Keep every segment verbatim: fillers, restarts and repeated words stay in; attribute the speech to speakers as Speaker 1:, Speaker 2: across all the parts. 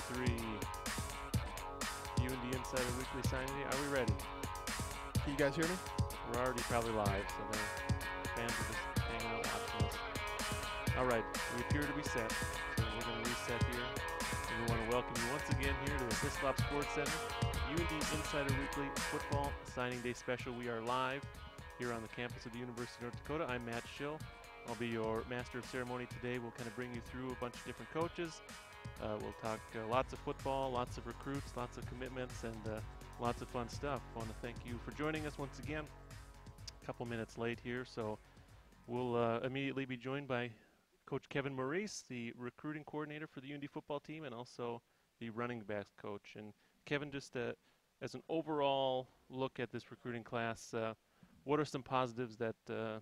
Speaker 1: three. U N D Insider Weekly Signing Day. Are we ready?
Speaker 2: Can you guys hear me?
Speaker 1: We're already probably live, so the fans are just hanging out watching us. All right, we appear to be set, so we're going to reset here. And we want to welcome you once again here to the Hislop Sports Center, U N D Insider Weekly Football Signing Day Special. We are live here on the campus of the University of North Dakota. I'm Matt Schill. I'll be your master of ceremony today. We'll kind of bring you through a bunch of different coaches. Uh, we'll talk uh, lots of football, lots of recruits, lots of commitments, and uh, lots of fun stuff. I want to thank you for joining us once again. A couple minutes late here, so we'll uh, immediately be joined by Coach Kevin Maurice, the recruiting coordinator for the U N D football team, and also the running backs coach. And Kevin, just uh, as an overall look at this recruiting class, uh, what are some positives that uh,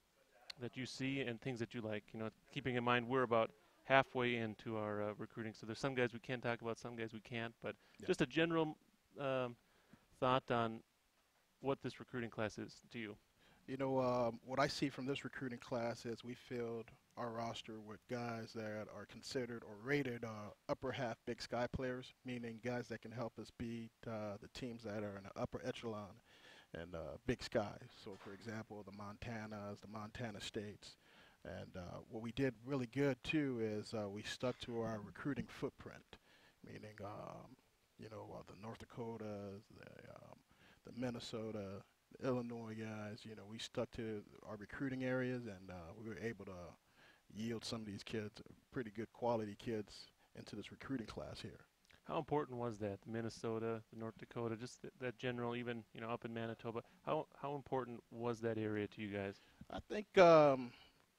Speaker 1: that you see and things that you like? You know, keeping in mind we're about halfway into our uh, recruiting, so there's some guys we can talk about, some guys we can't. But
Speaker 2: Yeah.
Speaker 1: just a general um, thought on what this recruiting class is to you.
Speaker 2: You know, um, what I see from this recruiting class is we filled our roster with guys that are considered or rated uh, upper half Big Sky players, meaning guys that can help us beat uh, the teams that are in the upper echelon and uh, Big Sky. So, for example, the Montanas, the Montana States. And uh, what we did really good, too, is uh, we stuck to our recruiting footprint, meaning, um, you know, uh, the North Dakotas, the, um, the Minnesota, the Illinois guys. You know, we stuck to our recruiting areas, and uh, we were able to yield some of these kids, pretty good quality kids, into this recruiting class here.
Speaker 1: How important was that, Minnesota, the North Dakota, just th that general, even, you know, up in Manitoba? How how important was that area to you guys?
Speaker 2: I think um,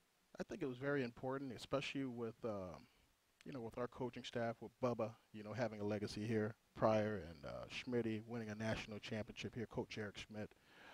Speaker 2: I think it was very important, especially with um, you know, with our coaching staff, with Bubba, you know, having a legacy here prior, and uh, Schmitty winning a national championship here, Coach Eric Schmidt.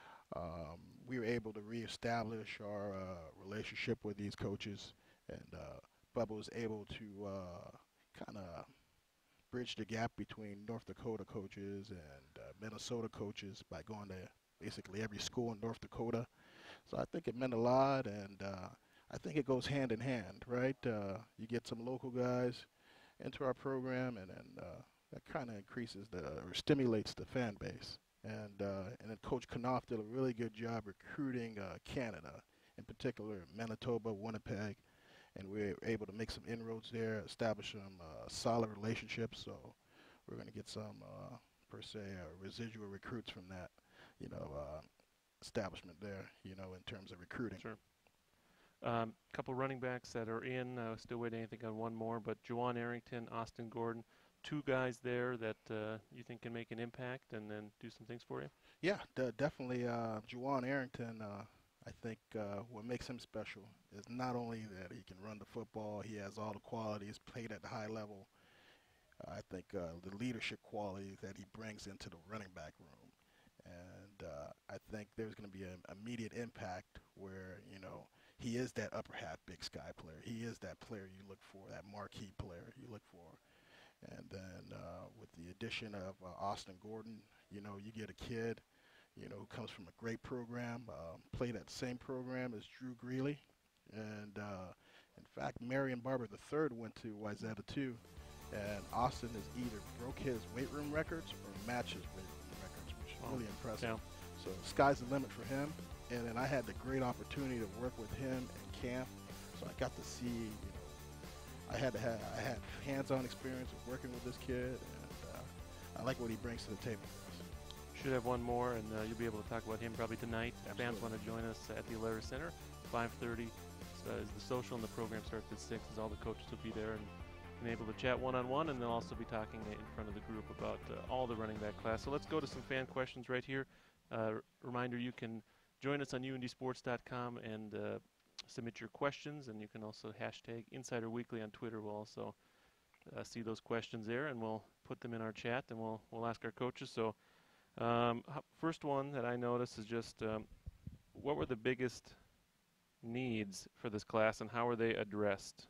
Speaker 2: Um, we were able to reestablish our uh, relationship with these coaches, and uh, Bubba was able to uh, kind of bridge the gap between North Dakota coaches and uh, Minnesota coaches by going to basically every school in North Dakota. So I think it meant a lot, and uh, I think it goes hand in hand, right? Uh, you get some local guys into our program, and then uh, that kind of increases the or stimulates the fan base. And uh, and then Coach Knopf did a really good job recruiting uh, Canada, in particular Manitoba, Winnipeg, and we were able to make some inroads there, establish some uh, solid relationships. So we're going to get some, uh, per se, uh, residual recruits from that, you know, uh, establishment there, you know, in terms of recruiting.
Speaker 1: Sure. A um, couple running backs that are in, uh, still waiting, I think, on one more, but Juwan Arrington, Austin Gordon, two guys there that uh, you think can make an impact and then do some things for you?
Speaker 2: Yeah, de definitely. Uh, Juwan Arrington, uh, I think uh, what makes him special is not only that he can run the football, he has all the qualities, played at the high level. Uh, I think uh, the leadership qualities that he brings into the running back room. And uh, I think there's going to be an immediate impact where, you know, he is that upper half Big Sky player. He is that player you look for, that marquee player you look for. And then uh, with the addition of uh, Austin Gordon, you know, you get a kid, you know, who comes from a great program, um, played at the same program as Drew Greeley. And uh, in fact, Marion Barber the third went to Wayzata too. And Austin has either broke his weight room records or matched his weight room records, which is
Speaker 1: Wow.
Speaker 2: really impressive.
Speaker 1: Yeah.
Speaker 2: So sky's the limit for him. And then I had the great opportunity to work with him in camp. So I got to see, you know, I had to have, I had hands-on experience of working with this kid, and uh, I like what he brings to the table for us.
Speaker 1: Should have one more, and uh, you'll be able to talk about him probably tonight. If fans
Speaker 2: Absolutely.
Speaker 1: want to join us at the Alara Center, five thirty uh, is the social, and the program starts at six, as all the coaches will be there and been able to chat one-on-one, and they'll also be talking in front of the group about uh, all the running back class. So let's go to some fan questions right here. Uh, reminder, you can join us on U N D sports dot com and uh, submit your questions, and you can also hashtag Insider Weekly on Twitter. We'll also uh, see those questions there, and we'll put them in our chat, and we'll we'll ask our coaches. So um, first one that I noticed is just um, what were the biggest needs for this class, and how were they addressed?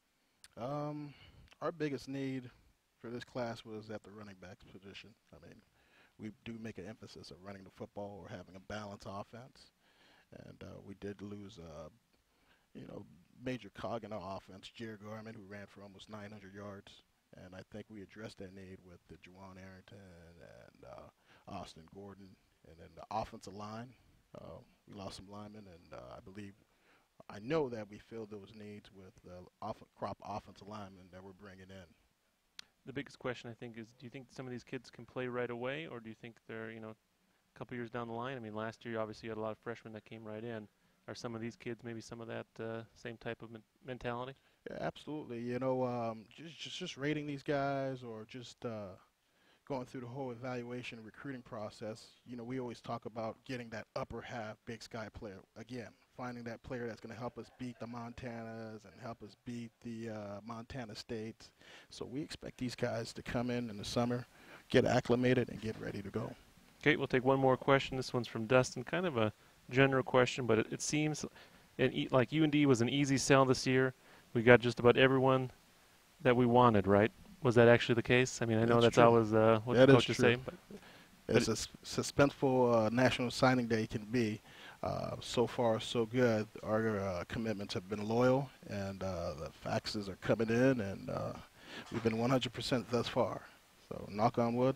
Speaker 2: Um, our biggest need for this class was at the running back position. I mean, we do make an emphasis of running the football or having a balanced offense, and uh, we did lose uh, you know, major cog in our offense, Jared Garman, who ran for almost nine hundred yards. And I think we addressed that need with the Juwan Arrington and uh, Austin Gordon. And then the offensive line, uh, we lost some linemen, and uh, I believe, I know that we filled those needs with the off crop offensive linemen that we're bringing in.
Speaker 1: The biggest question, I think, is do you think some of these kids can play right away, or do you think they're, you know, a couple years down the line? I mean, last year, obviously, you had a lot of freshmen that came right in. Are some of these kids maybe some of that uh, same type of men mentality?
Speaker 2: Yeah, absolutely. You know, um, just, just just rating these guys or just uh, going through the whole evaluation and recruiting process, you know, we always talk about getting that upper half Big Sky player. Again, finding that player that's going to help us beat the Montanas and help us beat the uh, Montana States. So we expect these guys to come in in the summer, get acclimated, and get ready to go.
Speaker 1: Okay, we'll take one more question. This one's from Dustin. Kind of a general question, but it, it seems an e like U N D was an easy sell this year. We got just about everyone that we wanted, right? Was that actually the case? I mean, I know that's,
Speaker 2: that's
Speaker 1: always uh, what
Speaker 2: that
Speaker 1: the coaches
Speaker 2: true.
Speaker 1: say. But,
Speaker 2: As a suspenseful uh, National Signing Day can be, uh, so far so good. Our uh, commitments have been loyal, and uh, the faxes are coming in, and uh, we've been one hundred percent thus far. So knock on wood,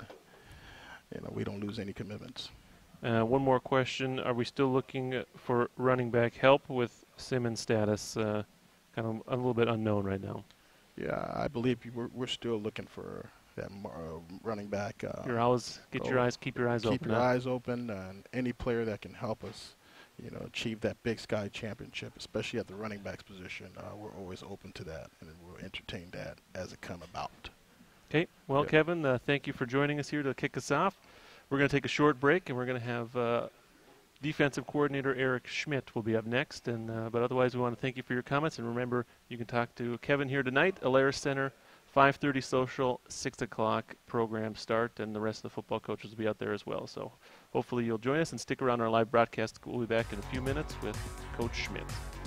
Speaker 2: you know, we don't lose any commitments.
Speaker 1: Uh, one more question. Are we still looking for running back help with Simmons' status? Uh, kind of a little bit unknown right now.
Speaker 2: Yeah, I believe we're, we're still looking for that uh, running back. Uh,
Speaker 1: You're always get
Speaker 2: oh,
Speaker 1: your eyes, keep your eyes
Speaker 2: keep
Speaker 1: open.
Speaker 2: Keep your
Speaker 1: huh?
Speaker 2: eyes open, and any player that can help us, you know, achieve that Big Sky championship, especially at the running backs position. Uh, we're always open to that, and we'll entertain that as it come about.
Speaker 1: Okay. Well,
Speaker 2: yeah.
Speaker 1: Kevin, uh, thank you for joining us here to kick us off. We're going to take a short break, and we're going to have uh, defensive coordinator Eric Schmidt will be up next. And uh, but otherwise, we want to thank you for your comments. And remember, you can talk to Kevin here tonight, Alaris Center, five thirty social, six o'clock program start, and the rest of the football coaches will be out there as well. So hopefully you'll join us and stick around our live broadcast. We'll be back in a few minutes with Coach Schmidt.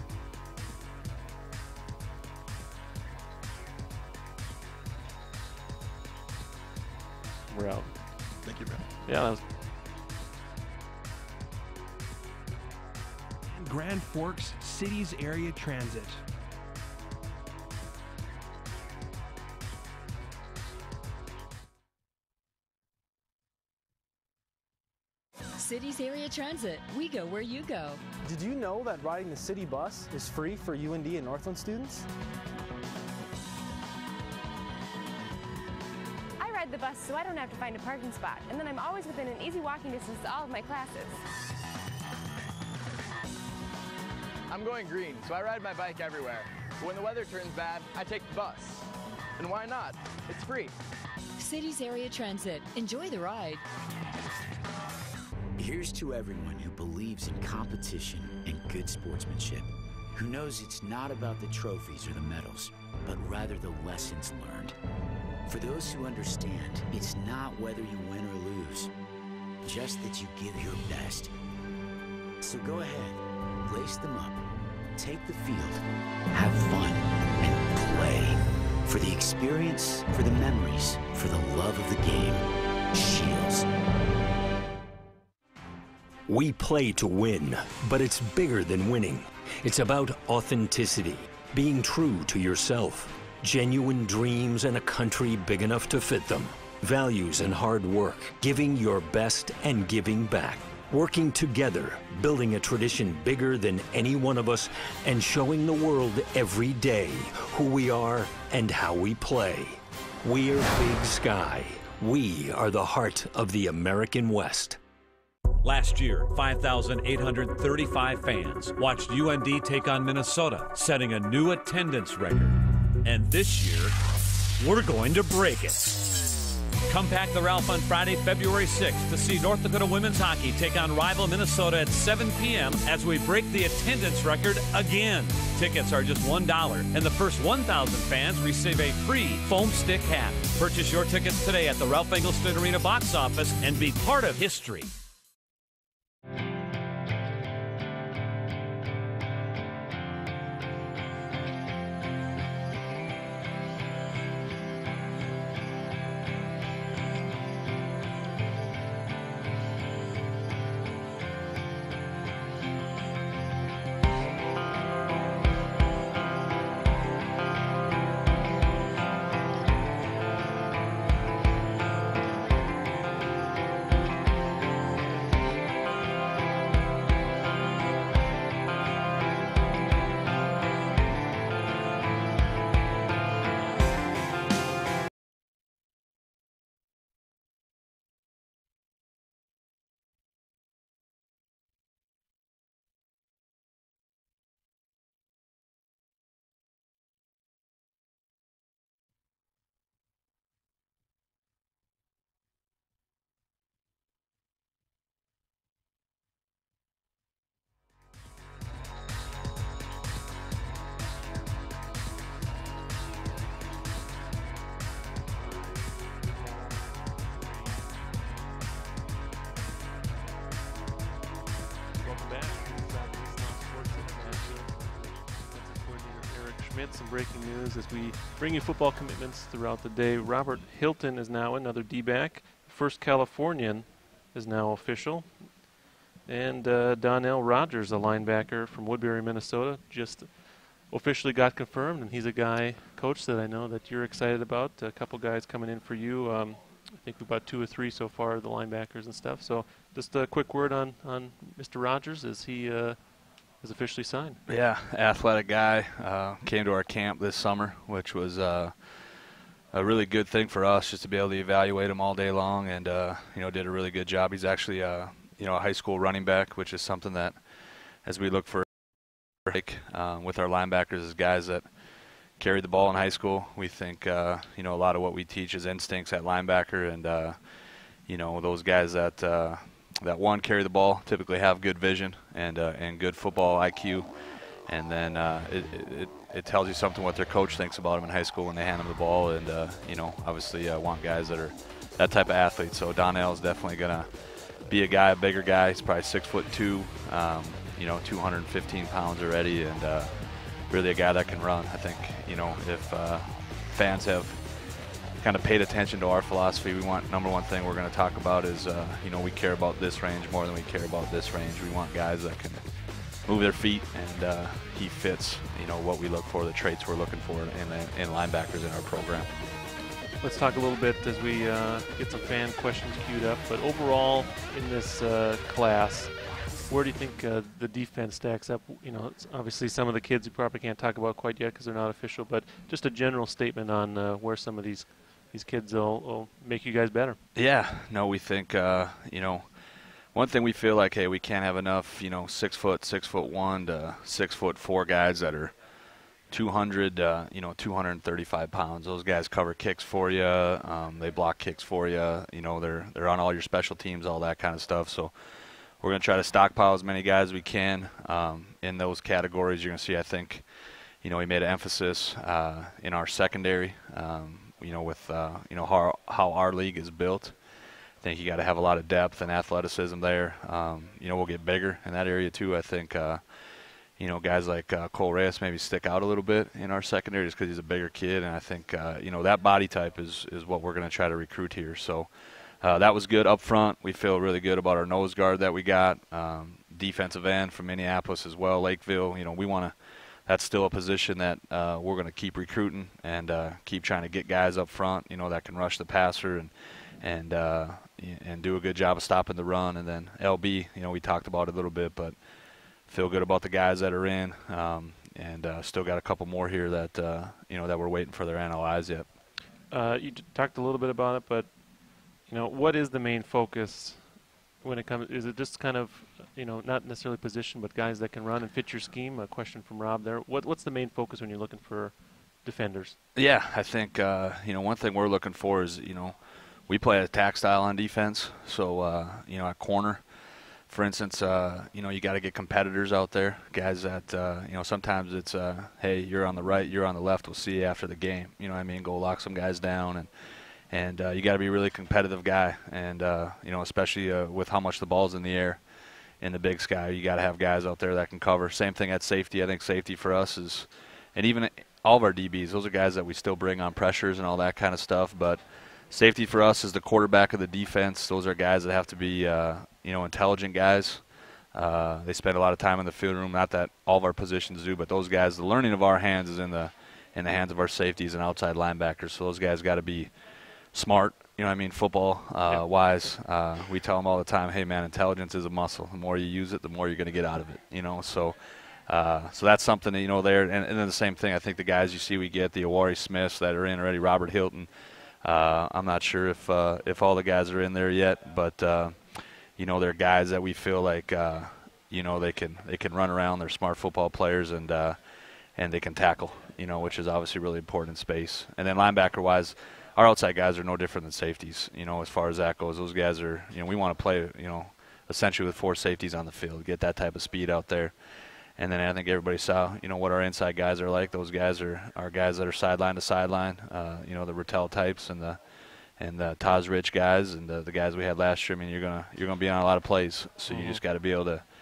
Speaker 1: We're out.
Speaker 2: Thank you, man.
Speaker 1: Yeah, that was
Speaker 3: Grand Forks Cities Area Transit.
Speaker 4: Cities Area Transit. We go where you go.
Speaker 5: Did you know that riding the city bus is free for U N D and Northland students?
Speaker 6: I ride the bus so I don't have to find a parking spot, and then I'm always within an easy walking distance to all of my classes.
Speaker 7: I'm going green, so I ride my bike everywhere. But when the weather turns bad, I take the bus. And why not? It's free.
Speaker 4: Cities Area Transit. Enjoy the ride.
Speaker 8: Here's to everyone who believes in competition and good sportsmanship, who knows it's not about the trophies or the medals, but rather the lessons learned. For those who understand, it's not whether you win or lose, just that you give your best. So go ahead, lace them up, take the field, have fun, and play. For the experience, for the memories, for the love of the game, Shields.
Speaker 9: We play to win, but it's bigger than winning. It's about authenticity, being true to yourself, genuine dreams and a country big enough to fit them, values and hard work, giving your best and giving back, working together, building a tradition bigger than any one of us, and showing the world every day who we are and how we play. We're Big Sky. We are the heart of the American West.
Speaker 10: Last year, five thousand eight hundred thirty-five fans watched U N D take on Minnesota, setting a new attendance record. And this year, we're going to break it. Come pack the Ralph on Friday, February sixth to see North Dakota women's hockey take on rival Minnesota at seven p m as we break the attendance record again. Tickets are just one dollar, and the first one thousand fans receive a free foam stick hat. Purchase your tickets today at the Ralph Engelstad Arena box office and be part of history.
Speaker 1: commit, some breaking news as we bring you football commitments throughout the day. Robert Hilton is now another D-back. First Californian is now official. And uh, Donnell Rogers, a linebacker from Woodbury, Minnesota, just officially got confirmed. And he's a guy, Coach, that I know that you're excited about. A couple guys coming in for you. Um, I think about two or three so far, the linebackers and stuff. So just a quick word on, on Mister Rogers as he uh, is officially signed.
Speaker 11: Yeah, athletic guy. Uh, came to our camp this summer, which was uh, a really good thing for us, just to be able to evaluate him all day long, and uh, you know, did a really good job. He's actually uh, you know, a high school running back, which is something that, as we look for uh, with our linebackers, is guys that carried the ball in high school. We think uh, you know, a lot of what we teach is instincts at linebacker, and uh, you know, those guys that uh, that one carry the ball typically have good vision and uh, and good football I Q, and then uh, it, it it tells you something what their coach thinks about them in high school when they hand them the ball, and uh, you know, obviously uh, want guys that are that type of athlete. So Donnell is definitely gonna be a guy, a bigger guy. He's probably six foot two, um, you know, two hundred fifteen pounds already, and uh, really a guy that can run. I think, you know, if uh, fans have kind of paid attention to our philosophy, we want, number one thing we're going to talk about is, uh, you know, we care about this range more than we care about this range. We want guys that can move their feet, and uh, he fits, you know, what we look for, the traits we're looking for in, in linebackers in our program.
Speaker 1: Let's talk a little bit as we uh, get some fan questions queued up. But overall, in this uh, class, where do you think uh, the defense stacks up? You know, it's obviously some of the kids you probably can't talk about quite yet because they're not official, but just a general statement on uh, where some of these these kids will, will make you guys better.
Speaker 11: Yeah, no, we think, uh, you know, one thing we feel like, hey, we can't have enough, you know, six foot, six foot one to six foot four guys that are two hundred, uh, you know, two hundred thirty-five pounds. Those guys cover kicks for you. Um, they block kicks for you. You know, they're they're on all your special teams, all that kind of stuff. So we're going to try to stockpile as many guys as we can um, in those categories. You're going to see, I think, you know, we made an emphasis uh, in our secondary, um, you know, with, uh, you know, how, how our league is built. I think you got to have a lot of depth and athleticism there. Um, you know, we'll get bigger in that area too. I think, uh, you know, guys like uh, Cole Reyes maybe stick out a little bit in our secondary just because he's a bigger kid. And I think, uh, you know, that body type is, is what we're going to try to recruit here. So uh, that was good up front. We feel really good about our nose guard that we got. Um, defensive end from Minneapolis as well, Lakeville. You know, we want to – that's still a position that uh, we're going to keep recruiting and uh, keep trying to get guys up front, you know, that can rush the passer and and uh, and do a good job of stopping the run. And then L B, you know, we talked about it a little bit, but feel good about the guys that are in, um, and uh, still got a couple more here that uh, you know, that we're waiting for their N L Is yet.
Speaker 1: Uh, you talked a little bit about it, but you know, what is the main focus when it comes? Is it just kind of, you know, not necessarily position, but guys that can run and fit your scheme? A question from Rob there. What what's the main focus when you're looking for defenders?
Speaker 11: Yeah, I think uh, you know, one thing we're looking for is, you know, we play a attack style on defense, so uh, you know, at corner, for instance, uh, you know, you got to get competitors out there, guys that, uh, you know, sometimes it's, uh, hey, you're on the right, you're on the left, we'll see you after the game. You know what I mean? Go lock some guys down, and and uh, you got to be a really competitive guy, and uh, you know, especially uh, with how much the ball's in the air in the Big Sky, you got to have guys out there that can cover. Same thing at safety. I think safety for us is, and even all of our D Bs, those are guys that we still bring on pressures and all that kind of stuff, but safety for us is the quarterback of the defense. Those are guys that have to be, uh, you know, intelligent guys. Uh, they spend a lot of time in the field room. Not that all of our positions do, but those guys, the learning of our hands is in the in the hands of our safeties and outside linebackers. So those guys got to be smart. You know what I mean? Football uh, yeah. wise, uh, we tell them all the time, hey man, intelligence is a muscle. The more you use it, the more you're going to get out of it. You know, so. Uh, so that's something that, you know, there. And, and then the same thing, I think the guys you see we get, the Awari Smiths that are in already, Robert Hilton. Uh, I'm not sure if uh, if all the guys are in there yet, but uh, you know, they're guys that we feel like uh, you know, they can they can run around. They're smart football players, and uh, and they can tackle. You know, which is obviously really important in space. And then linebacker wise, our outside guys are no different than safeties. You know, as far as that goes, those guys are, you know, we want to play, you know, essentially with four safeties on the field, get that type of speed out there. And then I think everybody saw, you know, what our inside guys are like. Those guys are, are guys that are sideline to sideline. Uh, you know, the Rattel types and the and the Taz Rich guys and the, the guys we had last year. I mean, you're gonna you're gonna be on a lot of plays, so mm-hmm. you just got to be able to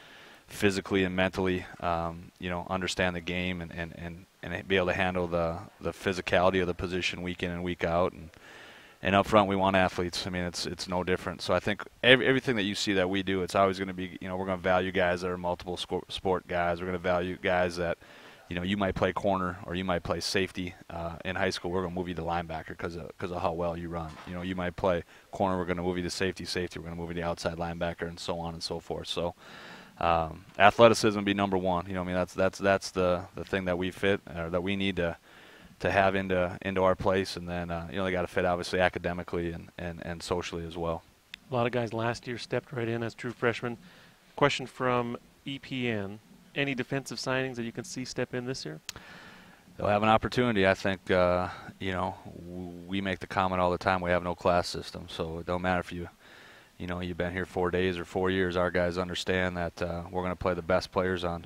Speaker 11: physically and mentally, um, you know, understand the game and, and, and, and be able to handle the, the physicality of the position week in and week out. And, and up front, we want athletes. I mean, it's it's no different. So I think every, everything that you see that we do, it's always going to be, you know, we're going to value guys that are multiple sport guys. We're going to value guys that, you know, you might play corner or you might play safety. Uh, in high school, we're going to move you to linebacker because of, because of how well you run. You know, you might play corner, we're going to move you to safety. Safety, we're going to move you to outside linebacker, and so on and so forth. So um, athleticism would be number one. You know, I mean, that's that's that's the, the thing that we fit or that we need to to have into into our place, and then uh, you know, they got to fit obviously academically and, and, and socially as well.
Speaker 1: A lot of guys last year stepped right in as true freshmen. Question from E P N: any defensive signings that you can see step in this year?
Speaker 11: They'll have an opportunity. I think uh, you know, we make the comment all the time, we have no class system, so it don't matter if you you know, you've been here four days or four years. Our guys understand that uh, we're going to play the best players on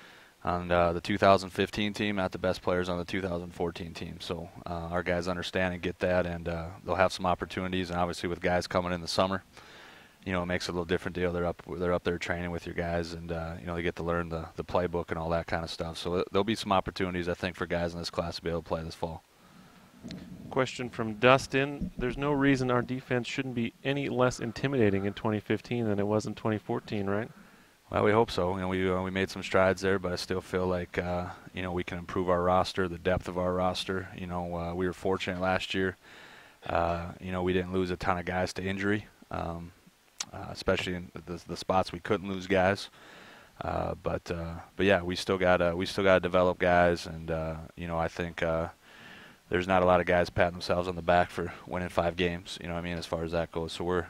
Speaker 11: on uh, the two thousand fifteen team, not the best players on the two thousand fourteen team. So uh, our guys understand and get that, and uh, they'll have some opportunities. And obviously, with guys coming in the summer, you know, it makes it a little different deal. They're up, they're up there training with your guys, and uh, you know, they get to learn the the playbook and all that kind of stuff. So there'll be some opportunities, I think, for guys in this class to be able to play this fall.
Speaker 1: Question from Dustin: there's no reason our defense shouldn't be any less intimidating in twenty fifteen than it was in twenty fourteen, right?
Speaker 11: Well, we hope so. You know, we uh, we made some strides there, but I still feel like uh, you know, we can improve our roster, the depth of our roster. You know, uh, we were fortunate last year. Uh, you know, we didn't lose a ton of guys to injury, um, uh, especially in the, the spots we couldn't lose guys. Uh, but uh, but yeah, we still got we still got to develop guys, and uh, you know, I think uh, there's not a lot of guys patting themselves on the back for winning five games. You know what I mean, as far as that goes. So we're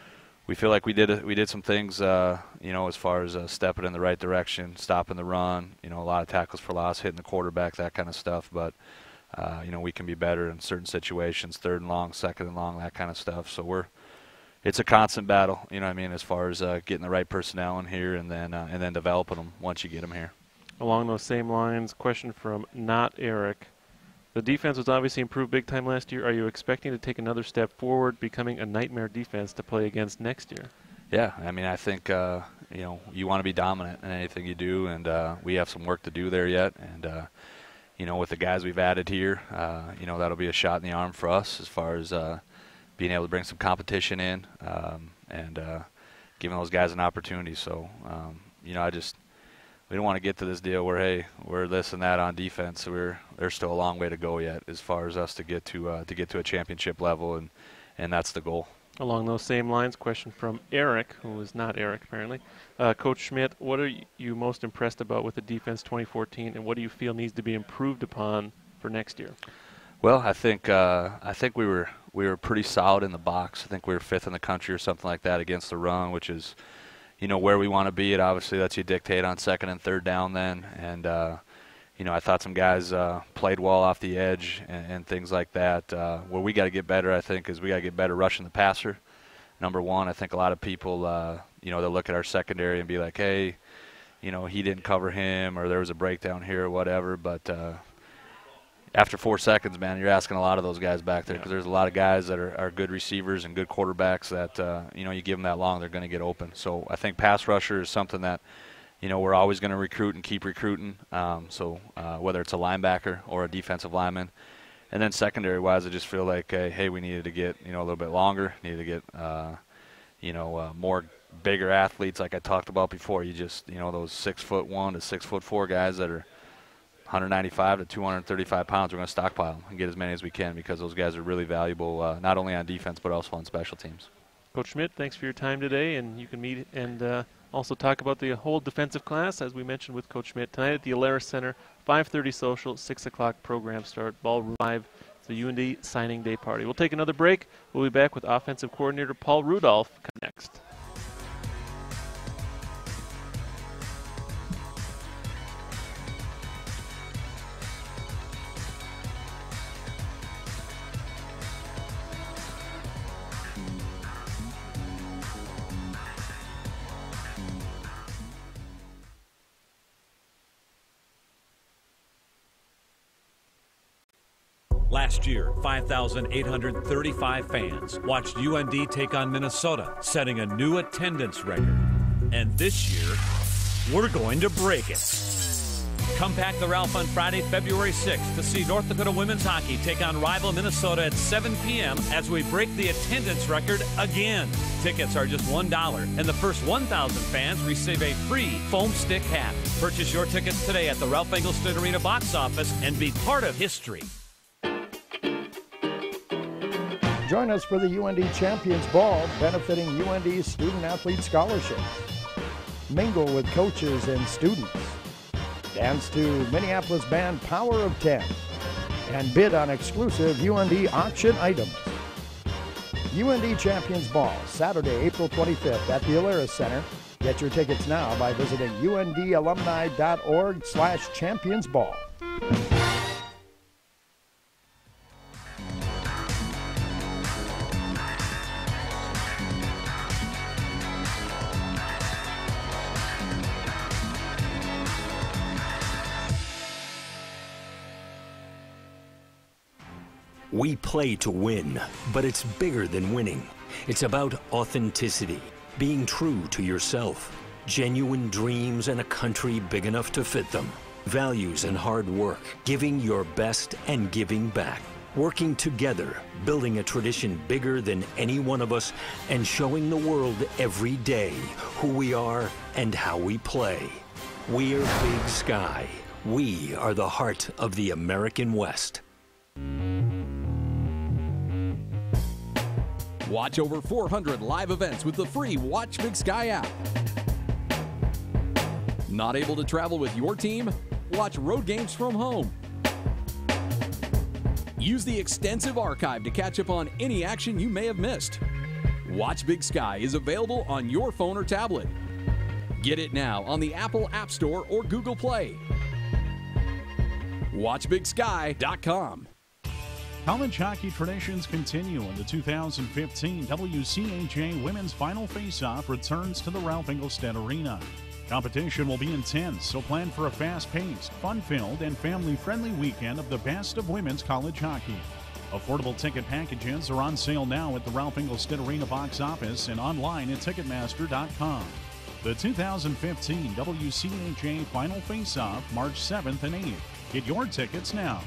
Speaker 11: We feel like we did we did some things, uh, you know, as far as uh, stepping in the right direction, stopping the run, you know, a lot of tackles for loss, hitting the quarterback, that kind of stuff. But, uh, you know, we can be better in certain situations, third and long, second and long, that kind of stuff. So we're, it's a constant battle, you know what I mean, as far as uh, getting the right personnel in here and then uh, and then developing them once you get them here.
Speaker 1: Along those same lines, question from Not Eric. The defense was obviously improved big time last year. Are you expecting to take another step forward, becoming a nightmare defense to play against next year?
Speaker 11: Yeah, I mean, I think, uh, you know, you want to be dominant in anything you do, and uh, we have some work to do there yet. And, uh, you know, with the guys we've added here, uh, you know, that'll be a shot in the arm for us as far as uh, being able to bring some competition in um, and uh, giving those guys an opportunity. So, um, you know, I just – we don't want to get to this deal where, hey, we're this and that on defense. We're there's still a long way to go yet as far as us to get to uh, to get to a championship level, and and that's the goal.
Speaker 1: Along those same lines, question from Eric, who is not Eric apparently. Uh, Coach Schmidt, what are you most impressed about with the defense twenty fourteen, and what do you feel needs to be improved upon for next year?
Speaker 11: Well, I think uh, I think we were we were pretty solid in the box. I think we were fifth in the country or something like that against the run, which is, you know, where we want to be. It obviously lets you dictate on second and third down then. And, uh, you know, I thought some guys uh, played well off the edge and, and things like that. Uh, where we got to get better, I think, is we got to get better rushing the passer. Number one, I think a lot of people, uh, you know, they'll look at our secondary and be like, hey, you know, he didn't cover him or there was a breakdown here or whatever. But uh, after four seconds, man, you're asking a lot of those guys back there because there's a lot of guys that are, are good receivers and good quarterbacks that, uh, you know, you give them that long, they're going to get open. So I think pass rusher is something that, you know, we're always going to recruit and keep recruiting. Um, so uh, whether it's a linebacker or a defensive lineman. And then secondary-wise, I just feel like, uh, hey, we needed to get, you know, a little bit longer, needed to get, uh, you know, uh, more bigger athletes like I talked about before. You just, you know, those six foot one to six foot four guys that are one ninety-five to two thirty-five pounds, we're going to stockpile them and get as many as we can because those guys are really valuable, uh, not only on defense but also on special teams.
Speaker 1: Coach Schmidt, thanks for your time today, and you can meet and uh, also talk about the whole defensive class, as we mentioned with Coach Schmidt, tonight at the Alaris Center, five thirty social, six o'clock program start, ballroom five. It's the U N D Signing Day Party. We'll take another break. We'll be back with offensive coordinator Paul Rudolph next.
Speaker 10: Last year, five thousand eight hundred thirty-five fans watched U N D take on Minnesota, setting a new attendance record. And this year, we're going to break it. Come pack the Ralph on Friday, February sixth to see North Dakota women's hockey take on rival Minnesota at seven p m as we break the attendance record again. Tickets are just one dollar, and the first one thousand fans receive a free foam stick hat. Purchase your tickets today at the Ralph Engelstad Arena box office and be part of history.
Speaker 12: Join us for the U N D Champions Ball, benefiting U N D's student-athlete scholarships. Mingle with coaches and students. Dance to Minneapolis band Power of ten. And bid on exclusive U N D auction items. U N D Champions Ball, Saturday, April twenty-fifth at the Alaris Center. Get your tickets now by visiting undalumni.org slash championsball.
Speaker 9: We play to win, but it's bigger than winning. It's about authenticity, being true to yourself, genuine dreams and a country big enough to fit them, values and hard work, giving your best and giving back, working together, building a tradition bigger than any one of us, and showing the world every day who we are and how we play. We're Big Sky. We are the heart of the American West.
Speaker 13: Watch over four hundred live events with the free Watch Big Sky app. Not able to travel with your team? Watch road games from home. Use the extensive archive to catch up on any action you may have missed. Watch Big Sky is available on your phone or tablet. Get it now on the Apple App Store or Google Play. watch big sky dot com.
Speaker 14: College hockey traditions continue, and the two thousand fifteen W C H A Women's Final Face-Off returns to the Ralph Engelstad Arena. Competition will be intense, so plan for a fast-paced, fun-filled, and family-friendly weekend of the best of women's college hockey. Affordable ticket packages are on sale now at the Ralph Engelstad Arena box office and online at ticketmaster dot com. The two thousand fifteen W C H A Final Face-Off, March seventh and eighth. Get your tickets now.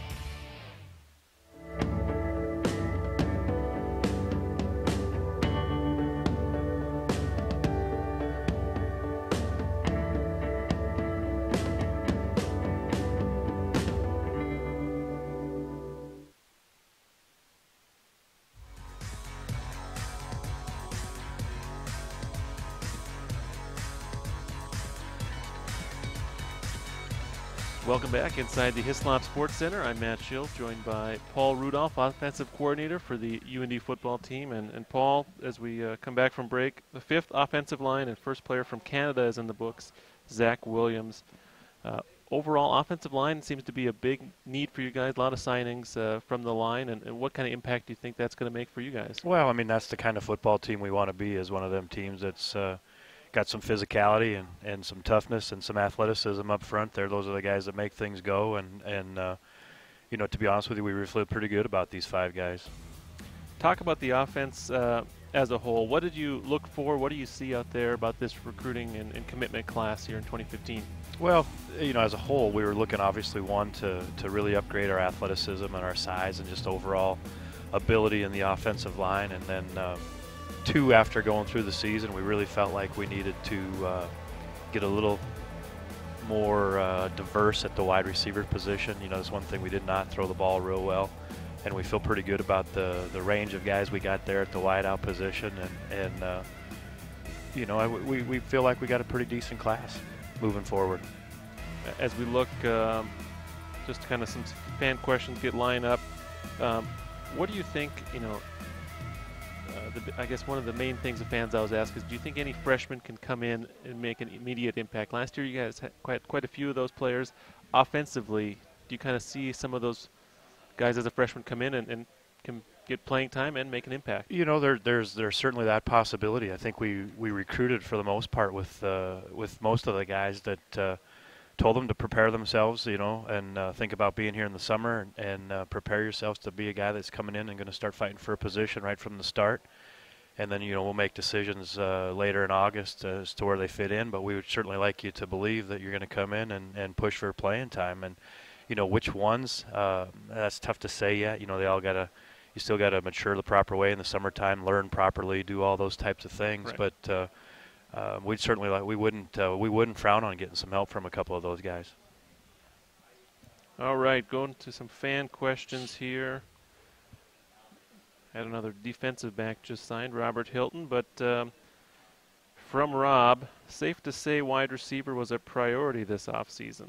Speaker 1: Welcome back inside the Hislop Sports Center. I'm Matt Schill, joined by Paul Rudolph, offensive coordinator for the U N D football team. And, and Paul, as we uh, come back from break, the fifth offensive line and first player from Canada is in the books, Zach Williams. Uh, overall, offensive line seems to be a big need for you guys, a lot of signings uh, from the line. And, and what kind of impact do you think that's going to make for you guys?
Speaker 15: Well, I mean, that's the kind of football team we want to be, is one of them teams that's uh, got some physicality and, and some toughness and some athleticism up front there. Those are the guys that make things go. And, and uh, you know, to be honest with you, we feel pretty good about these five guys.
Speaker 1: Talk about the offense uh, as a whole. What did you look for? What do you see out there about this recruiting and, and commitment class here in twenty fifteen?
Speaker 15: Well, you know, as a whole, we were looking, obviously, one, to, to really upgrade our athleticism and our size and just overall ability in the offensive line. And then uh, two, after going through the season, we really felt like we needed to uh, get a little more uh, diverse at the wide receiver position. You know, that's one thing, we did not throw the ball real well, and we feel pretty good about the, the range of guys we got there at the wide out position. And, and uh, you know, I, we, we feel like we got a pretty decent class moving forward.
Speaker 1: As we look, um, just kind of some fan questions get lined up, um, what do you think, you know, Uh, the, I guess one of the main things the fans always ask is, do you think any freshman can come in and make an immediate impact? Last year you guys had quite quite a few of those players. Offensively, do you kind of see some of those guys as a freshman come in and, and can get playing time and make an impact?
Speaker 15: You know, there, there's there's certainly that possibility. I think we, we recruited for the most part with uh, with most of the guys that uh, told them to prepare themselves, you know, and uh, think about being here in the summer and, and uh, prepare yourselves to be a guy that's coming in and going to start fighting for a position right from the start. and then you know we'll make decisions uh, later in August as to where they fit in. But we would certainly like you to believe that you're going to come in and, and push for playing time. And you know which ones, uh, that's tough to say yet. You know they all got to, you still got to mature the proper way in the summertime, learn properly, do all those types of things.
Speaker 1: Right.
Speaker 15: But uh, uh, we'd certainly like we wouldn't uh, we wouldn't frown on getting some help from a couple of those guys.
Speaker 1: All right, going to some fan questions here. Had another defensive back just signed, Robert Hilton, but um, from Rob, safe to say wide receiver was a priority this offseason.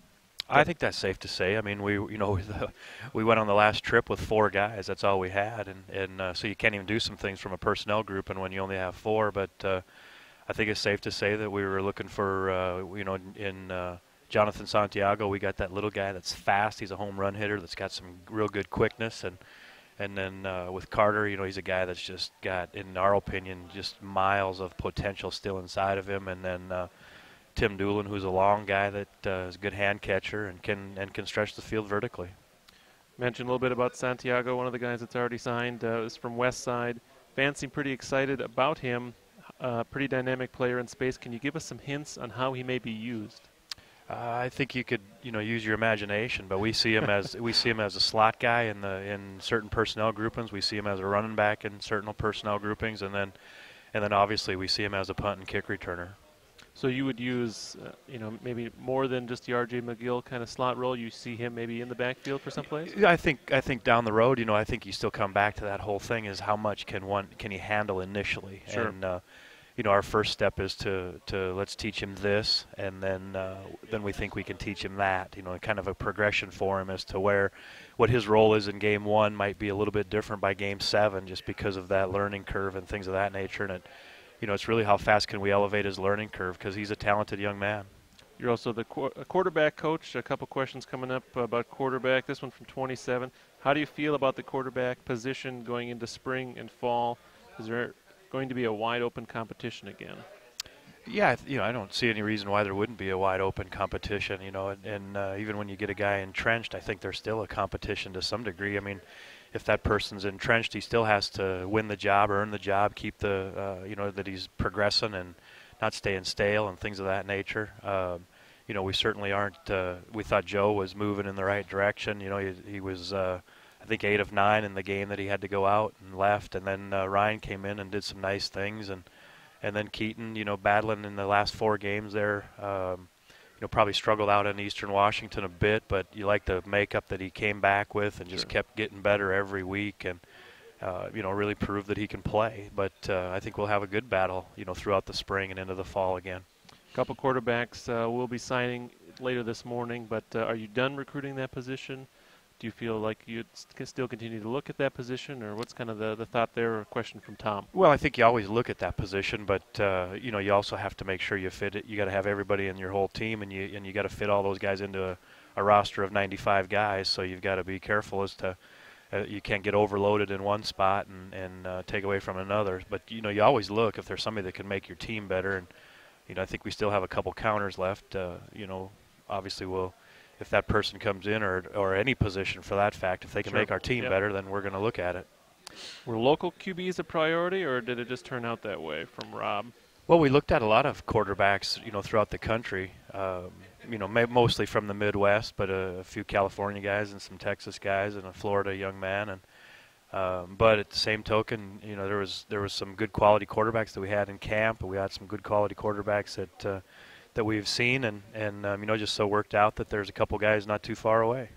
Speaker 15: I think that's safe to say. I mean, we you know we went on the last trip with four guys. That's all we had, and and uh, so you can't even do some things from a personnel group, and when you only have four. But uh, I think it's safe to say that we were looking for uh, you know in uh, Jonathan Santiago, we got that little guy that's fast. He's a home run hitter that's got some real good quickness, and and then uh, with Carter, you know, he's a guy that's just got, in our opinion, just miles of potential still inside of him. And then uh, Tim Doolin, who's a long guy that uh, is a good hand catcher and can and can stretch the field vertically.
Speaker 1: Mentioned a little bit about Santiago, one of the guys that's already signed, uh, is from West Side. Fans seem pretty excited about him. Uh, pretty dynamic player in space. Can you give us some hints on how he may be used?
Speaker 15: Uh, I think you could, you know, use your imagination, but we see him as we see him as a slot guy in the in certain personnel groupings. We see him as a running back in certain personnel groupings, and then and then obviously we see him as a punt and kick returner.
Speaker 1: So you would use, uh, you know, maybe more than just the R J McGill kind of slot role. You see him maybe in the backfield for some plays.
Speaker 15: Yeah, I think I think down the road, you know, I think you still come back to that whole thing: is how much can one can he handle initially?
Speaker 1: Sure.
Speaker 15: And, uh, you know, our first step is to, to let's teach him this, and then uh, then we think we can teach him that. You know, kind of a progression for him as to where what his role is in game one might be a little bit different by game seven, just because of that learning curve and things of that nature. And it, you know, it's really how fast can we elevate his learning curve, because he's a talented young man.
Speaker 1: You're also the qu quarterback coach. A couple questions coming up about quarterback. This one from twenty-seven. How do you feel about the quarterback position going into spring and fall? Is there going to be a wide open competition again?
Speaker 15: Yeah, you know, I don't see any reason why there wouldn't be a wide open competition, you know, and, and uh, even when you get a guy entrenched, I think there's still a competition to some degree. I mean, if that person's entrenched, he still has to win the job, earn the job, keep the, uh, you know, that he's progressing and not staying stale and things of that nature. Um, you know, we certainly aren't, uh, we thought Joe was moving in the right direction. You know, he, he was, uh, I think, eight of nine in the game that he had to go out and left. And then uh, Ryan came in and did some nice things. And, and then Keaton, you know, battling in the last four games there, um, you know, probably struggled out in Eastern Washington a bit, but you like the makeup that he came back with and just
Speaker 1: Sure.
Speaker 15: kept getting better every week and, uh, you know, really proved that he can play. But uh, I think we'll have a good battle, you know, throughout the spring and into the fall again.
Speaker 1: A couple quarterbacks uh, will be signing later this morning, but uh, are you done recruiting that position? Do you feel like you'd st still continue to look at that position, or what's kind of the, the thought there? Or a question from Tom.
Speaker 15: Well, I think you always look at that position, but uh, you know, you also have to make sure you fit it. You got to have everybody in your whole team, and you and you got to fit all those guys into a, a roster of ninety-five guys. So you've got to be careful as to uh, you can't get overloaded in one spot and and uh, take away from another. But you know, you always look if there's somebody that can make your team better. And you know, I think we still have a couple counters left. Uh, you know, obviously we'll. If that person comes in, or or any position for that fact, if they can
Speaker 1: Sure.
Speaker 15: make our team
Speaker 1: Yep.
Speaker 15: better, then we're going to look at it.
Speaker 1: Were local Q Bs a priority, or did it just turn out that way from Rob?
Speaker 15: Well, we looked at a lot of quarterbacks, you know, throughout the country. Um, you know, ma mostly from the Midwest, but a, a few California guys and some Texas guys and a Florida young man. And um, but at the same token, you know, there was there was some good quality quarterbacks that we had in camp, and we had some good quality quarterbacks that. Uh, that we've seen, and, and um, you know, just so worked out that there's a couple guys not too far away.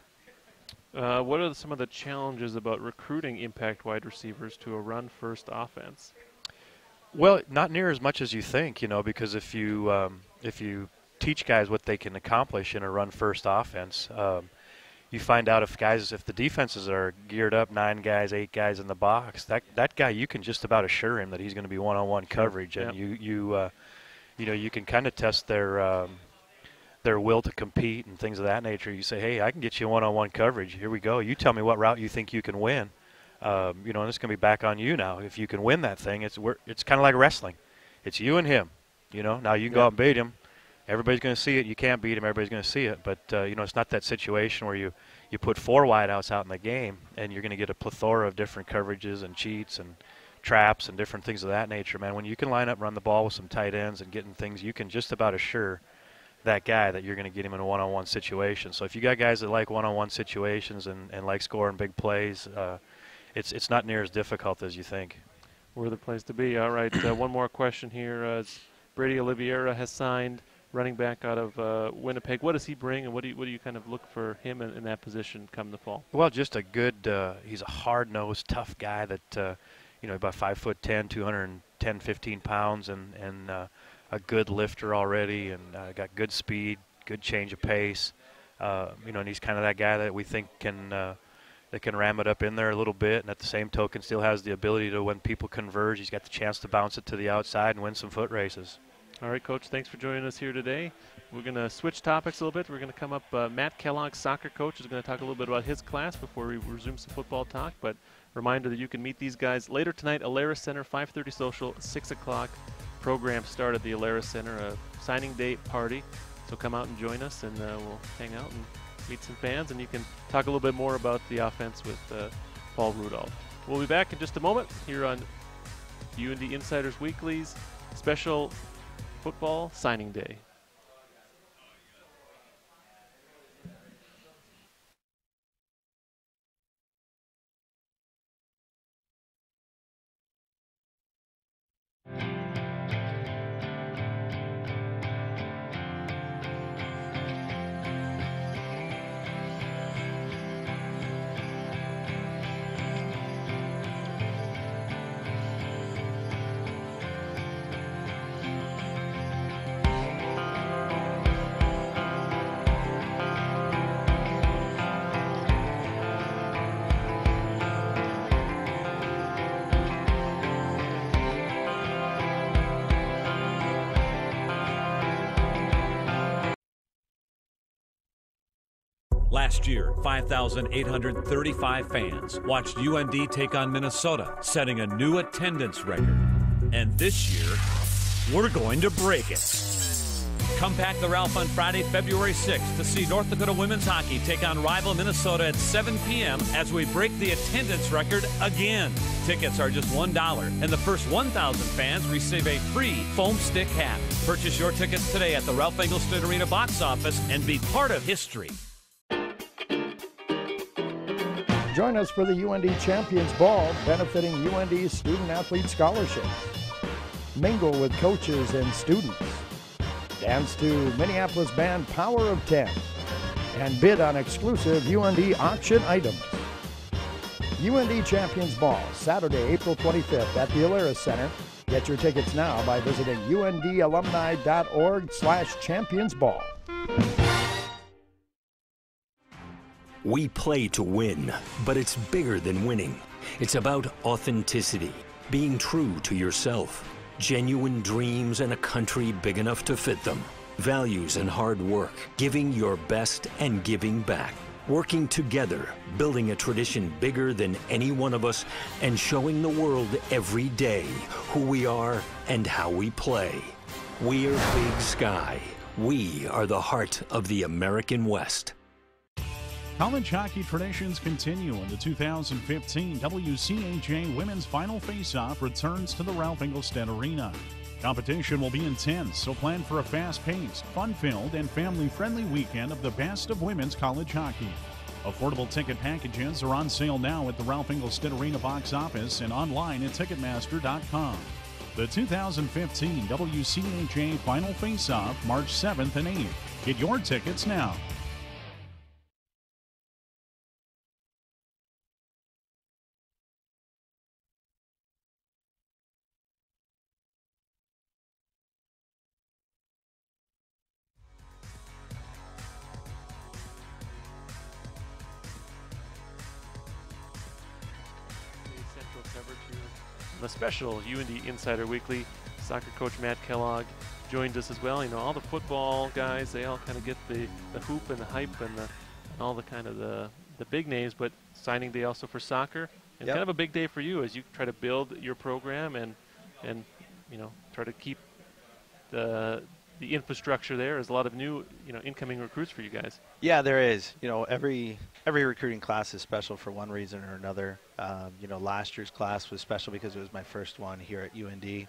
Speaker 1: Uh, what are some of the challenges about recruiting impact wide receivers to a run-first offense?
Speaker 15: Well, not near as much as you think, you know, because if you um, if you teach guys what they can accomplish in a run-first offense, um, you find out if guys, if the defenses are geared up, nine guys, eight guys in the box, that that guy, you can just about assure him that he's going to be one-on-one coverage, and
Speaker 1: Yep.
Speaker 15: you you. Uh, You know, you can kind of test their um, their will to compete and things of that nature. You say, hey, I can get you one-on-one coverage. Here we go. You tell me what route you think you can win. Um, you know, and it's going to be back on you now. If you can win that thing, it's we're, it's kind of like wrestling. It's you and him. You know, now you can go
Speaker 1: Yeah.
Speaker 15: out and beat him. Everybody's going to see it. You can't beat him. Everybody's going to see it. But, uh, you know, it's not that situation where you, you put four wideouts out in the game and you're going to get a plethora of different coverages and cheats and traps and different things of that nature, man, when you can line up, run the ball with some tight ends and getting things, you can just about assure that guy that you're going to get him in a one-on-one situation. So if you got guys that like one-on-one situations and, and like scoring big plays, uh, it's it's not near as difficult as you think.
Speaker 1: We're the place to be. All right, uh, one more question here. Uh, Brady Oliveira has signed, running back out of uh, Winnipeg. What does he bring, and what do you, what do you kind of look for him in, in that position come the fall?
Speaker 15: Well, just a good, uh, he's a hard-nosed, tough guy that, uh, you know, about five foot ten, two hundred ten, fifteen pounds, and, and uh, a good lifter already, and uh, got good speed, good change of pace. Uh, you know, and he's kind of that guy that we think can uh, that can ram it up in there a little bit, and at the same token still has the ability to, when people converge, he's got the chance to bounce it to the outside and win some foot races.
Speaker 1: All right, Coach, thanks for joining us here today. We're going to switch topics a little bit. We're going to come up, uh, Matt Kellogg, soccer coach, is going to talk a little bit about his class before we resume some football talk. But reminder that you can meet these guys later tonight, Alara Center, five thirty social, six o'clock. Program start at the Alara Center, a signing day party. So come out and join us, and uh, we'll hang out and meet some fans, and you can talk a little bit more about the offense with uh, Paul Rudolph. We'll be back in just a moment here on U N D Insiders Weekly's special football signing day.
Speaker 10: Last year, five thousand eight hundred thirty-five fans watched U N D take on Minnesota, setting a new attendance record. And this year, we're going to break it. Come pack the Ralph on Friday, February sixth to see North Dakota women's hockey take on rival Minnesota at seven p m as we break the attendance record again. Tickets are just one dollar, and the first one thousand fans receive a free foam stick hat. Purchase your tickets today at the Ralph Engelstad Arena box office and be part of history.
Speaker 12: Join us for the U N D Champions Ball, benefiting U N D's student-athlete scholarships. Mingle with coaches and students. Dance to Minneapolis band Power of ten. And bid on exclusive U N D auction items. U N D Champions Ball, Saturday, April twenty-fifth at the Alara Center. Get your tickets now by visiting UNDalumni.org slash championsball.
Speaker 9: We play to win, but it's bigger than winning. It's about authenticity, being true to yourself, genuine dreams and a country big enough to fit them, values and hard work, giving your best and giving back, working together, building a tradition bigger than any one of us, and showing the world every day who we are and how we play. We're Big Sky. We are the heart of the American West.
Speaker 14: College hockey traditions continue, and the two thousand fifteen W C H A Women's Final Face-Off returns to the Ralph Engelstad Arena. Competition will be intense, so plan for a fast-paced, fun-filled, and family-friendly weekend of the best of women's college hockey. Affordable ticket packages are on sale now at the Ralph Engelstad Arena box office and online at Ticketmaster dot com. The two thousand fifteen W C H A Final Face-Off, March seventh and eighth. Get your tickets now.
Speaker 1: The special U N D Insider Weekly. Soccer coach Matt Kellogg joins us as well. You know, all the football guys, they all kind of get the, the hoop and the hype and, the, and all the kind of the, the big names, but signing day also for soccer. And
Speaker 16: Yep.
Speaker 1: kind of a big day for you as you try to build your program and, and you know, try to keep the the infrastructure there. There's a lot of new, you know, incoming recruits for you guys.
Speaker 16: Yeah, there is. You know, every every recruiting class is special for one reason or another. Um, you know, last year's class was special because it was my first one here at U N D.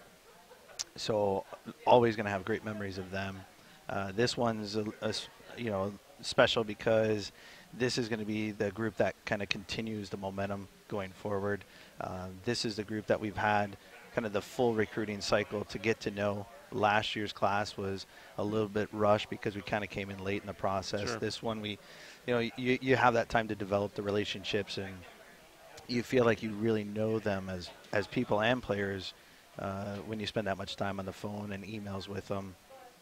Speaker 16: So always going to have great memories of them. Uh, this one's, a, a, you know, special because this is going to be the group that kind of continues the momentum going forward. Uh, this is the group that we've had kind of the full recruiting cycle to get to know. Last year's class was a little bit rushed because we kind of came in late in the process.
Speaker 1: Sure.
Speaker 16: This one, we, you know, you, you have that time to develop the relationships, and you feel like you really know them as, as people and players uh, when you spend that much time on the phone and emails with them.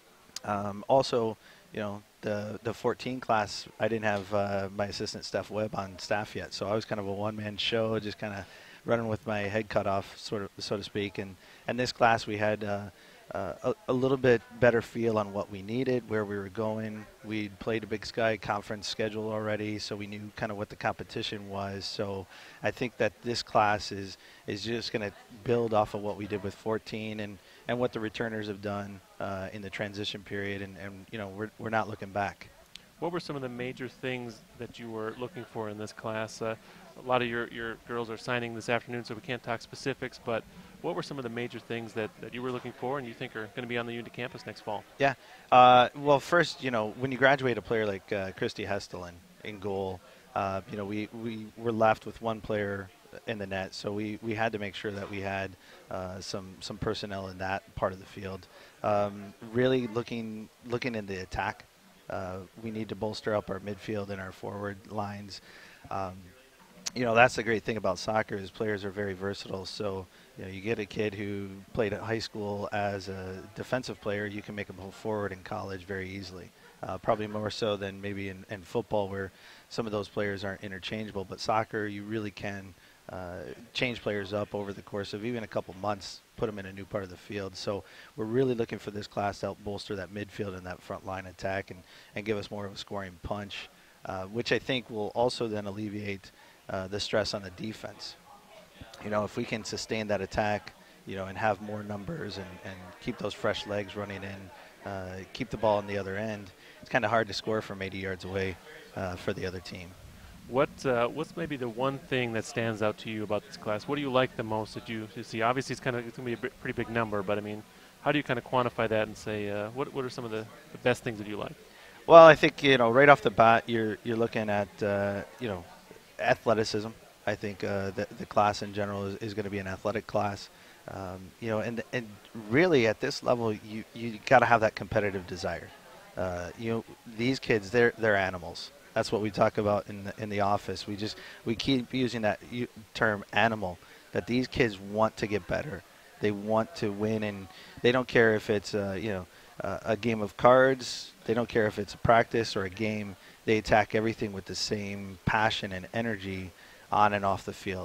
Speaker 16: Um, also, you know, the the fourteen class, I didn't have uh, my assistant Steph Webb on staff yet, so I was kind of a one-man show, just kind of running with my head cut off, sort of, so to speak. And and this class, we had uh, uh, a, a little bit better feel on what we needed, where we were going. We'd played a Big Sky conference schedule already, so we knew kind of what the competition was. So I think that this class is is just going to build off of what we did with fourteen and and what the returners have done uh, in the transition period, and, and you know, we're we're not looking back.
Speaker 1: What were some of the major things that you were looking for in this class? Uh, a lot of your, your girls are signing this afternoon, so we can't talk specifics, but what were some of the major things that, that you were looking for and you think are going to be on the U N D campus next fall?
Speaker 16: Yeah. Uh, well, first, you know, when you graduate a player like uh, Christy Hestelin in goal, uh, you know, we, we were left with one player in the net, so we, we had to make sure that we had uh, some some personnel in that part of the field. Um, really looking looking in the attack, uh, we need to bolster up our midfield and our forward lines. Um, you know, that's the great thing about soccer is players are very versatile. So you know, you get a kid who played at high school as a defensive player, you can make him go forward in college very easily. Uh, probably more so than maybe in, in football, where some of those players aren't interchangeable. But soccer, you really can uh, change players up over the course of even a couple months, put them in a new part of the field. So we're really looking for this class to help bolster that midfield and that front line attack and, and give us more of a scoring punch, uh, which I think will also then alleviate uh, the stress on the defense. You know, if we can sustain that attack, you know, and have more numbers and, and keep those fresh legs running in, uh, keep the ball on the other end, it's kind of hard to score from eighty yards away uh, for the other team.
Speaker 1: What uh, what's maybe the one thing that stands out to you about this class? What do you like the most that you, you see? Obviously, it's kind of it's going to be a pretty big number, but I mean, how do you kind of quantify that and say uh, what what are some of the, the best things that you like?
Speaker 16: Well, I think, you know, right off the bat, you're you're looking at uh, you know, athleticism. I think uh, the the class in general is, is going to be an athletic class. Um, you know, and and really at this level, you you got to have that competitive desire. Uh, you know, these kids, they're they're animals. That's what we talk about in the, in the office. We just we keep using that term animal. That these kids want to get better. They want to win, and they don't care if it's uh, you know uh, a game of cards. They don't care if it's a practice or a game. They attack everything with the same passion and energy on and off the field.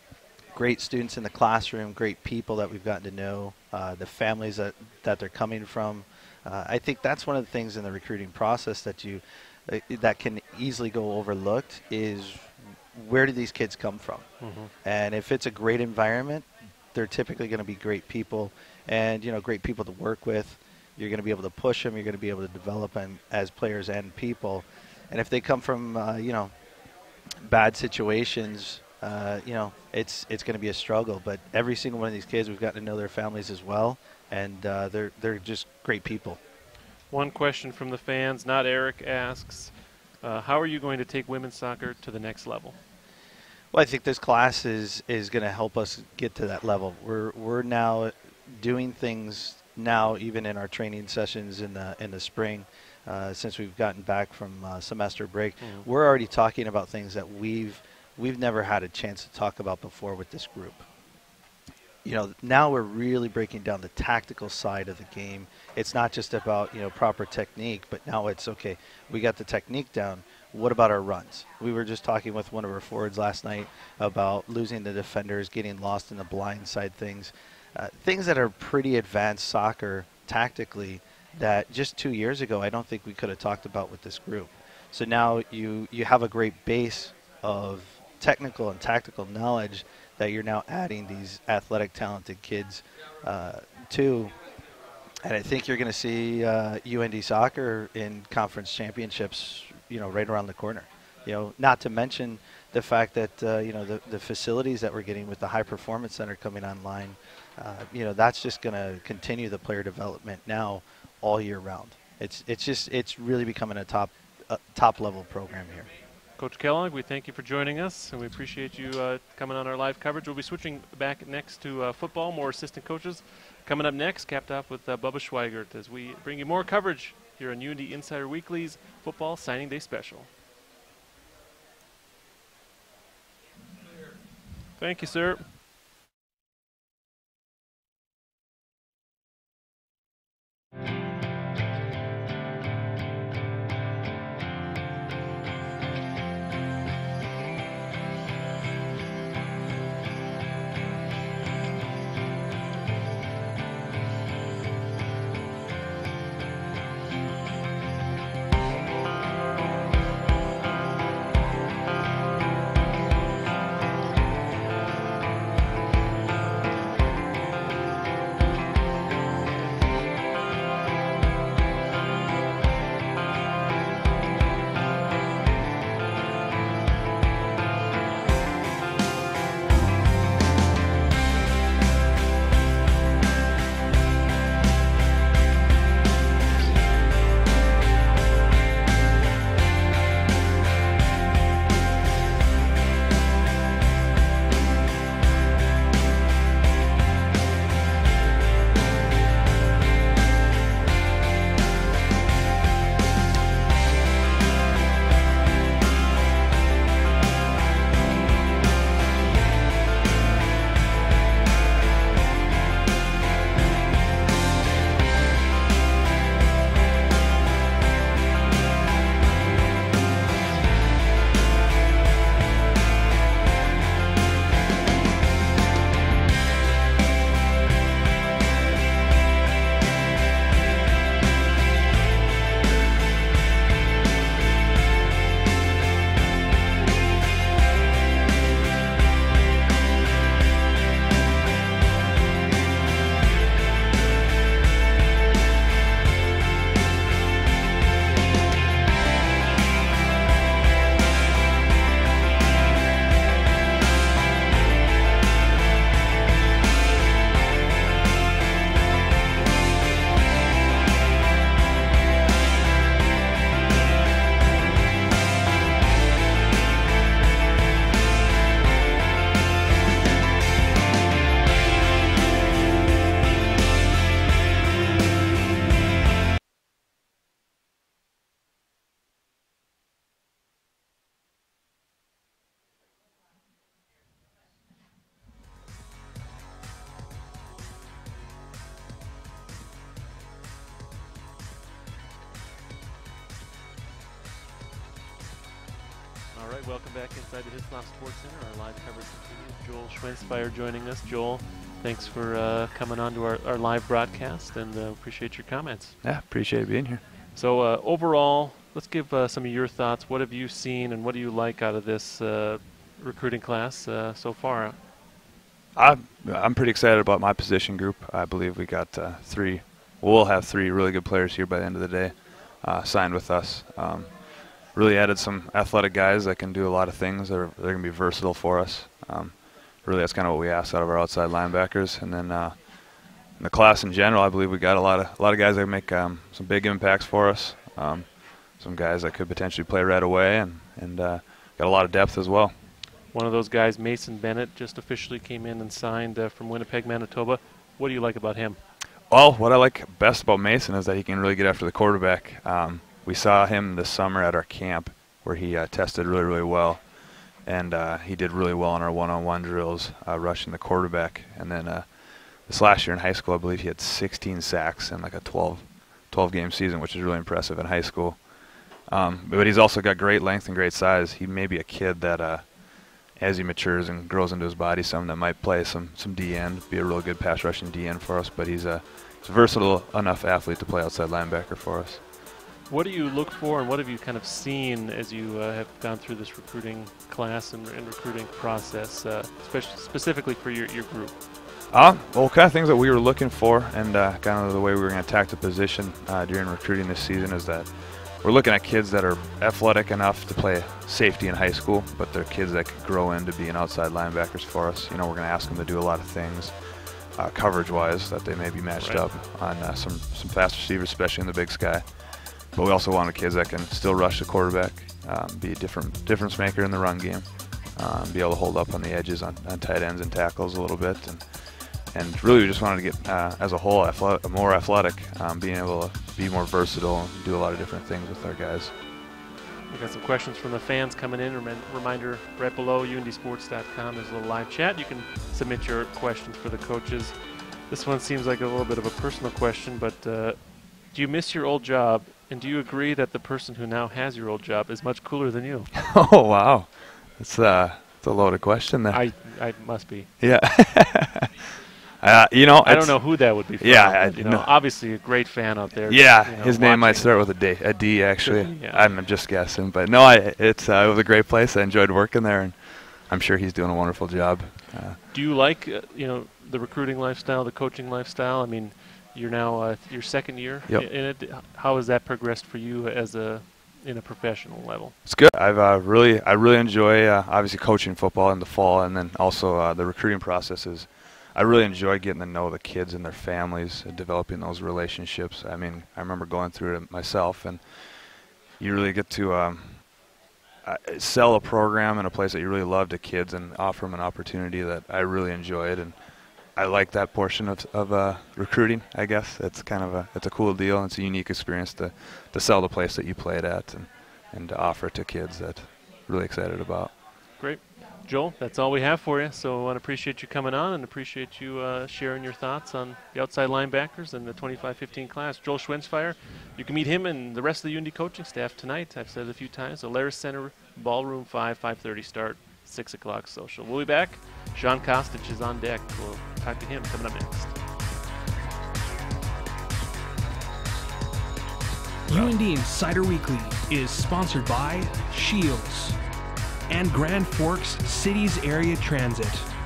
Speaker 16: Great students in the classroom, great people that we've gotten to know, uh, the families that, that they're coming from. Uh, I think that's one of the things in the recruiting process that you uh, that can easily go overlooked is where do these kids come from?
Speaker 1: Mm-hmm.
Speaker 16: And if it's a great environment, they're typically going to be great people and, you know, great people to work with. You're going to be able to push them. You're going to be able to develop them as players and people. And if they come from, uh, you know, bad situations, uh, you know, it's it's going to be a struggle. But every single one of these kids, we've gotten to know their families as well, and uh, they're they're just great people.
Speaker 1: One question from the fans, not Eric, asks, uh, how are you going to take women's soccer to the next level?
Speaker 16: Well, I think this class is is going to help us get to that level. We're we're now doing things now, even in our training sessions in the in the spring. Uh, since we've gotten back from uh, semester break,
Speaker 1: Mm.
Speaker 16: we're already talking about things that we've we've never had a chance to talk about before with this group. You know, now we're really breaking down the tactical side of the game. It's not just about, you know, proper technique, but now it's, okay, we got the technique down. What about our runs? We were just talking with one of our forwards last night about losing the defenders, getting lost in the blind side things. Uh, things that are pretty advanced soccer tactically that just two years ago I don't think we could have talked about with this group. So now you, you have a great base of technical and tactical knowledge that you're now adding these athletic, talented kids uh, to. And I think you're going to see uh, U N D soccer in conference championships, you know, right around the corner. You know, not to mention the fact that, uh, you know, the, the facilities that we're getting with the high performance center coming online, uh, you know, that's just going to continue the player development now all year round. It's it's just it's really becoming a top uh, top level program here.
Speaker 1: Coach Kellogg, we thank you for joining us, and we appreciate you uh, coming on our live coverage. We'll be switching back next to uh, football, more assistant coaches. Coming up next, capped off with uh, Bubba Schweigert as we bring you more coverage here on U N D Insider Weekly's Football Signing Day Special. Thank you, sir. All right, welcome back inside the Hislop Sports Center. Our live coverage continues. Joel Schwensfire joining us. Joel, thanks for uh, coming on to our, our live broadcast, and uh, appreciate your comments.
Speaker 11: Yeah, appreciate being here.
Speaker 1: So uh, overall, let's give uh, some of your thoughts. What have you seen, and what do you like out of this uh, recruiting class uh, so far?
Speaker 11: I'm, I'm pretty excited about my position group. I believe we got uh, three, we'll have three really good players here by the end of the day uh, signed with us. Um, really added some athletic guys that can do a lot of things. They're, they're going to be versatile for us. Um, really, that's kind of what we asked out of our outside linebackers. And then uh, in the class in general, I believe we got a lot of a lot of guys that make um, some big impacts for us. Um, some guys that could potentially play right away, and, and uh, got a lot of depth as well.
Speaker 1: One of those guys, Mason Bennett, just officially came in and signed uh, from Winnipeg, Manitoba. What do you like about him?
Speaker 11: Well, what I like best about Mason is that he can really get after the quarterback. Um, we saw him this summer at our camp where he uh, tested really, really well. And uh, he did really well on our one-on-one drills, uh, rushing the quarterback. And then uh, this last year in high school, I believe he had sixteen sacks in like a twelve, twelve game season, which is really impressive in high school. Um, but he's also got great length and great size. He may be a kid that, uh, as he matures and grows into his body, some that might play some some D end, be a real good pass rushing D end for us. But he's a, he's a versatile enough athlete to play outside linebacker for us.
Speaker 1: What do you look for, and what have you kind of seen as you uh, have gone through this recruiting class and, and recruiting process, uh, especially specifically for your, your group?
Speaker 17: Uh, well, kind of things that we were looking for, and uh, kind of the way we were going to attack the position uh, during recruiting this season is that we're looking at kids that are athletic enough to play safety in high school, but they're kids that could grow into being outside linebackers for us. You know, we're going to ask them to do a lot of things uh, coverage-wise that they may be matched
Speaker 1: Right.
Speaker 17: up on uh, some, some fast receivers, especially in the Big Sky. But we also wanted kids that can still rush the quarterback, um, be a different difference maker in the run game, um, be able to hold up on the edges on, on tight ends and tackles a little bit. And, and really we just wanted to get, uh, as a whole, athletic, more athletic, um, being able to be more versatile and do a lot of different things with our guys.
Speaker 1: We've got some questions from the fans coming in. Rem reminder, right below U N D sports dot com, there's a little live chat. You can submit your questions for the coaches. This one seems like a little bit of a personal question, but uh, do you miss your old job? And do you agree that the person who now has your old job is much cooler than you?
Speaker 17: Oh, wow. That's, uh, that's a loaded question there.
Speaker 1: I, I must be.
Speaker 17: Yeah. uh, you know,
Speaker 1: I don't know who that would be from.
Speaker 17: Yeah. I,
Speaker 1: you know,
Speaker 17: no.
Speaker 1: Obviously a great fan out there.
Speaker 17: Yeah,
Speaker 1: you know,
Speaker 17: his name
Speaker 1: watching.
Speaker 17: might start with a D, a D actually.
Speaker 1: Yeah.
Speaker 17: I'm just guessing. But no, I, it's, uh, it was a great place. I enjoyed working there, and I'm sure he's doing a wonderful job. Uh,
Speaker 1: Do you like, uh, you know, the recruiting lifestyle, the coaching lifestyle? I mean, you're now uh, your second year
Speaker 17: Yep.
Speaker 1: in it. How has that progressed for you as a in a professional level?
Speaker 17: It's good. I've uh, really, I really enjoy uh, obviously coaching football in the fall, and then also uh, the recruiting processes. I really enjoy getting to know the kids and their families, and developing those relationships. I mean, I remember going through it myself, and you really get to um, uh, sell a program in a place that you really love to kids and offer them an opportunity that I really enjoyed, and I like that portion of, of uh, recruiting, I guess. It's kind of a, it's a cool deal. It's a unique experience to, to sell the place that you played at and, and to offer it to kids that really excited about.
Speaker 1: Great. Joel, that's all we have for you. So I want to appreciate you coming on and appreciate you uh, sharing your thoughts on the outside linebackers and the twenty-five fifteen class. Joel Schwensfire, you can meet him and the rest of the U N D coaching staff tonight. I've said it a few times. Alaris Center, Ballroom five, five thirty start, six o'clock social. We'll be back. Sean Kostic is on deck. We'll talk to him coming up next.
Speaker 3: U N D Insider Weekly is sponsored by Shields and Grand Forks Cities Area Transit.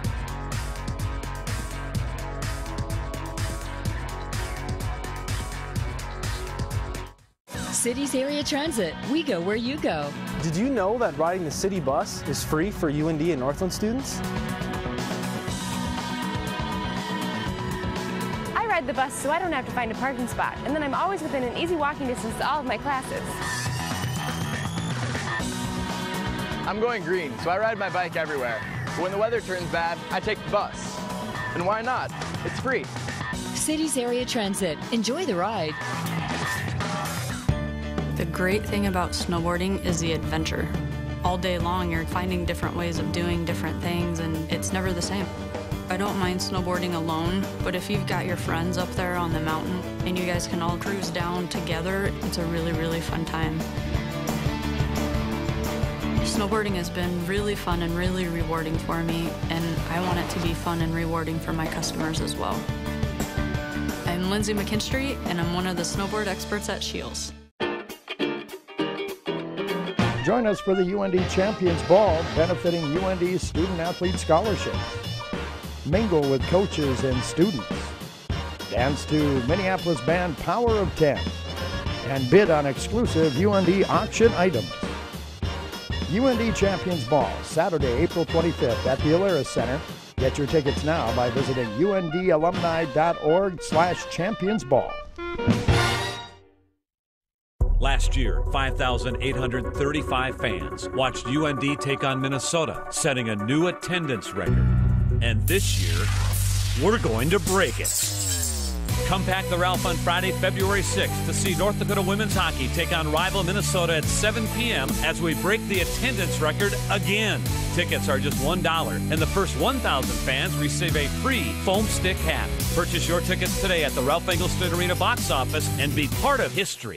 Speaker 4: Cities Area Transit. We go where you go.
Speaker 5: Did you know that riding the city bus is free for U N D and Northland students?
Speaker 6: I ride the bus so I don't have to find a parking spot, and then I'm always within an easy walking distance to all of my classes.
Speaker 7: I'm going green, so I ride my bike everywhere. But when the weather turns bad, I take the bus. And why not? It's free.
Speaker 4: Cities Area Transit. Enjoy the ride.
Speaker 18: The great thing about snowboarding is the adventure. All day long, you're finding different ways of doing different things, and it's never the same. I don't mind snowboarding alone, but if you've got your friends up there on the mountain and you guys can all cruise down together, it's a really, really fun time. Snowboarding has been really fun and really rewarding for me, and I want it to be fun and rewarding for my customers as well. I'm Lindsay McKinstry, and I'm one of the snowboard experts at Shields.
Speaker 12: Join us for the U N D Champions Ball, benefiting U N D's student athlete scholarships. Mingle with coaches and students. Dance to Minneapolis band Power of ten. And bid on exclusive U N D auction items. U N D Champions Ball, Saturday, April twenty-fifth at the Alaris Center. Get your tickets now by visiting undalumni.org slash championsball.
Speaker 10: Last year, five thousand eight hundred thirty-five fans watched U N D take on Minnesota, setting a new attendance record. And this year, we're going to break it. Come pack the Ralph on Friday, February sixth to see North Dakota women's hockey take on rival Minnesota at seven p m as we break the attendance record again. Tickets are just one dollar, and the first one thousand fans receive a free foam stick hat. Purchase your tickets today at the Ralph Engelstad Arena box office and be part of history.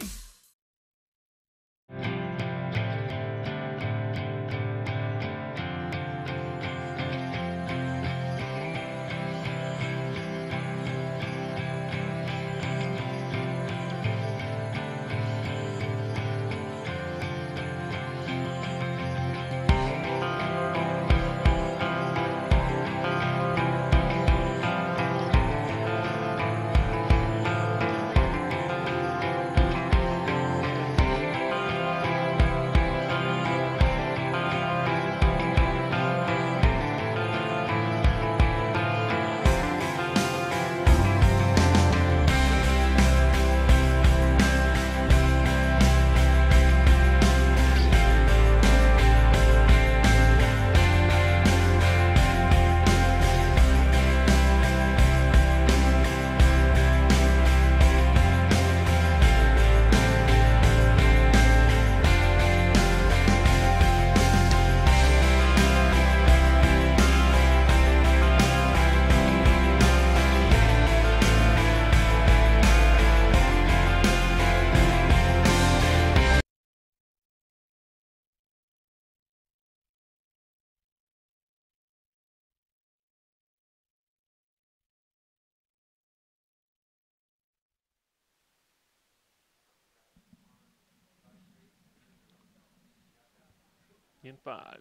Speaker 1: in five.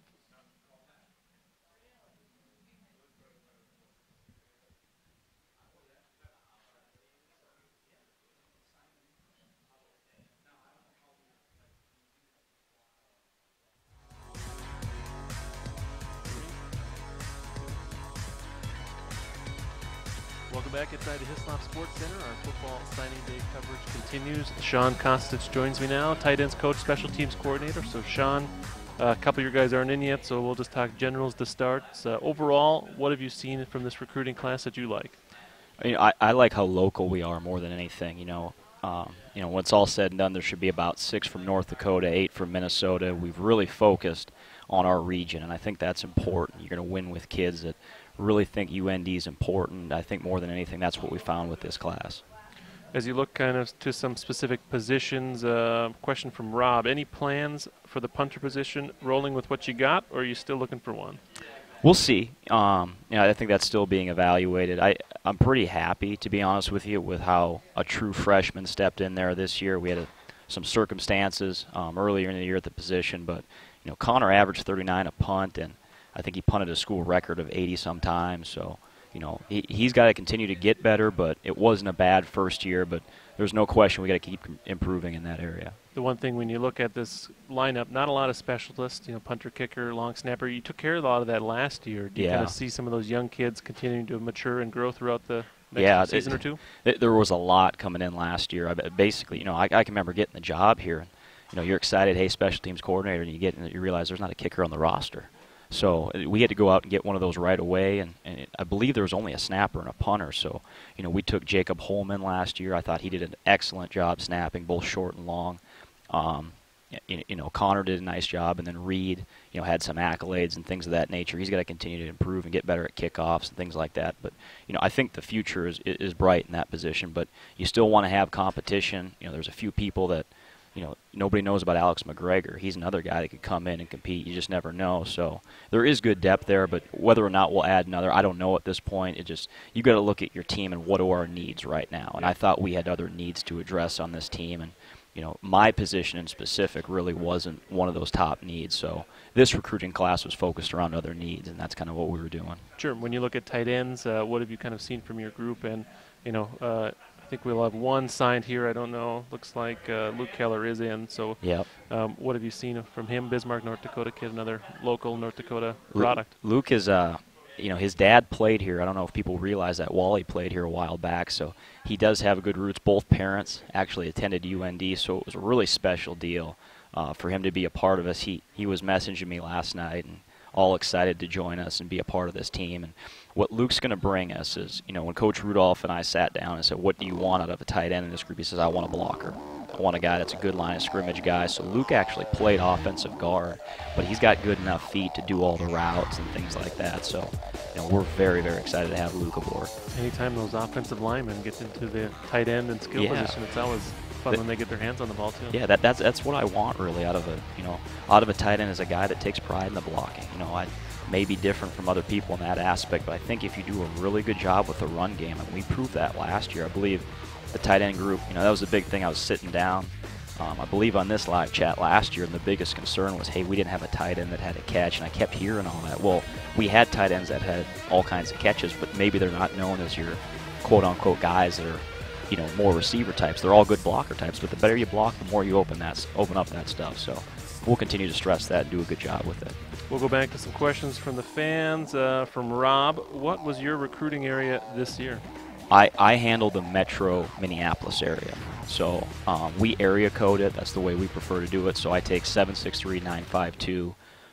Speaker 1: Welcome back inside the Hislop Sports Center. Our football signing day coverage continues. Sean Kostic joins me now, tight ends coach, special teams coordinator. So Sean, uh, a couple of your guys aren't in yet, so we'll just talk generals to start. So overall, what have you seen from this recruiting class that you like?
Speaker 19: I, mean, I, I like how local we are more than anything. You know, um, you know, when it's all said and done, there should be about six from North Dakota, eight from Minnesota. We've really focused on our region, and I think that's important. You're going to win with kids that really think U N D is important. I think more than anything, that's what we found with this class.
Speaker 1: As you look kind of to some specific positions, uh, question from Rob, any plans for the punter position rolling with what you got, or are you still looking for one?
Speaker 19: We'll see. Um, you know, I think that's still being evaluated. I, I'm pretty happy, to be honest with you, with how a true freshman stepped in there this year. We had a, some circumstances um, earlier in the year at the position, but you know, Connor averaged thirty-nine a punt, and I think he punted a school record of eighty sometimes. So, you know, he, he's got to continue to get better, but it wasn't a bad first year. But there's no question we got to keep improving in that area.
Speaker 1: The one thing when you look at this lineup, not a lot of specialists, you know, punter, kicker, long snapper. You took care of a lot of that last year. Do you
Speaker 19: Yeah.
Speaker 1: kind of see some of those young kids continuing to mature and grow throughout the next
Speaker 19: yeah,
Speaker 1: season
Speaker 19: it,
Speaker 1: or two?
Speaker 19: It, there was a lot coming in last year. I, basically, you know, I, I can remember getting the job here. And, you know, you're excited, hey, special teams coordinator, and you get and you realize there's not a kicker on the roster. So we had to go out and get one of those right away, and, and it, I believe there was only a snapper and a punter. So, you know, we took Jacob Holman last year. I thought he did an excellent job snapping, both short and long. Um, you, you know, Connor did a nice job, and then Reed, you know, had some accolades and things of that nature. He's got to continue to improve and get better at kickoffs and things like that. But, you know, I think the future is is bright in that position. But you still want to have competition. You know, there's a few people that, you know, nobody knows about Alex McGregor. He's another guy that could come in and compete. You just never know. So there is good depth there, but whether or not we'll add another, I don't know at this point. It just, you got to look at your team and what are our needs right now. And I thought we had other needs to address on this team. And, you know, my position in specific really wasn't one of those top needs. So this recruiting class was focused around other needs, and that's kind of what we were doing.
Speaker 1: Sure. When you look at tight ends, uh, what have you kind of seen from your group? And, you know, uh, I think we'll have one signed here. I don't know. Looks like uh, Luke Keller is in. So
Speaker 19: yep.
Speaker 1: um, what have you seen from him? Bismarck, North Dakota kid, another local North Dakota
Speaker 19: Lu-
Speaker 1: product.
Speaker 19: Luke is, uh, you know, his dad played here. I don't know if people realize that Wally played here a while back. So he does have good roots. Both parents actually attended U N D, so it was a really special deal uh, for him to be a part of us. He, he was messaging me last night and all excited to join us and be a part of this team. And what Luke's going to bring us is, you know, when Coach Rudolph and I sat down and said, what do you want out of a tight end in this group? He says, I want a blocker. I want a guy that's a good line of scrimmage guy. So Luke actually played offensive guard, but he's got good enough feet to do all the routes and things like that. So, you know, we're very, very excited to have Luke aboard.
Speaker 1: Anytime those offensive linemen get into the tight end and skill
Speaker 19: Yeah.
Speaker 1: position, it's always fun
Speaker 19: That-
Speaker 1: when they get their hands on the ball too.
Speaker 19: Yeah, that, that's that's what I want really out of a you know out of a tight end is a guy that takes pride in the blocking. You know, I may be different from other people in that aspect, but I think if you do a really good job with the run game, and we proved that last year, I believe the tight end group, you know, that was the big thing. I was sitting down, um, I believe on this live chat last year, and the biggest concern was, hey, we didn't have a tight end that had a catch, and I kept hearing all that. Well, we had tight ends that had all kinds of catches, but maybe they're not known as your quote-unquote guys that are, you know, more receiver types. They're all good blocker types, but the better you block, the more you open that open up that stuff. So we'll continue to stress that and do a good job with it.
Speaker 1: We'll go back to some questions from the fans. Uh, from Rob, what was your recruiting area this year?
Speaker 19: I, I handle the metro Minneapolis area. So um, we area code it. That's the way we prefer to do it. So I take seven six three nine five two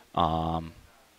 Speaker 19: um,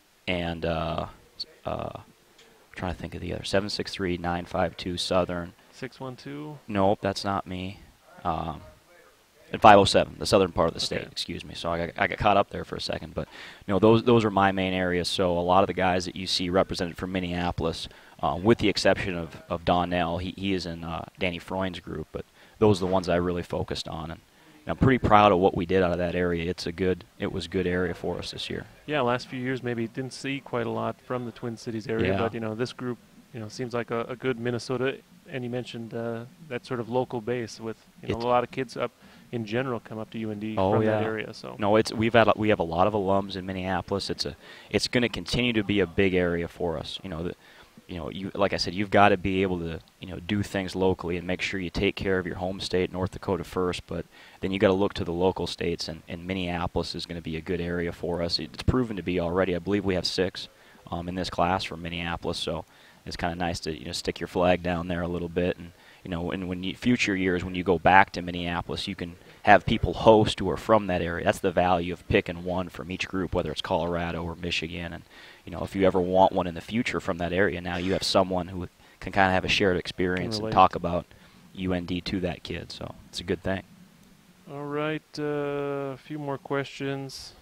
Speaker 19: and uh, uh, I'm trying to think of the other. seven six three nine five two Southern.
Speaker 1: six one two?
Speaker 19: Nope, that's not me. Um, and five oh seven, the southern part of the state,
Speaker 1: Okay.
Speaker 19: excuse me. So I got, I got caught up there for a second. But, you know, those those are my main areas. So a lot of the guys that you see represented from Minneapolis, uh, with the exception of, of Donnell, he, he is in uh, Danny Freund's group. But those are the ones I really focused on. And you know, I'm pretty proud of what we did out of that area. It's a good, it was a good area for us this year.
Speaker 1: Yeah, last few years maybe didn't see quite a lot from the Twin Cities area.
Speaker 19: Yeah.
Speaker 1: But, you know, this group, you know, seems like a, a good Minnesota. And you mentioned uh, that sort of local base with, you know,
Speaker 19: It's-
Speaker 1: a lot of kids up in general come up to U N D
Speaker 19: oh,
Speaker 1: from
Speaker 19: yeah.
Speaker 1: that area. So
Speaker 19: no, it's we've had we have a lot of alums in Minneapolis. It's a it's going to continue to be a big area for us. You know, the, you know, you like I said, you've got to be able to you know do things locally and make sure you take care of your home state, North Dakota, first. But then you got to look to the local states, and, and Minneapolis is going to be a good area for us. It's proven to be already. I believe we have six um, in this class from Minneapolis, so it's kind of nice to you know stick your flag down there a little bit. And you know, and when you, future years when you go back to Minneapolis, you can have people host who are from that area. That's the value of picking one from each group, whether it's Colorado or Michigan. And you know, if you ever want one in the future from that area, now you have someone who can kind of have a shared experience and talk about U N D to that kid. So it's a good thing.
Speaker 1: All right, uh, a few more questions.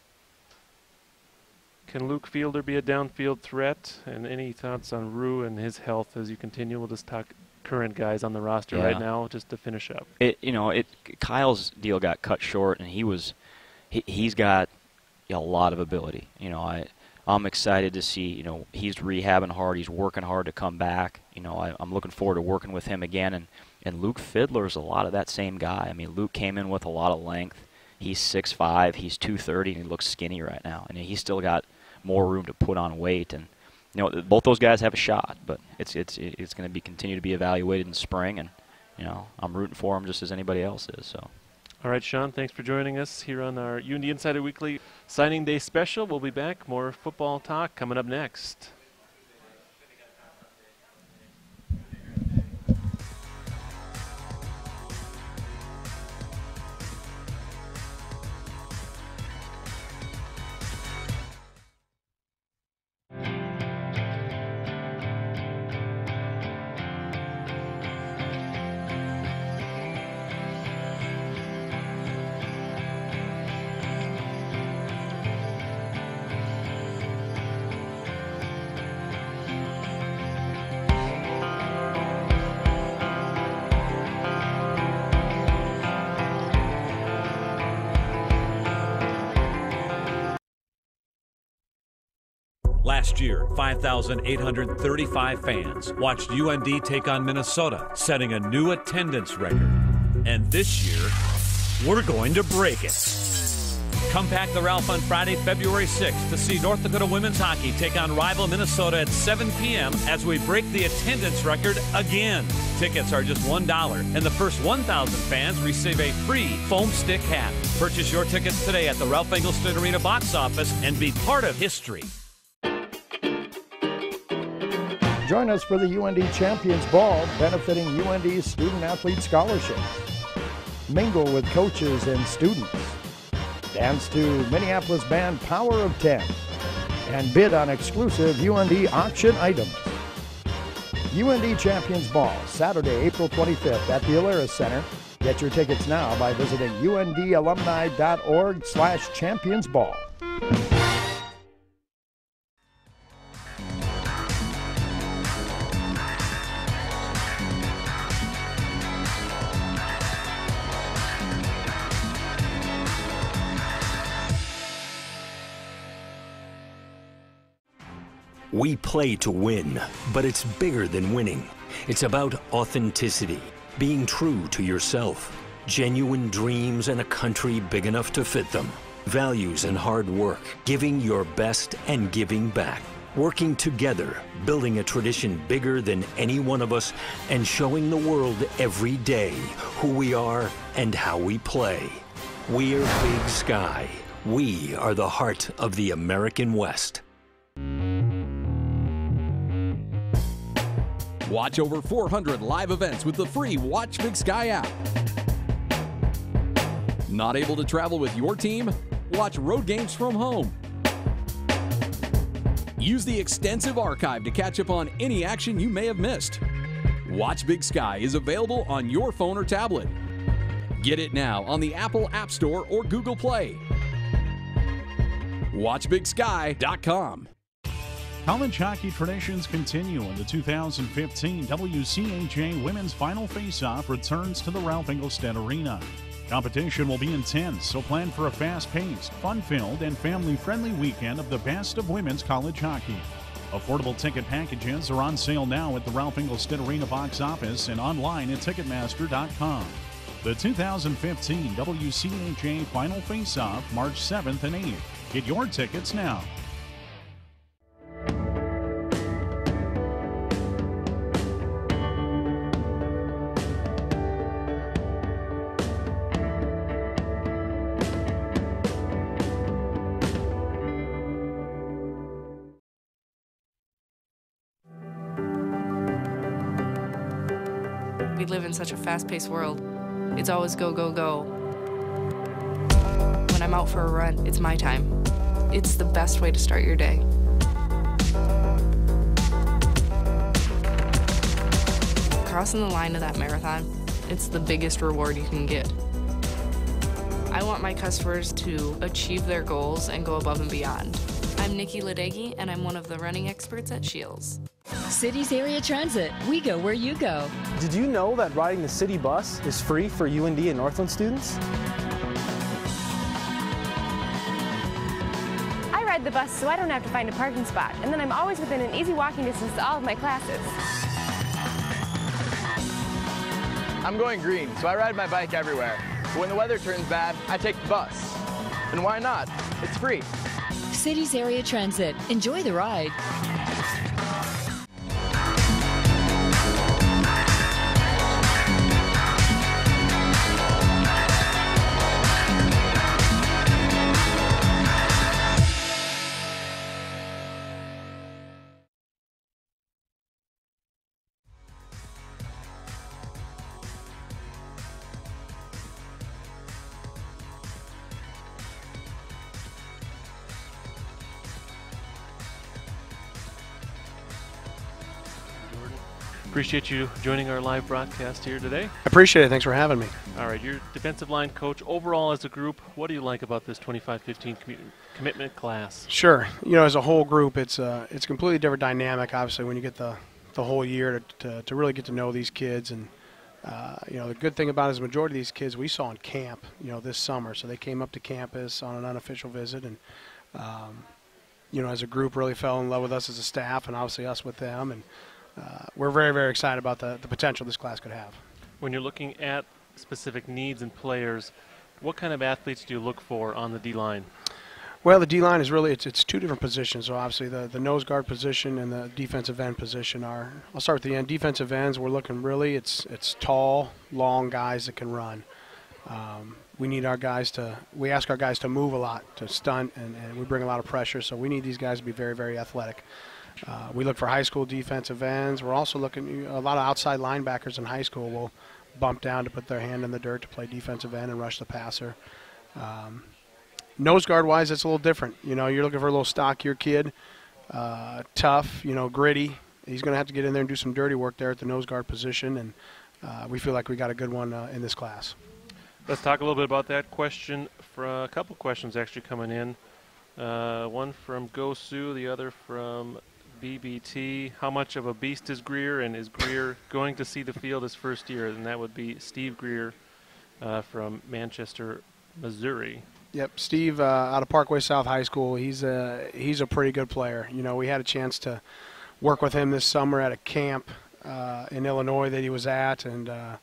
Speaker 1: Can Luke Fielder be a downfield threat? And any thoughts on Rue and his health as you continue? We'll just talk current guys on the roster
Speaker 19: yeah.
Speaker 1: right now, just to finish up.
Speaker 19: It you know it Kyle's deal got cut short, and he was he he's got a lot of ability. You know I. I'm excited to see, you know, he's rehabbing hard. He's working hard to come back. You know, I, I'm looking forward to working with him again. And, and Luke Fiddler's a lot of that same guy. I mean, Luke came in with a lot of length. He's six five, he's two thirty, and he looks skinny right now. And he's still got more room to put on weight. And, you know, both those guys have a shot, but it's it's it's going to be continue to be evaluated in spring. And, you know, I'm rooting for him just as anybody else is, so.
Speaker 1: All right, Sean, thanks for joining us here on our U N D Insider Weekly Signing Day special. We'll be back. More football talk coming up next.
Speaker 10: Last year, five thousand eight hundred thirty-five fans watched U N D take on Minnesota, setting a new attendance record. And this year, we're going to break it. Come pack the Ralph on Friday, February sixth to see North Dakota women's hockey take on rival Minnesota at seven p m as we break the attendance record again. Tickets are just one dollar, and the first one thousand fans receive a free foam stick hat. Purchase your tickets today at the Ralph Engelstad Arena box office and be part of history.
Speaker 12: Join us for the U N D Champions Ball, benefiting U N D's student-athlete scholarships. Mingle with coaches and students. Dance to Minneapolis band Power of ten. And bid on exclusive U N D auction items. U N D Champions Ball, Saturday, April twenty-fifth at the Alaris Center. Get your tickets now by visiting undalumni.org slash championsball.
Speaker 9: We play to win, but it's bigger than winning. It's about authenticity, being true to yourself, genuine dreams and a country big enough to fit them, values and hard work, giving your best and giving back, working together, building a tradition bigger than any one of us, and showing the world every day who we are and how we play. We're Big Sky. We are the heart of the American West.
Speaker 13: Watch over four hundred live events with the free Watch Big Sky app. Not able to travel with your team? Watch road games from home. Use the extensive archive to catch up on any action you may have missed. Watch Big Sky is available on your phone or tablet. Get it now on the Apple App Store or Google Play. watch big sky dot com.
Speaker 14: College hockey traditions continue, and the two thousand fifteen W C H A Women's Final Face-Off returns to the Ralph Engelstad Arena. Competition will be intense, so plan for a fast-paced, fun-filled, and family-friendly weekend of the best of women's college hockey. Affordable ticket packages are on sale now at the Ralph Engelstad Arena box office and online at ticketmaster dot com. The two thousand fifteen W C H A Final Face-Off, March seventh and eighth. Get your tickets now.
Speaker 20: We live in such a fast-paced world. It's always go, go, go. When I'm out for a run, it's my time. It's the best way to start your day. Crossing the line of that marathon, it's the biggest reward you can get. I want my customers to achieve their goals and go above and beyond. I'm Nikki Ladegi, and I'm one of the running experts at Shields.
Speaker 4: Cities Area Transit. We go where you go.
Speaker 5: Did you know that riding the city bus is free for U N D and Northland students?
Speaker 6: I ride the bus so I don't have to find a parking spot, and then I'm always within an easy walking distance to all of my classes.
Speaker 7: I'm going green, so I ride my bike everywhere. But when the weather turns bad, I take the bus. And why not? It's free.
Speaker 4: Cities Area Transit. Enjoy the ride.
Speaker 1: Appreciate you joining our live broadcast here today.
Speaker 21: Appreciate it. Thanks for having me.
Speaker 1: All right, your defensive line coach. Overall, as a group, what do you like about this twenty-five fifteen commi commitment class?
Speaker 21: Sure. You know, as a whole group, it's uh, it's a completely different dynamic. Obviously, when you get the the whole year to to, to really get to know these kids, and uh, you know, the good thing about it is the majority of these kids we saw in camp, you know, this summer. So they came up to campus on an unofficial visit, and um, you know, as a group, really fell in love with us as a staff, and obviously us with them, and. Uh, we're very, very excited about the, the potential this class could have.
Speaker 1: When you're looking at specific needs and players, what kind of athletes do you look for on the D-line?
Speaker 21: Well, the D-line is really, it's, it's two different positions. So obviously the, the nose guard position and the defensive end position are, I'll start with the end. Defensive ends, we're looking really, it's, it's tall, long guys that can run. Um, we need our guys to, we ask our guys to move a lot, to stunt, and, and we bring a lot of pressure. So we need these guys to be very, very athletic. Uh, we look for high school defensive ends. We're also looking, a lot of outside linebackers in high school will bump down to put their hand in the dirt to play defensive end and rush the passer. Um, nose guard wise, it's a little different. You know, you're looking for a little stockier kid, uh, tough, you know, gritty. He's going to have to get in there and do some dirty work there at the nose guard position, and uh, we feel like we got a good one uh, in this class.
Speaker 1: Let's talk a little bit about that question. For a couple questions actually coming in. Uh, one from Gosu, the other from B B T. How much of a beast is Greer, and is Greer going to see the field his first year? And that would be Steve Greer uh, from Manchester, Missouri.
Speaker 21: Yep, Steve uh, out of Parkway South High School. He's a he's a pretty good player. You know, we had a chance to work with him this summer at a camp uh, in Illinois that he was at, and uh,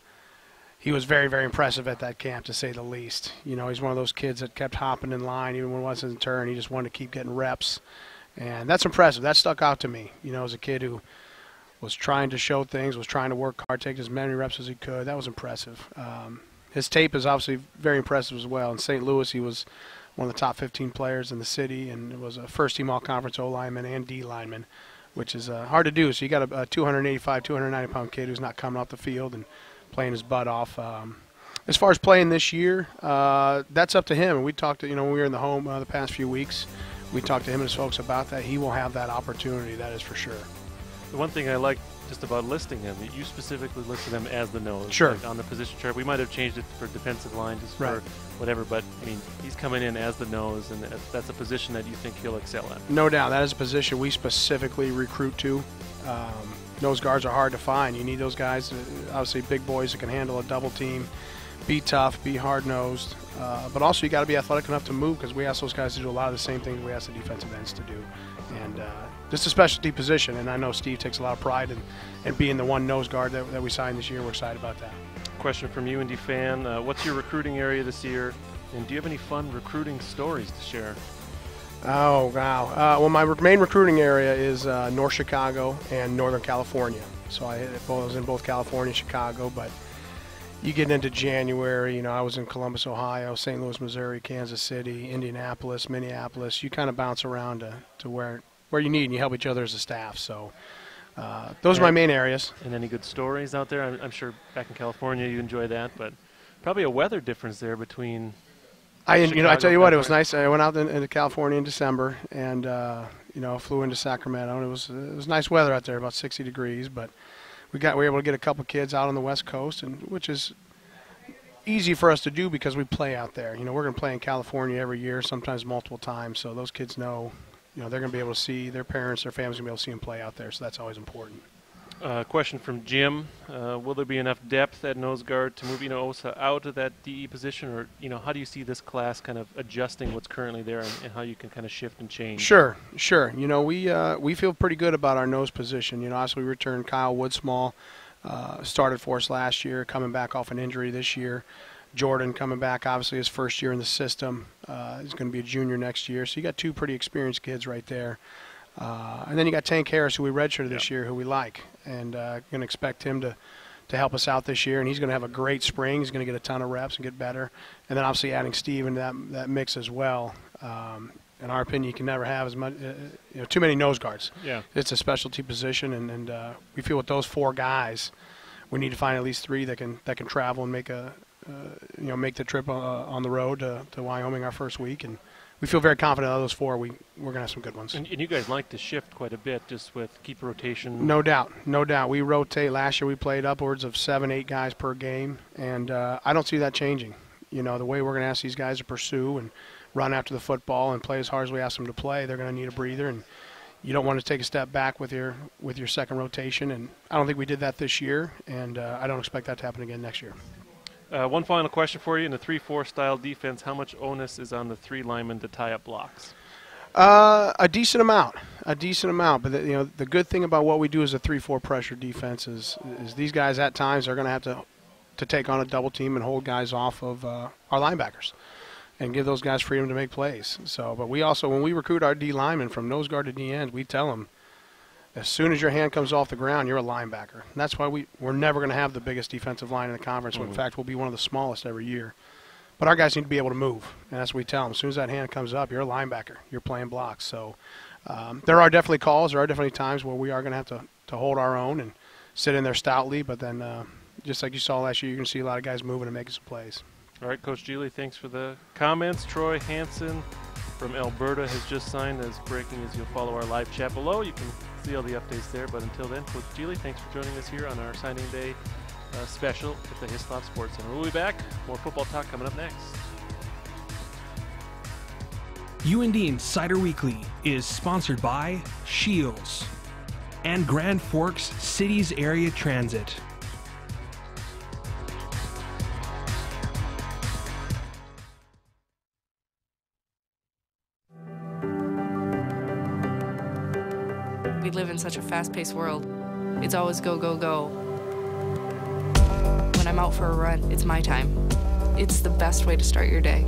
Speaker 21: he was very, very impressive at that camp, to say the least. You know, he's one of those kids that kept hopping in line even when it wasn't his turn. He just wanted to keep getting reps. And that's impressive. That stuck out to me, you know, as a kid who was trying to show things, was trying to work hard, take as many reps as he could. That was impressive. Um, his tape is obviously very impressive as well. In Saint Louis, he was one of the top fifteen players in the city, and was a first-team all-conference O-lineman and D-lineman, which is uh, hard to do. So you got a, a two eighty-five, two ninety pound kid who's not coming off the field and playing his butt off. Um, as far as playing this year, uh, that's up to him. And we talked to, you know, when we were in the home uh, the past few weeks, we talked to him and his folks about that. He will have that opportunity, that is for sure.
Speaker 1: The one thing I like just about listing him, you specifically listed him as the nose.
Speaker 21: Sure.
Speaker 1: Like on the position chart. We might have changed it for defensive line, just
Speaker 21: right.
Speaker 1: for whatever, but I mean, he's coming in as the nose, and that's a position that you think he'll excel at.
Speaker 21: No doubt. That is a position we specifically recruit to. Um, nose guards are hard to find. You need those guys, obviously big boys that can handle a double team, be tough, be hard-nosed, uh, but also you got to be athletic enough to move, because we ask those guys to do a lot of the same things we ask the defensive ends to do. And uh, just a specialty position, and I know Steve takes a lot of pride in, in being the one nose guard that, that we signed this year. We're excited about that.
Speaker 1: question from U N D fan. Uh, what's your recruiting area this year? And do you have any fun recruiting stories to share?
Speaker 21: Oh, wow. Uh, well, my main recruiting area is uh, North Chicago and Northern California. So I, I was in both California and Chicago, but you get into January, you know, I was in Columbus, Ohio, Saint Louis, Missouri, Kansas City, Indianapolis, Minneapolis. You kind of bounce around to, to where, where you need, and you help each other as a staff. So uh, those
Speaker 1: and,
Speaker 21: are my main areas.
Speaker 1: And any good stories out there? I'm, I'm sure back in California you enjoy that, but probably a weather difference there between
Speaker 21: I,
Speaker 1: Chicago,
Speaker 21: you know, I tell you what, it was
Speaker 1: California.
Speaker 21: nice. I went out in, into California in December, and uh, you know, flew into Sacramento. And it was it was nice weather out there, about sixty degrees. But we got we were able to get a couple kids out on the West Coast, and which is easy for us to do because we play out there. You know, we're going to play in California every year, sometimes multiple times. So those kids know, you know, they're going to be able to see their parents, their families, going to be able to see them play out there. So that's always important.
Speaker 1: Uh, question from Jim: uh, will there be enough depth at nose guard to move, you know, Osa out of that D E position, or you know, how do you see this class kind of adjusting what's currently there, and, and how you can kind of shift and change?
Speaker 21: Sure, sure. You know, we uh, we feel pretty good about our nose position. You know, obviously we returned Kyle Woodsmall, uh, started for us last year, coming back off an injury this year. Jordan coming back, obviously his first year in the system. Uh, he's going to be a junior next year. So you got two pretty experienced kids right there. Uh, and then you got Tank Harris, who we redshirted this year, who we like, and uh, going to expect him to, to help us out this year. And he's going to have a great spring. He's going to get a ton of reps and get better. And then obviously adding Steve into that that mix as well. Um, in our opinion, you can never have as much, uh, you know, too many nose guards.
Speaker 1: Yeah,
Speaker 21: it's a specialty position, and and uh, we feel with those four guys, we need to find at least three that can that can travel and make a, uh, you know, make the trip uh, on the road to, to Wyoming our first week. And we feel very confident out of those four. We, we're going to have some good ones.
Speaker 1: And, and you guys like to shift quite a bit just with keep rotation.
Speaker 21: No doubt. No doubt. We rotate. Last year we played upwards of seven, eight guys per game, and uh, I don't see that changing. You know, the way we're going to ask these guys to pursue and run after the football and play as hard as we ask them to play, they're going to need a breather, and you don't want to take a step back with your with your second rotation. And I don't think we did that this year, and uh, I don't expect that to happen again next year.
Speaker 1: Uh, one final question for you. In the three four style defense, how much onus is on the three linemen to tie up blocks?
Speaker 21: Uh, a decent amount, a decent amount. But the, you know, the good thing about what we do as a three four pressure defense is, is these guys at times are going to have to to take on a double team and hold guys off of uh, our linebackers and give those guys freedom to make plays. So, but we also, when we recruit our D linemen from nose guard to D ends, we tell them, as soon as your hand comes off the ground, you're a linebacker. And that's why we, we're never going to have the biggest defensive line in the conference. Mm-hmm. In fact, we'll be one of the smallest every year. But our guys need to be able to move, and that's what we tell them. As soon as that hand comes up, you're a linebacker. You're playing blocks. So um, there are definitely calls. There are definitely times where we are going to have to, to hold our own and sit in there stoutly. But then uh, just like you saw last year, you're going to see a lot of guys moving and making some plays.
Speaker 1: All right, Coach Geely, thanks for the comments. Troy Hansen from Alberta has just signed. As breaking as you'll follow our live chat below. You can see all the updates there. But until then, Coach Geely, thanks for joining us here on our signing day uh, special at the Hislop Sports Center. We'll be back. More football talk coming up next.
Speaker 3: U N D Insider Weekly is sponsored by Shields and Grand Forks Cities Area Transit.
Speaker 20: We live in such a fast-paced world. It's always go, go, go. When I'm out for a run, it's my time. It's the best way to start your day.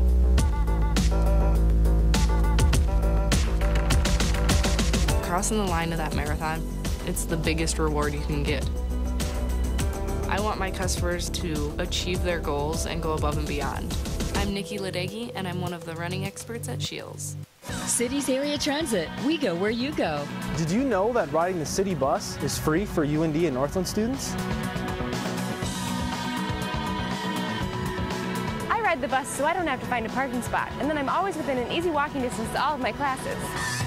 Speaker 20: Crossing the line of that marathon, it's the biggest reward you can get. I want my customers to achieve their goals and go above and beyond. I'm Nikki Ledegi, and I'm one of the running experts at Shields.
Speaker 4: Cities Area Transit. We go where you go.
Speaker 5: Did you know that riding the city bus is free for U N D and Northland students?
Speaker 6: I ride the bus so I don't have to find a parking spot, and then I'm always within an easy walking distance to all of my classes.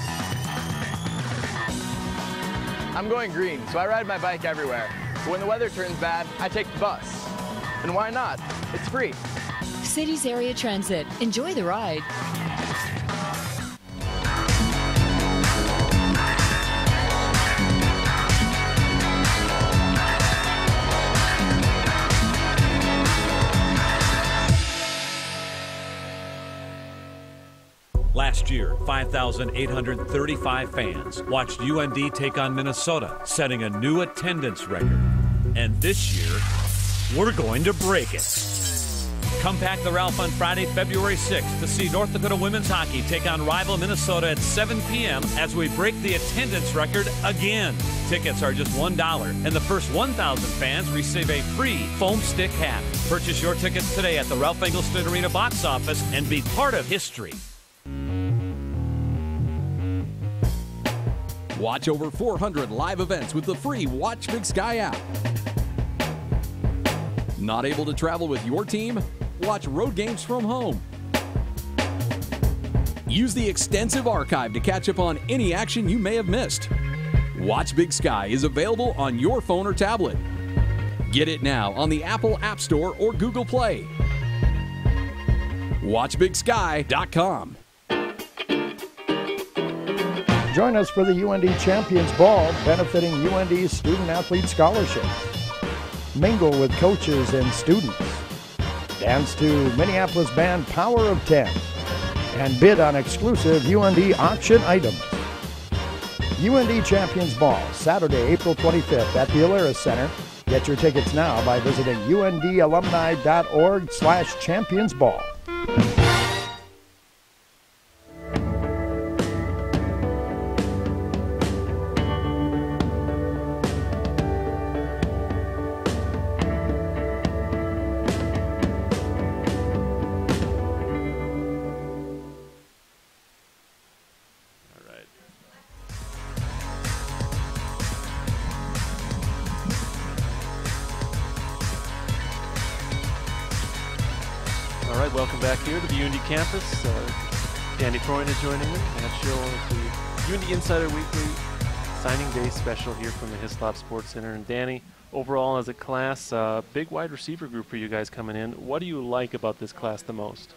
Speaker 7: I'm going green, so I ride my bike everywhere. But when the weather turns bad, I take the bus. And why not? It's free.
Speaker 4: Cities Area Transit. Enjoy the ride.
Speaker 10: Last year, five thousand eight hundred thirty-five fans watched U N D take on Minnesota, setting a new attendance record. And this year, we're going to break it. Come pack the Ralph on Friday, February sixth to see North Dakota women's hockey take on rival Minnesota at seven p m as we break the attendance record again. Tickets are just one dollar, and the first one thousand fans receive a free foam stick hat. Purchase your tickets today at the Ralph Engelstad Arena box office and be part of history.
Speaker 13: Watch over four hundred live events with the free Watch Big Sky app. Not able to travel with your team? Watch road games from home. Use the extensive archive to catch up on any action you may have missed. Watch Big Sky is available on your phone or tablet. Get it now on the Apple App Store or Google Play. watch big sky dot com.
Speaker 12: Join us for the U N D Champions Ball, benefiting U N D's student athlete scholarships. Mingle with coaches and students. Dance to Minneapolis band Power of ten. And bid on exclusive U N D auction items. U N D Champions Ball, Saturday, April twenty-fifth at the Alaris Center. Get your tickets now by visiting U N D alumni dot org slash champions ball.
Speaker 1: All right, welcome back here to the U N D campus. Uh, Danny Freund is joining me, and she'll the U N D Insider Weekly Signing Day special here from the Hislop Sports Center. And Danny, overall as a class, uh, big wide receiver group for you guys coming in. What do you like about this class the most?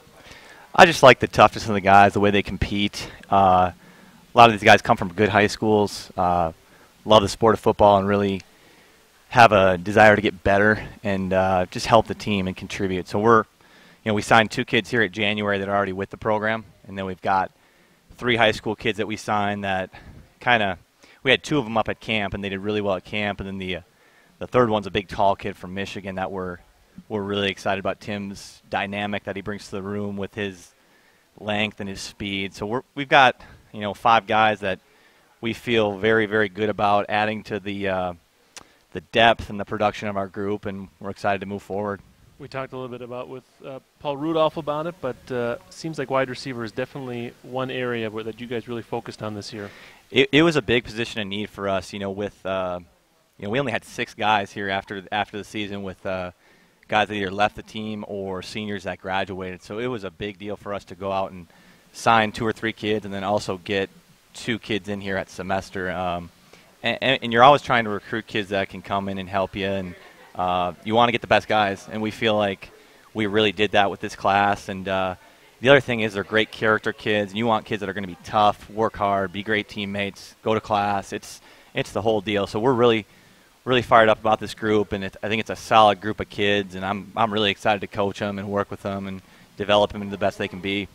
Speaker 2: I just like the toughness of the guys, the way they compete. Uh, a lot of these guys come from good high schools, uh, love the sport of football, and really have a desire to get better and uh, just help the team and contribute. So we're You know, we signed two kids here at January that are already with the program, and then we've got three high school kids that we signed that kind of – we had two of them up at camp, and they did really well at camp, and then the uh, the third one's a big, tall kid from Michigan that we're, we're really excited about Tim's dynamic that he brings to the room with his length and his speed. So we're, we've got, you know, five guys that we feel very, very good about adding to the uh, the depth and the production of our group, and we're excited to move forward.
Speaker 1: We talked a little bit about with uh, Paul Rudolph about it, but uh, seems like wide receiver is definitely one area where that you guys really focused on this year.
Speaker 2: It, it was a big position of need for us. You know, with uh, you know, we only had six guys here after after the season, with uh, guys that either left the team or seniors that graduated. So it was a big deal for us to go out and sign two or three kids, and then also get two kids in here at semester. Um, and, and you're always trying to recruit kids that can come in and help you, and Uh, you want to get the best guys, and we feel like we really did that with this class. And uh, the other thing is they're great character kids, and you want kids that are going to be tough, work hard, be great teammates, go to class. It's it's the whole deal. So we're really really fired up about this group, and it, I think it's a solid group of kids, and I'm I'm really excited to coach them and work with them and develop them into the best they can be.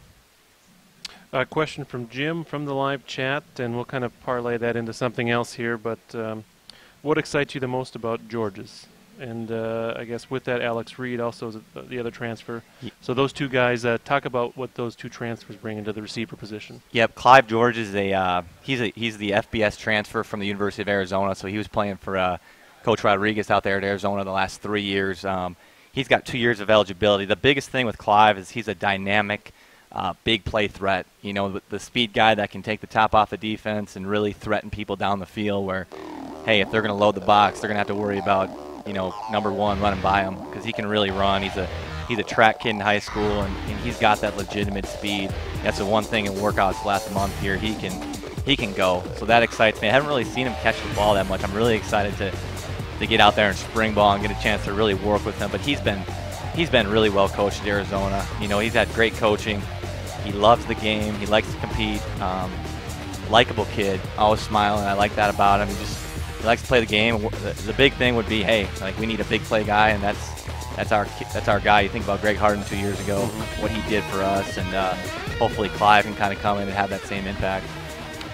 Speaker 1: A question from Jim from the live chat, and we'll kind of parlay that into something else here. But um, what excites you the most about George's? And uh, I guess with that, Alex Reed also is the other transfer. Yep. So those two guys, uh, talk about what those two transfers bring into the receiver position.
Speaker 2: Yep, Clive George is a uh, he's a he's the F B S transfer from the University of Arizona. So he was playing for uh, Coach Rodriguez out there at Arizona the last three years. Um, he's got two years of eligibility. The biggest thing with Clive is he's a dynamic, uh, big play threat. You know, the speed guy that can take the top off the defense and really threaten people down the field. Where, hey, if they're going to load the box, they're going to have to worry about, you know, number one, running by him, because he can really run. He's a he's a track kid in high school, and, and he's got that legitimate speed. That's the one thing in workouts last month here. He can he can go. So that excites me. I haven't really seen him catch the ball that much. I'm really excited to to get out there and spring ball and get a chance to really work with him. But he's been he's been really well coached at Arizona. You know, he's had great coaching. He loves the game. He likes to compete. Um, likable kid, always smiling. I like that about him. He just He likes to play the game. The big thing would be, hey, like we need a big play guy, and that's that's our that's our guy. You think about Greg Harden two years ago, mm-hmm. what he did for us, and uh, hopefully Clive can kind of come in and have that same impact.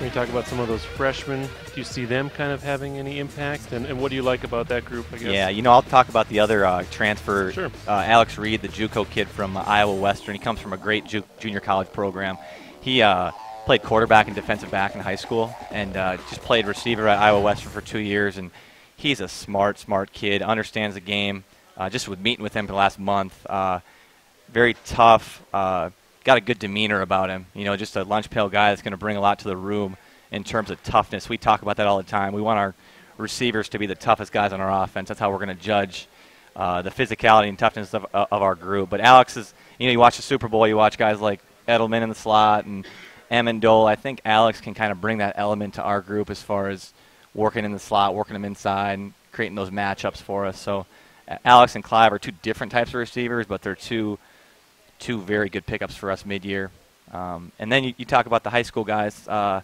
Speaker 1: When you talk about some of those freshmen, do you see them kind of having any impact? And, and what do you like about that group, I guess?
Speaker 2: Yeah, you know, I'll talk about the other uh, transfer.
Speaker 1: Sure.
Speaker 2: Uh, Alex Reed, the JUCO kid from uh, Iowa Western. He comes from a great ju junior college program. He uh, played quarterback and defensive back in high school and uh, just played receiver at Iowa Western for two years. And he's a smart, smart kid, understands the game. Uh, just with meeting with him for the last month, uh, very tough, uh, got a good demeanor about him. You know, just a lunch pail guy that's going to bring a lot to the room in terms of toughness. We talk about that all the time. We want our receivers to be the toughest guys on our offense. That's how we're going to judge uh, the physicality and toughness of, uh, of our group. But Alex is, you know, you watch the Super Bowl, you watch guys like Edelman in the slot and Amendola. I think Alex can kind of bring that element to our group as far as working in the slot, working them inside, and creating those matchups for us. So uh, Alex and Clive are two different types of receivers, but they're two two very good pickups for us mid-year. Um, and then you, you talk about the high school guys. Uh,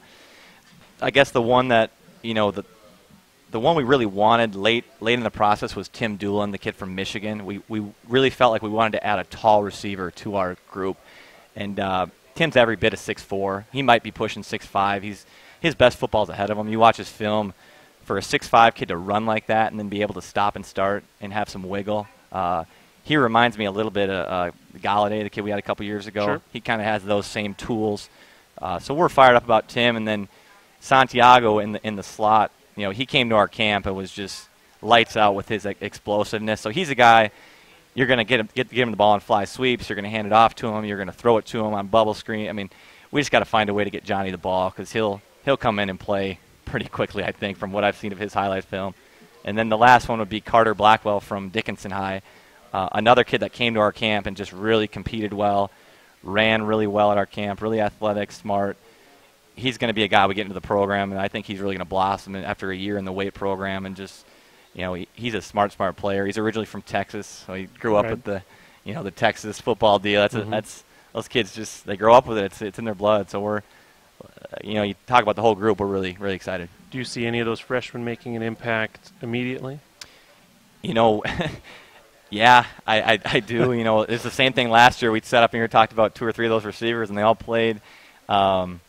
Speaker 2: I guess the one that, you know, the the one we really wanted late late in the process was Tim Doolin, the kid from Michigan. We we really felt like we wanted to add a tall receiver to our group. And uh, Tim's every bit of six four. He might be pushing six five. He's his best football's ahead of him. You watch his film, for a six five kid to run like that and then be able to stop and start and have some wiggle. Uh, He reminds me a little bit of uh, Galladay, the kid we had a couple years ago.
Speaker 1: Sure.
Speaker 2: He kind of has those same tools. Uh, so we're fired up about Tim. And then Santiago in the in the slot, you know, he came to our camp and was just lights out with his like, explosiveness. So he's a guy, you're going to get him, get, give him the ball on fly sweeps. You're going to hand it off to him. You're going to throw it to him on bubble screen. I mean, we just got to find a way to get Johnny the ball because he'll, he'll come in and play pretty quickly, I think, from what I've seen of his highlight film. And then the last one would be Carter Blackwell from Dickinson High. Uh, another kid that came to our camp and just really competed well, ran really well at our camp, really athletic, smart. He's going to be a guy we get into the program, and I think he's really going to blossom after a year in the weight program. And just, you know, he, he's a smart, smart player. He's originally from Texas, so he grew up
Speaker 1: right.
Speaker 2: with the, you know, the Texas football deal. That's
Speaker 1: mm-hmm.
Speaker 2: a, that's those kids just they grow up with it. It's it's in their blood. So we're, uh, you know, you talk about the whole group. We're really really excited.
Speaker 1: Do you see any of those freshmen making an impact immediately?
Speaker 2: You know. Yeah, I, I, I do. You know, it's the same thing last year. We sat up here and talked about two or three of those receivers, and they all played. Um,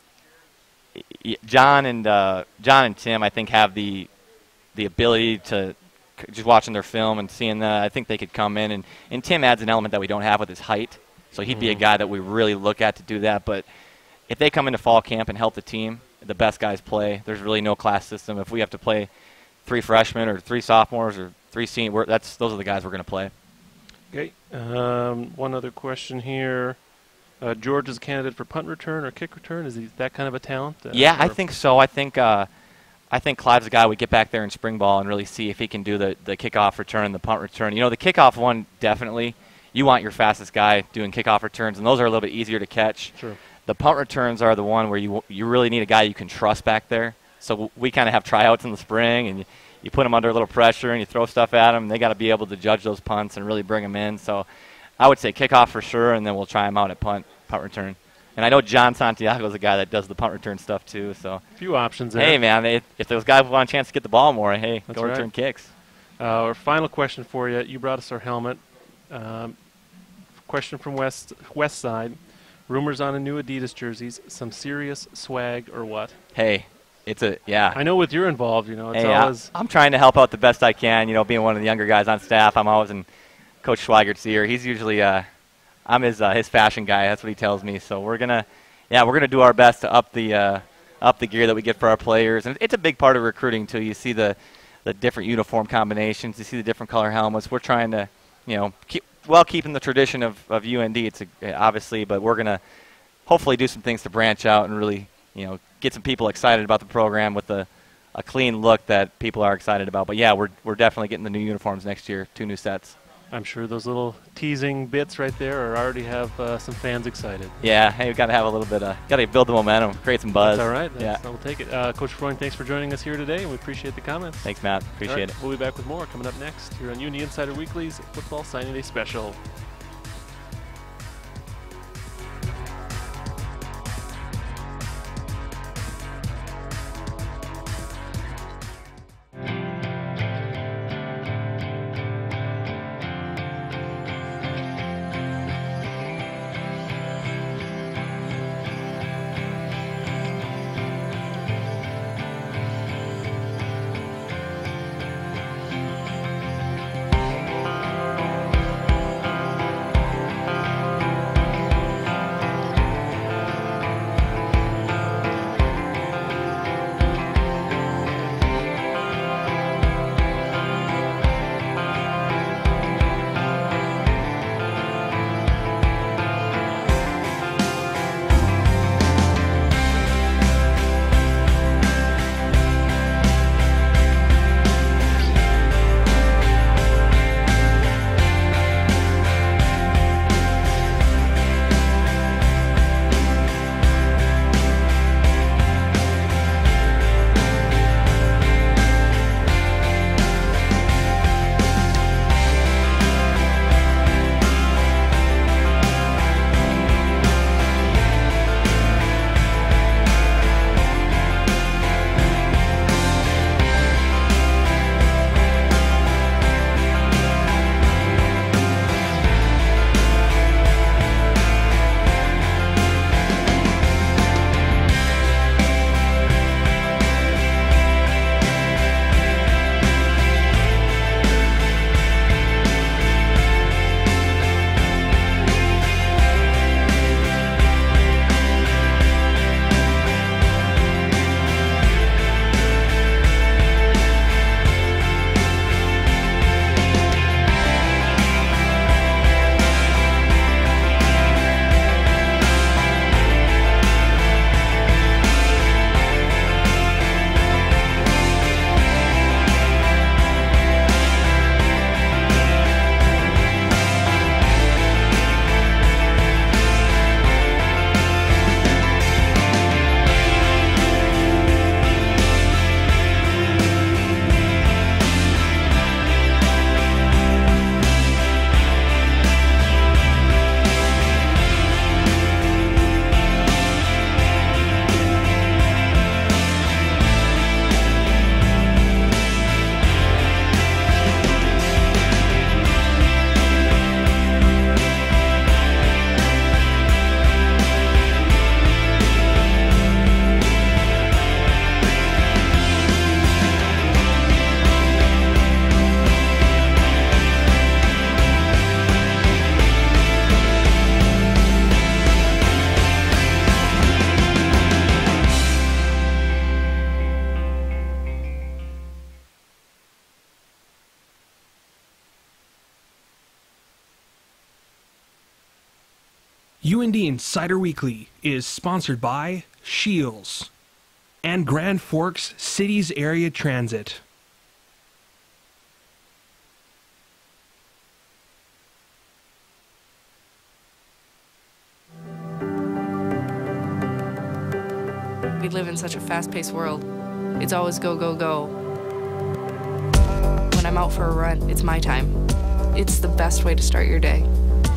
Speaker 2: John and uh, John and Tim, I think, have the the ability to just watching their film and seeing that. I think they could come in, and, and Tim adds an element that we don't have with his height. So he'd mm-hmm. be a guy that we really look at to do that. But if they come into fall camp and help the team, the best guys play. There's really no class system. If we have to play three freshmen or three sophomores or three seniors, that's those are the guys we're going to play.
Speaker 1: Okay. Um, one other question here. Uh, George is a candidate for punt return or kick return. Is he that kind of a talent? Uh,
Speaker 2: yeah, I think so. I think uh, I think Clive's a guy we get back there in spring ball and really see if he can do the, the kickoff return and the punt return. You know, the kickoff one, definitely. You want your fastest guy doing kickoff returns, and those are a little bit easier to catch.
Speaker 1: Sure.
Speaker 2: The punt returns are the one where you you really need a guy you can trust back there. So we kind of have tryouts in the spring, and you, you put them under a little pressure and you throw stuff at them. And they got to be able to judge those punts and really bring them in. So I would say kickoff for sure, and then we'll try them out at punt punt return. And I know John Santiago is a guy that does the punt return stuff too. So
Speaker 1: a few options there.
Speaker 2: Hey, man, if, if those guys want a chance to get the ball more, hey,
Speaker 1: That's
Speaker 2: go
Speaker 1: right.
Speaker 2: return kicks.
Speaker 1: Uh, our final question for you. You brought us our helmet. Um, question from West West Side. Rumors on a new Adidas jerseys. Some serious swag or what?
Speaker 2: Hey, it's a yeah.
Speaker 1: I know with you're involved, you know, it's
Speaker 2: hey,
Speaker 1: always.
Speaker 2: I, I'm trying to help out the best I can. You know, being one of the younger guys on staff, I'm always in Coach Schweigert's ear. He's usually uh, I'm his uh, his fashion guy. That's what he tells me. So we're gonna yeah we're gonna do our best to up the uh, up the gear that we get for our players, and it's a big part of recruiting too. You see the the different uniform combinations. You see the different color helmets. We're trying to you know keep. Well, keeping the tradition of, of U N D, it's a, obviously, but we're going to hopefully do some things to branch out and really, you know, get some people excited about the program with a, a clean look that people are excited about. But, yeah, we're, we're definitely getting the new uniforms next year, two new sets.
Speaker 1: I'm sure those little teasing bits right there are already have uh, some fans excited.
Speaker 2: Yeah, hey, we've got to have a little bit of, got to build the momentum, create some buzz.
Speaker 1: That's all right. That's,
Speaker 2: yeah.
Speaker 1: We'll take it. Uh, Coach Freund, thanks for joining us here today, and we appreciate the comments.
Speaker 2: Thanks, Matt. Appreciate
Speaker 1: right,
Speaker 2: it.
Speaker 1: We'll be back with more coming up next here on U N D Insider Weekly's Football Signing Day Special.
Speaker 3: U N D Insider Weekly is sponsored by Shields and Grand Forks Cities Area Transit.
Speaker 20: We live in such a fast-paced world. It's always go, go, go. When I'm out for a run, it's my time. It's the best way to start your day.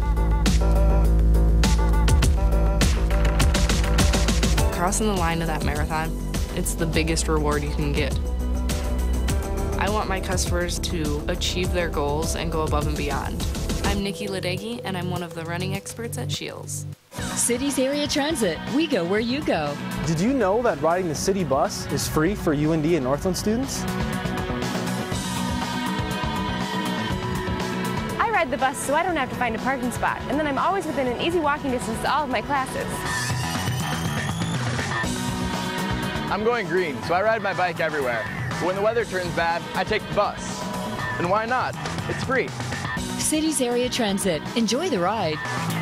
Speaker 20: Crossing the line of that marathon, it's the biggest reward you can get. I want my customers to achieve their goals and go above and beyond. I'm Nikki Ledegi, and I'm one of the running experts at Shields.
Speaker 4: Cities Area Transit. We go where you go.
Speaker 5: Did you know that riding the city bus is free for U N D and Northland students?
Speaker 6: I ride the bus so I don't have to find a parking spot, and then I'm always within an easy walking distance to all of my classes.
Speaker 7: I'm going green, so I ride my bike everywhere. But when the weather turns bad, I take the bus. And why not? It's free.
Speaker 4: Cities Area Transit. Enjoy the ride.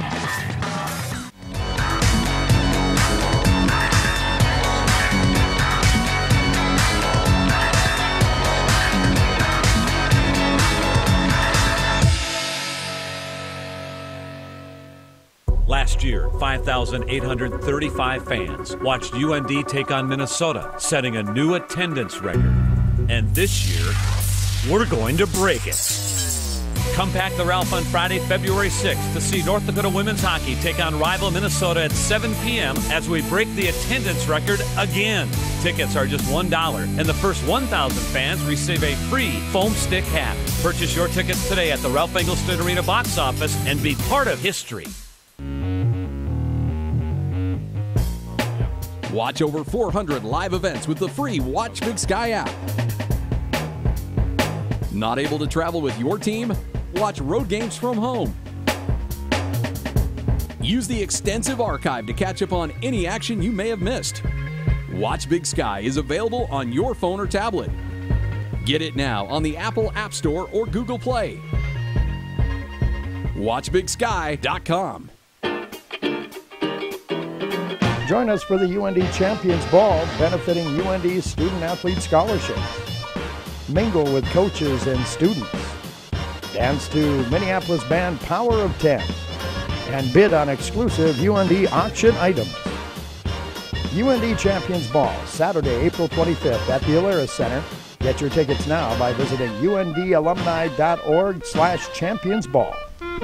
Speaker 10: Last year, five thousand eight hundred thirty-five fans watched U N D take on Minnesota, setting a new attendance record. And this year, we're going to break it. Come pack the Ralph on Friday, February sixth to see North Dakota women's hockey take on rival Minnesota at seven p m as we break the attendance record again. Tickets are just one dollar, and the first one thousand fans receive a free foam stick hat. Purchase your tickets today at the Ralph Engelstad Arena box office and be part of history.
Speaker 13: Watch over four hundred live events with the free Watch Big Sky app. Not able to travel with your team? Watch road games from home. Use the extensive archive to catch up on any action you may have missed. Watch Big Sky is available on your phone or tablet. Get it now on the Apple App Store or Google Play. watch big sky dot com.
Speaker 12: Join us for the U N D Champions Ball, benefiting U N D's student-athlete scholarships. Mingle with coaches and students. Dance to Minneapolis band Power of ten. And bid on exclusive U N D auction items. U N D Champions Ball, Saturday, April twenty-fifth at the Alaris Center. Get your tickets now by visiting undalumni.org slash championsball.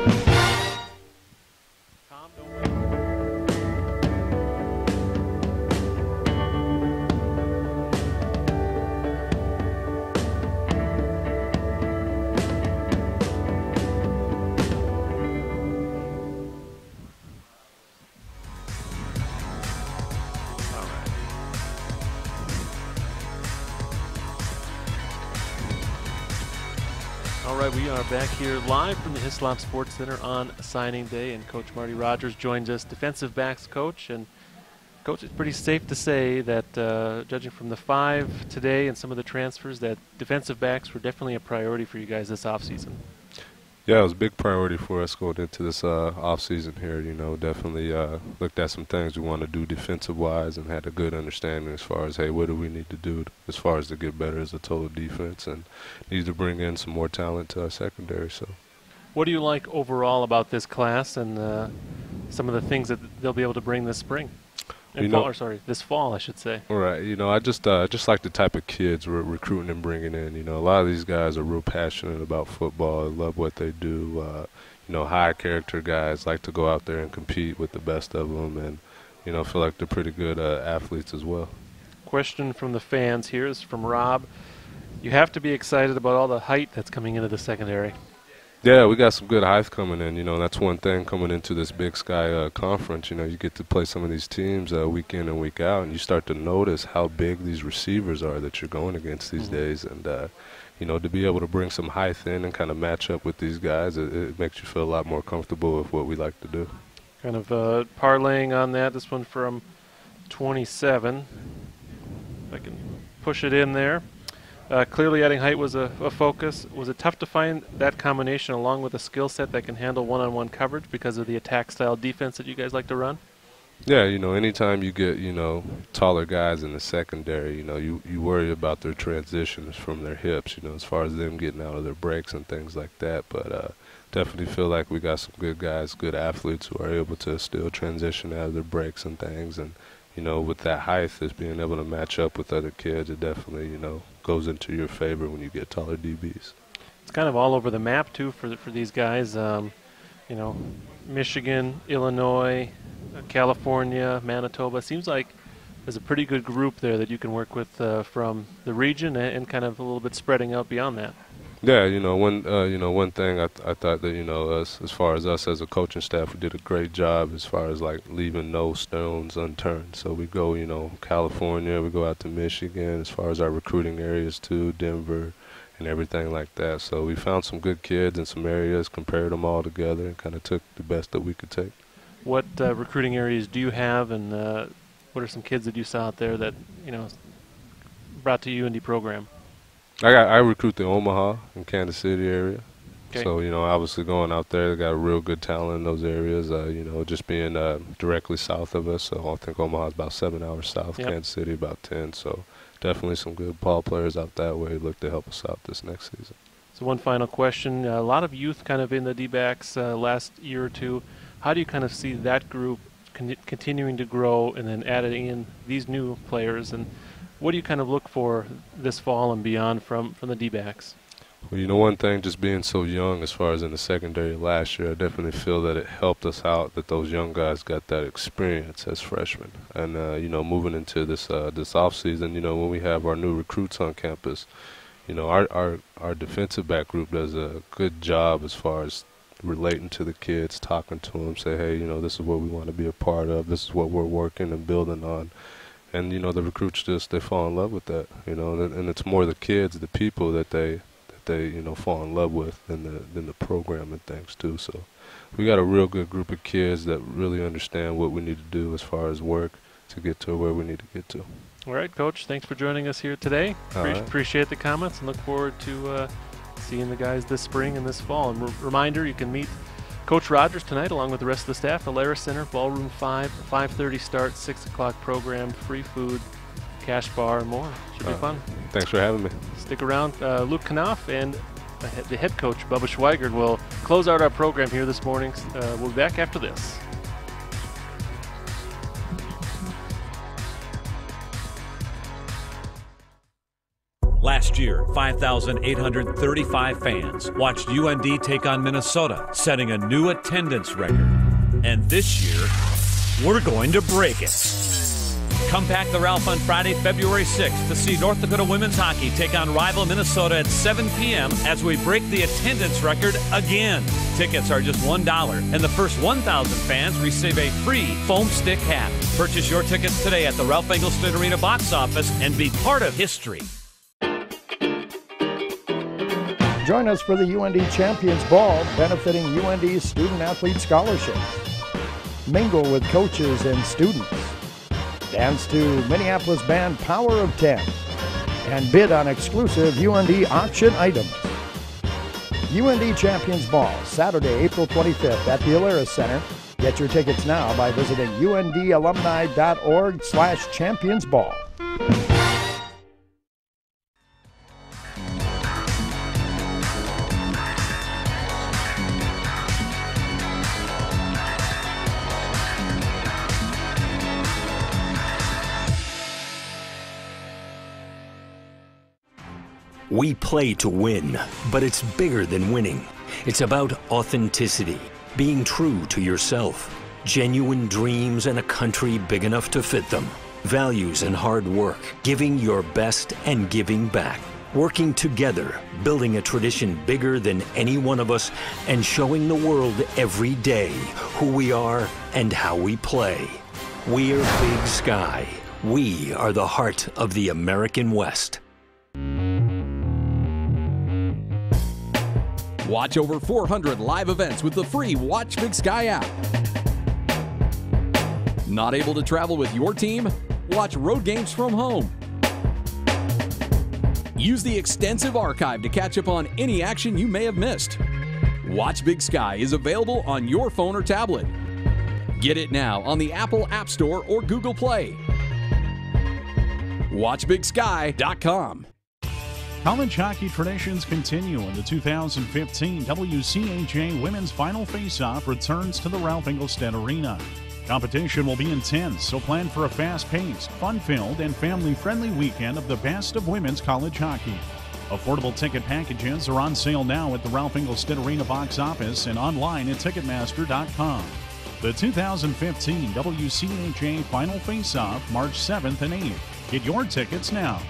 Speaker 1: All right, we are back here live from the Hislop Sports Center on signing day, and Coach Marty Rogers joins us, defensive backs coach. And Coach, it's pretty safe to say that, uh, judging from the five today and some of the transfers, that defensive backs were definitely a priority for you guys this offseason.
Speaker 8: Yeah, it was a big priority for us going into this uh, offseason here. You know, definitely uh, looked at some things we want to do defensive-wise and had a good understanding as far as, hey, what do we need to do as far as to get better as a total defense, and need to bring in some more talent to our secondary. So,
Speaker 1: what do you like overall about this class and uh, some of the things that they'll be able to bring this spring?
Speaker 8: You
Speaker 1: fall,
Speaker 8: know,
Speaker 1: or sorry, this fall, I should say.
Speaker 8: All right. You know, I just uh, just like the type of kids we're recruiting and bringing in. You know, a lot of these guys are real passionate about football, love what they do. Uh, you know, high character guys like to go out there and compete with the best of them, and you know, feel like they're pretty good uh, athletes as well.
Speaker 1: Question from the fans here is from Rob. You have to be excited about all the height that's coming into the secondary.
Speaker 8: Yeah, we got some good height coming in. You know, that's one thing coming into this Big Sky uh, conference. You know, you get to play some of these teams uh, week in and week out, and you start to notice how big these receivers are that you're going against these mm-hmm. days. And, uh, you know, to be able to bring some height in and kind of match up with these guys, it, it makes you feel a lot more comfortable with what we like to do.
Speaker 1: Kind of uh, parlaying on that, this one from twenty-seven. If I can push it in there. Uh, clearly adding height was a, a focus. Was it tough to find that combination along with a skill set that can handle one-on-one coverage because of the attack-style defense that you guys like to run?
Speaker 8: Yeah, you know, anytime you get, you know, taller guys in the secondary, you know, you, you worry about their transitions from their hips, you know, as far as them getting out of their breaks and things like that. But uh, definitely feel like we got some good guys, good athletes who are able to still transition out of their breaks and things. And, you know, with that height, is being able to match up with other kids, it definitely, you know, goes into your favor when you get taller D Bs.
Speaker 1: It's kind of all over the map, too, for, the, for these guys. Um, you know, Michigan, Illinois, California, Manitoba. Seems like there's a pretty good group there that you can work with uh, from the region and, and kind of a little bit spreading out beyond that.
Speaker 8: Yeah, you know, one uh, you know one thing I, th I thought that, you know, us as far as us as a coaching staff, we did a great job as far as like leaving no stones unturned. So we go, you know, California, we go out to Michigan as far as our recruiting areas too, Denver, and everything like that. So we found some good kids in some areas, compared them all together, and kind of took the best that we could take.
Speaker 1: What uh, recruiting areas do you have, and uh, what are some kids that you saw out there that, you know, brought to U N D program?
Speaker 8: I got I recruit the Omaha and Kansas City area.
Speaker 1: Okay.
Speaker 8: So, you know, obviously going out there, they got a real good talent in those areas. Uh, you know, just being uh, directly south of us. So I think Omaha is about seven hours south,
Speaker 1: yep.
Speaker 8: Kansas City about ten. So definitely some good ball players out that way. Look to help us out this next season.
Speaker 1: So one final question: uh, a lot of youth kind of in the D-backs uh, last year or two. How do you kind of see that group con continuing to grow and then adding in these new players? And what do you kind of look for this fall and beyond from, from the D-backs?
Speaker 8: Well, you know, one thing, just being so young as far as in the secondary last year, I definitely feel that it helped us out that those young guys got that experience as freshmen. And, uh, you know, moving into this uh, this offseason, you know, when we have our new recruits on campus, you know, our, our, our defensive back group does a good job as far as relating to the kids, talking to them, say, hey, you know, this is what we want to be a part of. This is what we're working and building on. And, you know, the recruits just, they fall in love with that, you know, and, and it's more the kids, the people that they, that they, you know, fall in love with than the, than the program and things too. So we got a real good group of kids that really understand what we need to do as far as work to get to where we need to get to.
Speaker 1: All right, Coach, thanks for joining us here today. Pre
Speaker 8: right.
Speaker 1: Appreciate the comments and look forward to uh, seeing the guys this spring and this fall. And re reminder, you can meet Coach Rogers tonight along with the rest of the staff, the Lara Center, Ballroom five, five thirty start, six o'clock program, free food, cash bar, and more. Should be uh, fun.
Speaker 8: Thanks for having me.
Speaker 1: Stick around. Uh, Luke Knopf and the head coach, Bubba Schweigert, will close out our program here this morning. Uh, we'll be back after this.
Speaker 10: Last year, five thousand eight hundred thirty-five fans watched U N D take on Minnesota, setting a new attendance record. And this year, we're going to break it. Come pack the Ralph on Friday, February sixth to see North Dakota women's hockey take on rival Minnesota at seven p m as we break the attendance record again. Tickets are just one dollar, and the first one thousand fans receive a free foam stick hat. Purchase your tickets today at the Ralph Engelstad Arena box office and be part of history.
Speaker 12: Join us for the U N D Champions Ball, benefiting U N D's student-athlete scholarships. Mingle with coaches and students. Dance to Minneapolis band Power of ten. And bid on exclusive U N D auction items. U N D Champions Ball, Saturday, April twenty-fifth at the Alara Center. Get your tickets now by visiting undalumni.org slash champions ball.
Speaker 9: We play to win, but it's bigger than winning. It's about authenticity, being true to yourself, genuine dreams and a country big enough to fit them, values and hard work, giving your best and giving back, working together, building a tradition bigger than any one of us, and showing the world every day who we are and how we play. We're Big Sky. We are the heart of the American West.
Speaker 13: Watch over four hundred live events with the free Watch Big Sky app. Not able to travel with your team? Watch road games from home. Use the extensive archive to catch up on any action you may have missed. Watch Big Sky is available on your phone or tablet. Get it now on the Apple App Store or Google Play. watch big sky dot com.
Speaker 14: College hockey traditions continue, and the two thousand fifteen W C H A Women's Final Face-Off returns to the Ralph Engelstad Arena. Competition will be intense, so plan for a fast-paced, fun-filled, and family-friendly weekend of the best of women's college hockey. Affordable ticket packages are on sale now at the Ralph Engelstad Arena box office and online at ticketmaster dot com. The two thousand fifteen W C H A Final Face-Off, March seventh and eighth. Get your tickets now.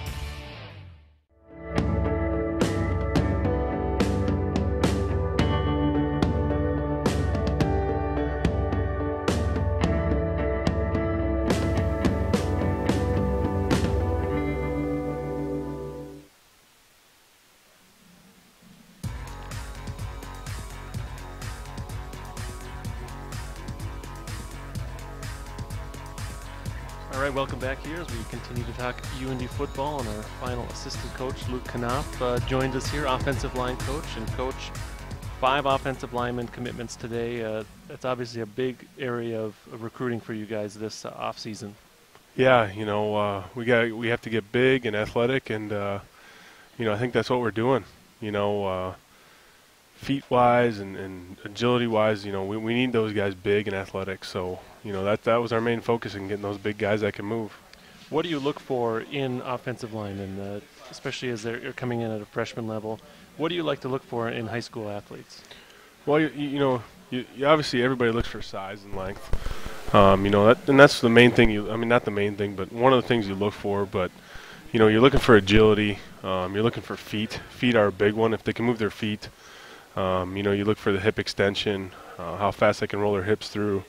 Speaker 1: All right, welcome back here as we continue to talk U N D football, and our final assistant coach, Luke Knopf, uh, joined us here, offensive line coach. And coach, five offensive lineman commitments today. Uh, that's obviously a big area of, of recruiting for you guys this uh, off season.
Speaker 15: Yeah, you know, uh, we got we have to get big and athletic, and uh, you know, I think that's what we're doing. You know, uh, feet-wise and, and agility-wise, you know, we we need those guys big and athletic. So, you know, that that was our main focus in getting those big guys that can move.
Speaker 1: What do you look for in offensive linemen, uh, especially as they're you're coming in at a freshman level? What do you like to look for in high school athletes?
Speaker 15: Well, you, you know, you, you obviously everybody looks for size and length. Um, you know, that, and that's the main thing. You, I mean, not the main thing, but one of the things you look for. But you know, you're looking for agility. Um, you're looking for feet. Feet are a big one. If they can move their feet, um, you know, you look for the hip extension, uh, how fast they can roll their hips through.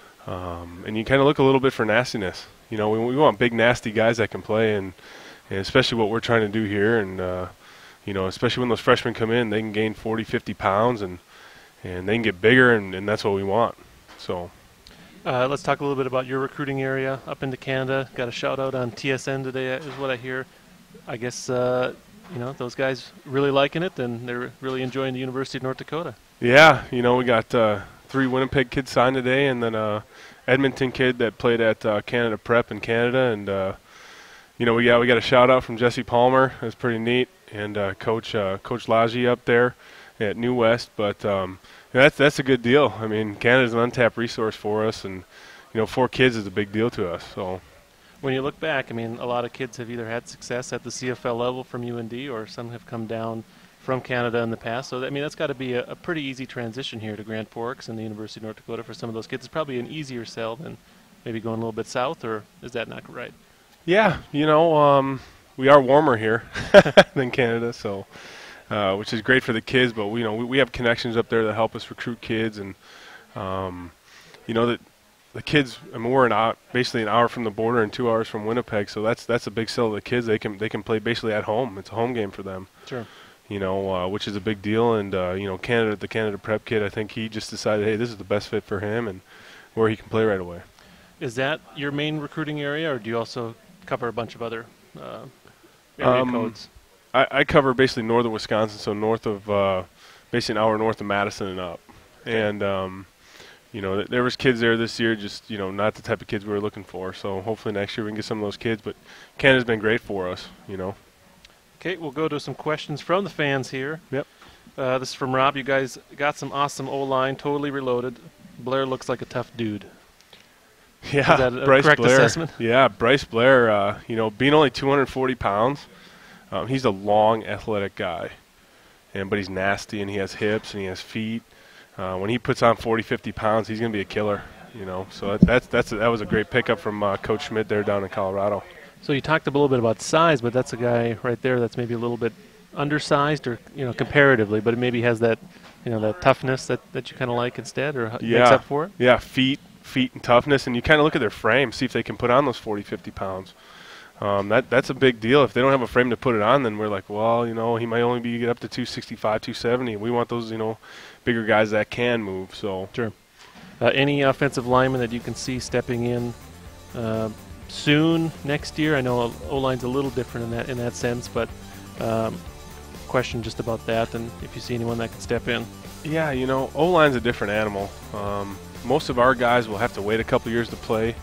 Speaker 15: Um, and you kind of look a little bit for nastiness. You know, we, we want big, nasty guys that can play, and, and especially what we're trying to do here. And, uh, you know, especially when those freshmen come in, they can gain forty, fifty pounds, and, and they can get bigger, and, and that's what we want. So,
Speaker 1: uh, let's talk a little bit about your recruiting area up into Canada. Got a shout-out on T S N today is what I hear. I guess, uh, you know, those guys really liking it, and they're really enjoying the University of North Dakota.
Speaker 15: Yeah, you know, we got uh, – three Winnipeg kids signed today, and then a Edmonton kid that played at uh, Canada Prep in Canada. And uh, you know, we got we got a shout out from Jesse Palmer. That's pretty neat. And uh, Coach uh, Coach Laji up there at New West. But um, that's that's a good deal. I mean, Canada's an untapped resource for us, and you know, four kids is a big deal to us. So
Speaker 1: when you look back, I mean, a lot of kids have either had success at the C F L level from U N D, or some have come down from Canada in the past. So, I mean, that's got to be a, a pretty easy transition here to Grand Forks and the University of North Dakota for some of those kids. It's probably an easier sell than maybe going a little bit south, or is that not right?
Speaker 15: Yeah, you know, um, we are warmer here than Canada, so uh, which is great for the kids. But, you know, we, we have connections up there that help us recruit kids. And, um, you know, that the kids, I mean, we're an hour, basically an hour from the border and two hours from Winnipeg, so that's that's a big sell to the kids. They can, they can play basically at home. It's a home game for them.
Speaker 1: Sure.
Speaker 15: You know, uh, which is a big deal. And, uh, you know, Canada, the Canada Prep kid, I think he just decided, hey, this is the best fit for him and where he can play right away.
Speaker 1: Is that your main recruiting area, or do you also cover a bunch of other uh, area
Speaker 15: um,
Speaker 1: codes?
Speaker 15: I, I cover basically northern Wisconsin, so north of, uh, basically an hour north of Madison and up. Okay. And, um, you know, th there was kids there this year, just, you know, not the type of kids we were looking for. So hopefully next year we can get some of those kids. But Canada's been great for us, you know.
Speaker 1: Okay, we'll go to some questions from the fans here.
Speaker 15: Yep.
Speaker 1: Uh, this is from Rob. You guys got some awesome O-line, totally reloaded. Blair looks like a tough dude.
Speaker 15: Yeah,
Speaker 1: is that a
Speaker 15: Bryce
Speaker 1: correct
Speaker 15: Blair.
Speaker 1: assessment?
Speaker 15: Yeah, Bryce Blair, uh, you know, being only two hundred forty pounds, um, he's a long, athletic guy. and But he's nasty, and he has hips, and he has feet. Uh, when he puts on forty, fifty pounds, he's going to be a killer, you know. So that, that's, that's a, that was a great pickup from uh, Coach Schmidt there down in Colorado.
Speaker 1: So you talked a little bit about size, but that's a guy right there that's maybe a little bit undersized, or you know, comparatively, but it maybe has that, you know, that toughness that, that you kind of like instead, or
Speaker 15: yeah.
Speaker 1: makes up for it.
Speaker 15: Yeah, feet, feet and toughness, and you kind of look at their frame, see if they can put on those forty, fifty pounds. Um, that that's a big deal. If they don't have a frame to put it on, then we're like, well, you know, he might only be get up to two sixty-five, two seventy. We want those, you know, bigger guys that can move. So
Speaker 1: sure. Uh, any offensive lineman that you can see stepping in Uh, soon next year? I know O-line's a little different in that in that sense, but Um, question just about that, and if you see anyone that can step in.
Speaker 15: Yeah, you know, O-line's a different animal. Um, most of our guys will have to wait a couple years to play,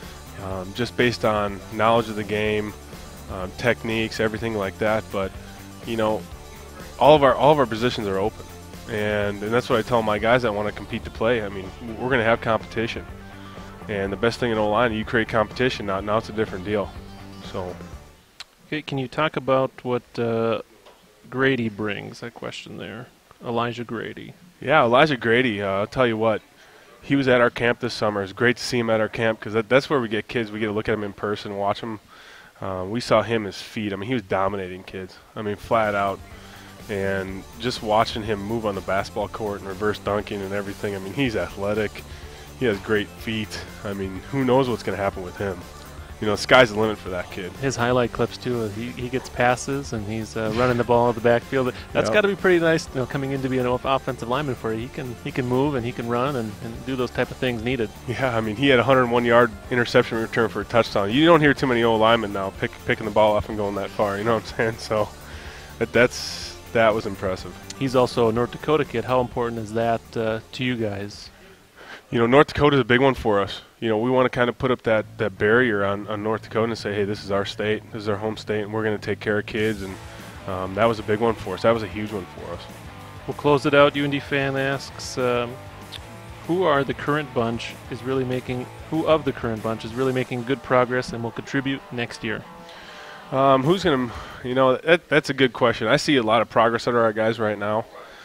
Speaker 15: um, just based on knowledge of the game, um, techniques, everything like that. But you know, all of our all of our positions are open, and and that's what I tell my guys that want to compete to play. I mean, we're going to have competition, and the best thing in O-line, you create competition. Now, now it's a different deal. So,
Speaker 1: okay, can you talk about what uh, Grady brings? That question there, Elijah Grady.
Speaker 15: Yeah, Elijah Grady. Uh, I'll tell you what, he was at our camp this summer. It's great to see him at our camp because that, that's where we get kids. We get to look at him in person, watch him. Uh, we saw him his feet. I mean, he was dominating kids. I mean, flat out. And just watching him move on the basketball court and reverse dunking and everything. I mean, he's athletic. He has great feet. I mean, who knows what's going to happen with him? You know, the sky's the limit for that kid.
Speaker 1: His highlight clips too. He he gets passes and he's uh, running the ball in the backfield. That's
Speaker 15: Yep.
Speaker 1: got to be pretty nice, you know, coming in to be an offensive lineman for you. He can he can move and he can run and, and do those type of things needed.
Speaker 15: Yeah, I mean, he had a one hundred one yard interception return for a touchdown. You don't hear too many old linemen now pick, picking the ball off and going that far. You know what I'm saying? So that that's that was impressive.
Speaker 1: He's also a North Dakota kid. How important is that uh, to you guys?
Speaker 15: You know, North Dakota is a big one for us. You know, we want to kind of put up that, that barrier on, on North Dakota and say, hey, this is our state, this is our home state, and we're going to take care of kids. And um, that was a big one for us. That was a huge one for us.
Speaker 1: We'll close it out. U N D fan asks, um, who are the current bunch is really making, who of the current bunch is really making good progress and will contribute next year?
Speaker 15: Um, who's going to, you know, that, that's a good question. I see a lot of progress under our guys right now.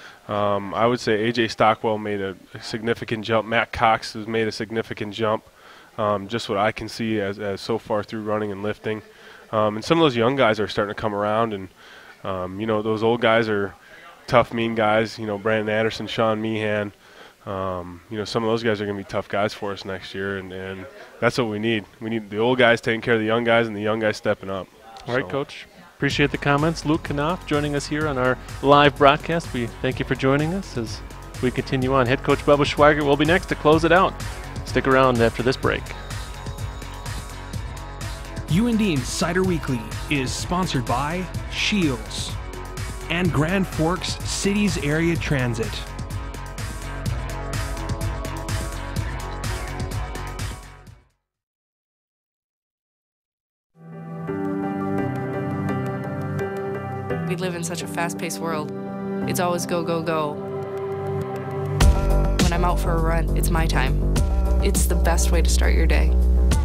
Speaker 15: Um, I would say A J Stockwell made a, a significant jump. Matt Cox has made a significant jump, um, just what I can see as, as so far through running and lifting. Um, and some of those young guys are starting to come around. And, um, you know, those old guys are tough, mean guys. You know, Brandon Anderson, Sean Meehan. Um, you know, some of those guys are going to be tough guys for us next year. And, and that's what we need. We need the old guys taking care of the young guys and the young guys stepping up.
Speaker 1: All right,
Speaker 15: So.
Speaker 1: Coach. Appreciate the comments. Luke Knopf joining us here on our live broadcast. We thank you for joining us as we continue on. Head coach Bubba Schweigert will be next to close it out. Stick around after this break.
Speaker 3: U N D Insider Weekly is sponsored by Shields and Grand Forks Cities Area Transit.
Speaker 20: We live in such a fast-paced world. It's always go, go, go. When I'm out for a run, it's my time. It's the best way to start your day.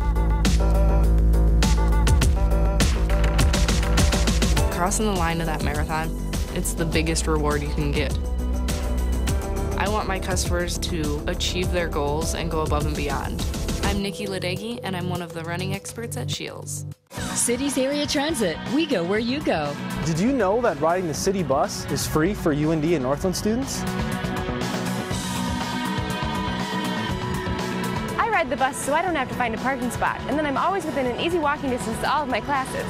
Speaker 20: Crossing the line of that marathon, it's the biggest reward you can get. I want my customers to achieve their goals and go above and beyond. I'm Nikki Ledegi, and I'm one of the running experts at Shields.
Speaker 4: Cities Area Transit. We go where you go.
Speaker 5: Did you know that riding the city bus is free for U N D and Northland students?
Speaker 6: I ride the bus so I don't have to find a parking spot, and then I'm always within an easy walking distance to all of my classes.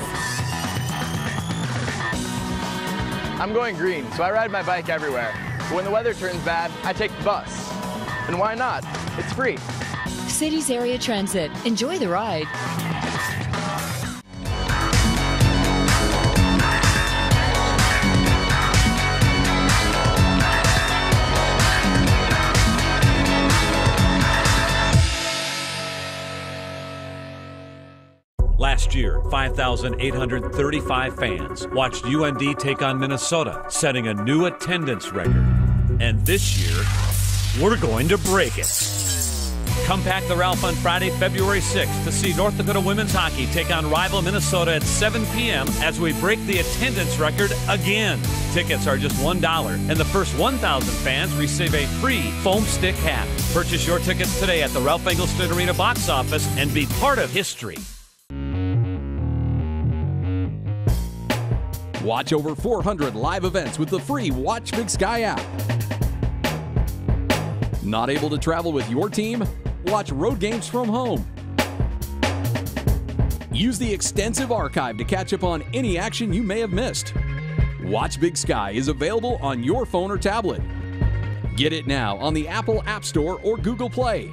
Speaker 7: I'm going green, so I ride my bike everywhere. But when the weather turns bad, I take the bus. And why not? It's free.
Speaker 4: Cities Area Transit. Enjoy the ride.
Speaker 10: Last year, five thousand eight hundred thirty-five fans watched U N D take on Minnesota, setting a new attendance record. And this year, we're going to break it. Come pack the Ralph on Friday, February sixth to see North Dakota women's hockey take on rival Minnesota at seven p m as we break the attendance record again. Tickets are just one dollar, and the first one thousand fans receive a free foam stick hat. Purchase your tickets today at the Ralph Engelstad Arena box office and be part of history.
Speaker 13: Watch over four hundred live events with the free Watch Big Sky app. Not able to travel with your team? Watch road games from home. Use the extensive archive to catch up on any action you may have missed. Watch Big Sky is available on your phone or tablet. Get it now on the Apple App Store or Google Play.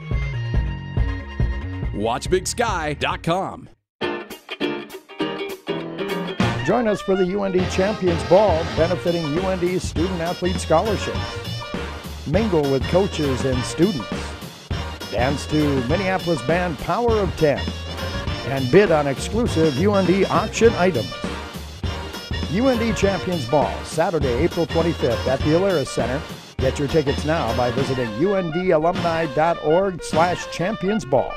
Speaker 13: watch big sky dot com.
Speaker 12: Join us for the U N D Champions Ball, benefiting U N D's student-athlete scholarships. Mingle with coaches and students. Dance to Minneapolis band Power of ten. And bid on exclusive U N D auction items. U N D Champions Ball, Saturday, April twenty-fifth at the Alaris Center. Get your tickets now by visiting undalumni.org slash championsball.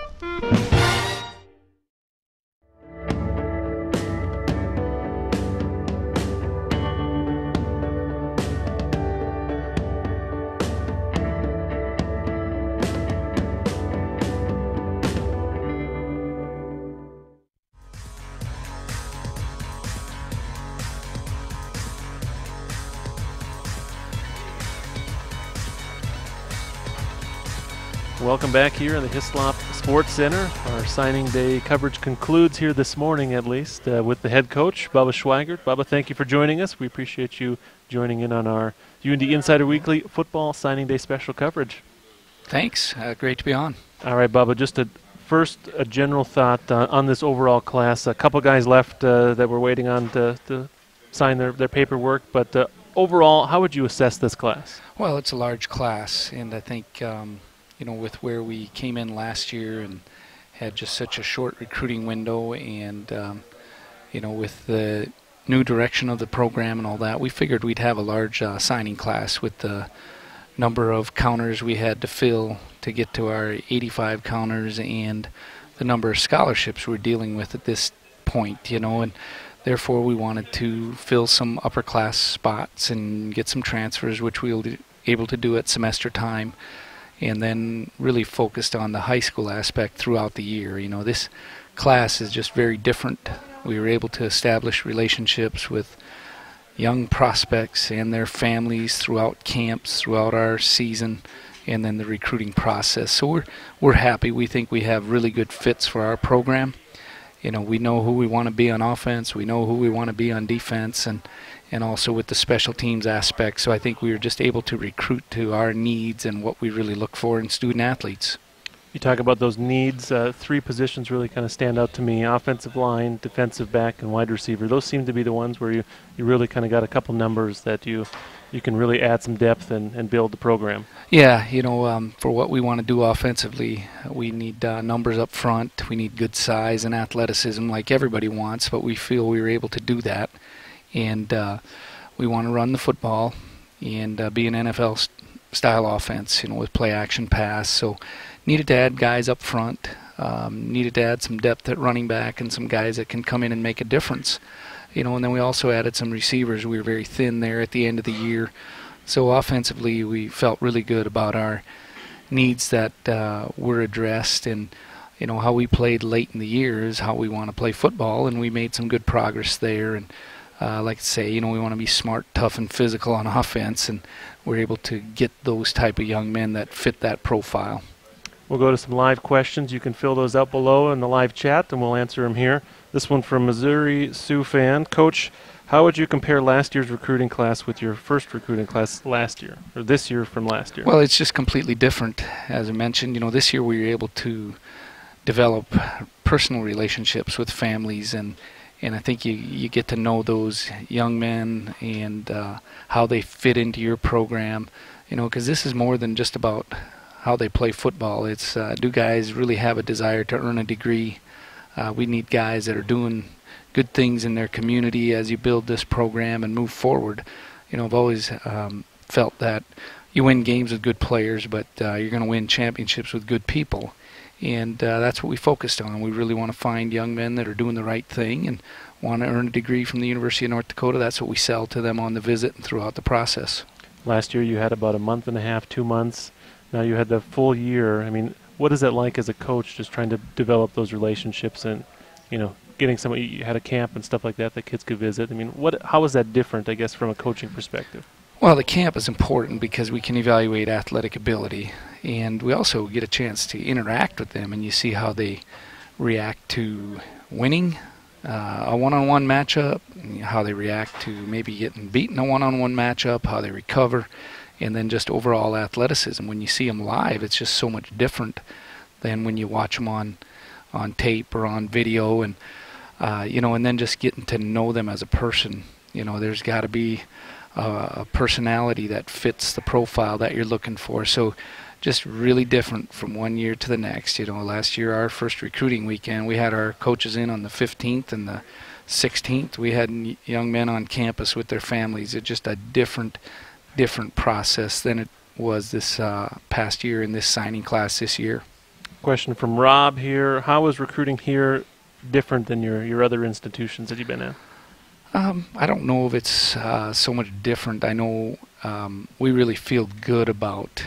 Speaker 1: Welcome back here in the Hislop Sports Center. Our signing day coverage concludes here this morning, at least, uh, with the head coach, Bubba Schweigert. Bubba, thank you for joining us. We appreciate you joining in on our U N D Insider Weekly Football Signing Day special coverage.
Speaker 16: Thanks. Uh, great to be on.
Speaker 1: All right, Bubba, just a first a general thought uh, on this overall class. A couple guys left uh, that we're waiting on to, to sign their, their paperwork, but uh, overall, how would you assess this class?
Speaker 16: Well, it's a large class, and I think um, you know, with where we came in last year and had just such a short recruiting window, and um, you know, with the new direction of the program and all that, we figured we'd have a large uh, signing class with the number of counters we had to fill to get to our eighty-five counters and the number of scholarships we're dealing with at this point, you know, and therefore we wanted to fill some upper class spots and get some transfers, which we were able to do at semester time, and then really focused on the high school aspect throughout the year. You know, this class is just very different. We were able to establish relationships with young prospects and their families throughout camps, throughout our season, and then the recruiting process. So we're we're happy. We think we have really good fits for our program. You know, we know who we want to be on offense, we know who we want to be on defense, and and also with the special teams aspect. So I think we were just able to recruit to our needs and what we really look for in student athletes.
Speaker 1: You talk about those needs. Uh, three positions really kind of stand out to me: offensive line, defensive back, and wide receiver. Those seem to be the ones where you, you really kind of got a couple numbers that you you can really add some depth and, and build the program.
Speaker 16: Yeah, you know, um, for what we want to do offensively, we need uh, numbers up front. We need good size and athleticism like everybody wants, but we feel we were able to do that. And uh, we want to run the football and uh, be an N F L-style offense, you know, with play-action pass. So needed to add guys up front, um, needed to add some depth at running back and some guys that can come in and make a difference. You know, and then we also added some receivers. We were very thin there at the end of the year. So offensively, we felt really good about our needs that uh, were addressed, and, you know, how we played late in the year is how we want to play football, and we made some good progress there. And uh, like I say, you know, we want to be smart, tough, and physical on offense, and we're able to get those type of young men that fit that profile.
Speaker 1: We'll go to some live questions. You can fill those out below in the live chat, and we'll answer them here. This one from Missouri Sioux fan. Coach, how would you compare last year's recruiting class with your first recruiting class last year, or this year from last year?
Speaker 16: Well, it's just completely different. As I mentioned, you know, this year we were able to develop personal relationships with families, and and I think you, you get to know those young men and uh, how they fit into your program, you know, because this is more than just about how they play football. It's uh, do guys really have a desire to earn a degree? Uh, we need guys that are doing good things in their community as you build this program and move forward. You know, I've always um, felt that you win games with good players, but uh, you're going to win championships with good people. And uh, that's what we focused on. We really want to find young men that are doing the right thing and want to earn a degree from the University of North Dakota. That's what we sell to them on the visit and throughout the process.
Speaker 1: Last year you had about a month and a half, two months. Now you had the full year. I mean, what is it like as a coach just trying to develop those relationships and, you know, getting somebody, you had a camp and stuff like that that kids could visit? I mean, what? How is that different, I guess, from a coaching perspective?
Speaker 16: Well, the camp is important because we can evaluate athletic ability, and we also get a chance to interact with them, and you see how they react to winning uh, a one-on-one matchup, how they react to maybe getting beaten a one-on-one matchup, how they recover, and then just overall athleticism. When you see them live, it's just so much different than when you watch them on, on tape or on video. And uh, you know, and then just getting to know them as a person. You know, there's got to be uh, a personality that fits the profile that you're looking for. So just really different from one year to the next. You know, last year, our first recruiting weekend, we had our coaches in on the fifteenth and the sixteenth. We had young men on campus with their families. It's just a different, different process than it was this uh, past year in this signing class this year.
Speaker 1: Question from Rob here. How is recruiting here different than your, your other institutions that you've been at?
Speaker 16: Um, I don't know if it's uh, so much different. I know um, we really feel good about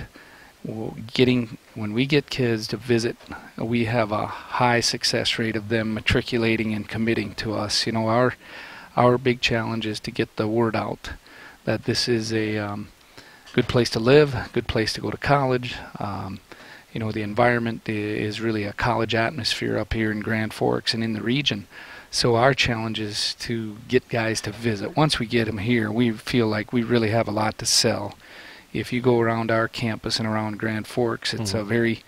Speaker 16: getting, when we get kids to visit, we have a high success rate of them matriculating and committing to us. You know, our our big challenge is to get the word out that this is a um, good place to live, good place to go to college. Um, you know, the environment is really a college atmosphere up here in Grand Forks and in the region. So our challenge is to get guys to visit. Once we get them here, we feel like we really have a lot to sell. If you go around our campus and around Grand Forks, it's mm-hmm. a very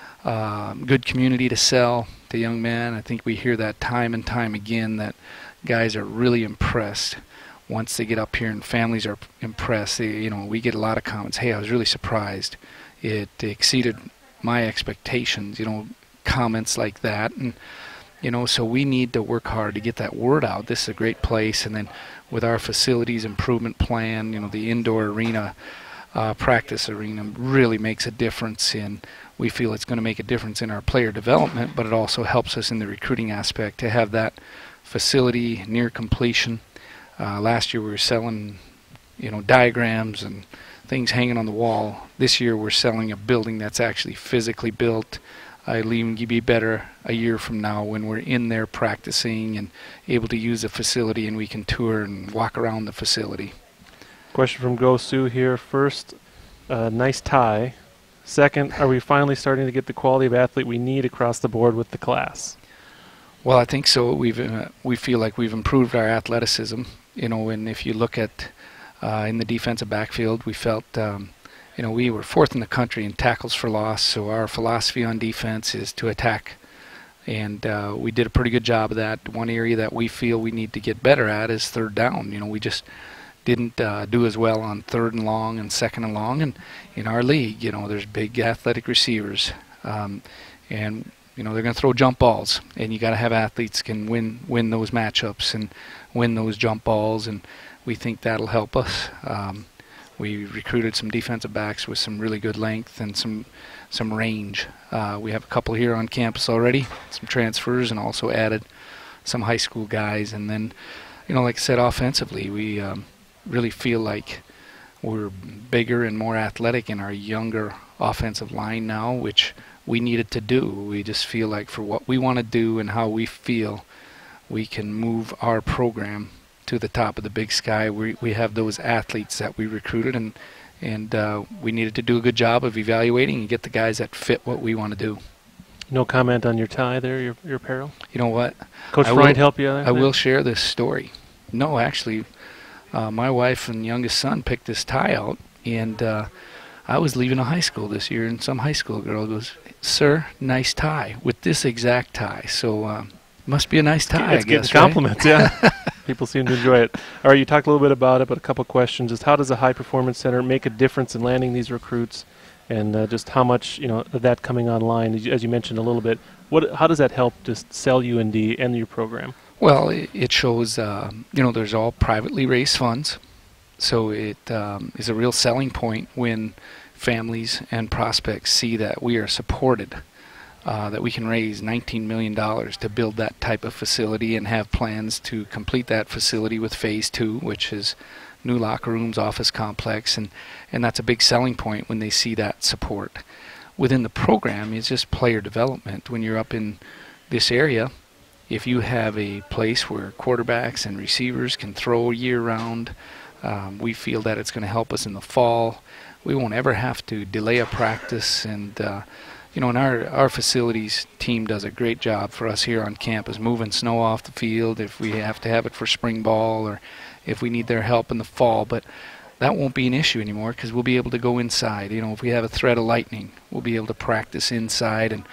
Speaker 16: uh, good community to sell to young men. I think we hear that time and time again, that guys are really impressed once they get up here, and families are impressed. They, you know, we get a lot of comments. Hey, I was really surprised. It exceeded my expectations. You know, comments like that, and you know, so we need to work hard to get that word out. This is a great place, and then with our facilities improvement plan, you know, the indoor arena. Uh, practice arena really makes a difference in, we feel it's going to make a difference in our player development, but it also helps us in the recruiting aspect to have that facility near completion. Uh, last year we were selling, you know, diagrams and things hanging on the wall. This year we're selling a building that's actually physically built. Uh, it'll even be better a year from now when we're in there practicing and able to use the facility, and we can tour and walk around the facility.
Speaker 1: Question from Go Sue here. First, uh, nice tie. Second, are we finally starting to get the quality of athlete we need across the board with the class?
Speaker 16: Well, I think so. We've uh, we feel like we've improved our athleticism. You know, and if you look at uh, in the defensive backfield, we felt um, you know, we were fourth in the country in tackles for loss. So our philosophy on defense is to attack, and uh, we did a pretty good job of that. One area that we feel we need to get better at is third down. You know, we just didn't uh, do as well on third and long and second and long. And in our league, you know, there's big athletic receivers, um, and you know they're going to throw jump balls, and you got to have athletes can win win those matchups and win those jump balls, and we think that'll help us. Um, we recruited some defensive backs with some really good length and some some range. Uh, we have a couple here on campus already, some transfers, and also added some high school guys. And then, you know, like I said, offensively, we um, really feel like we're bigger and more athletic in our younger offensive line now, which we needed to do. We just feel like for what we want to do and how we feel, we can move our program to the top of the Big Sky. We we have those athletes that we recruited, and and uh, we needed to do a good job of evaluating and get the guys that fit what we want to do.
Speaker 1: No comment on your tie there, your your apparel?
Speaker 16: You know what?
Speaker 1: Coach
Speaker 16: I
Speaker 1: Freund
Speaker 16: will,
Speaker 1: help you there?
Speaker 16: I will share this story. No, actually, uh, my wife and youngest son picked this tie out, and uh, I was leaving a high school this year, and some high school girl goes, "Sir, nice tie," with this exact tie. So uh, must be a nice tie,
Speaker 1: it's
Speaker 16: I guess,
Speaker 1: getting compliments,
Speaker 16: right?
Speaker 1: yeah. People seem to enjoy it. All right, you talked a little bit about it, but a couple questions. Just how does a high-performance center make a difference in landing these recruits, and uh, just how much, you know, that coming online, as you, as you mentioned a little bit, what, how does that help just sell U N D and your program?
Speaker 16: Well, it, it shows, uh, you know, there's all privately raised funds, so it um, is a real selling point when families and prospects see that we are supported. Uh, that we can raise nineteen million dollars to build that type of facility and have plans to complete that facility with phase two, which is new locker rooms, office complex, and, and that's a big selling point when they see that support. Within the program is just player development. When you're up in this area, if you have a place where quarterbacks and receivers can throw year-round, um, we feel that it's going to help us in the fall. We won't ever have to delay a practice, and uh, you know, and our, our facilities team does a great job for us here on campus, moving snow off the field if we have to have it for spring ball or if we need their help in the fall. But that won't be an issue anymore because we'll be able to go inside. You know, if we have a threat of lightning, we'll be able to practice inside and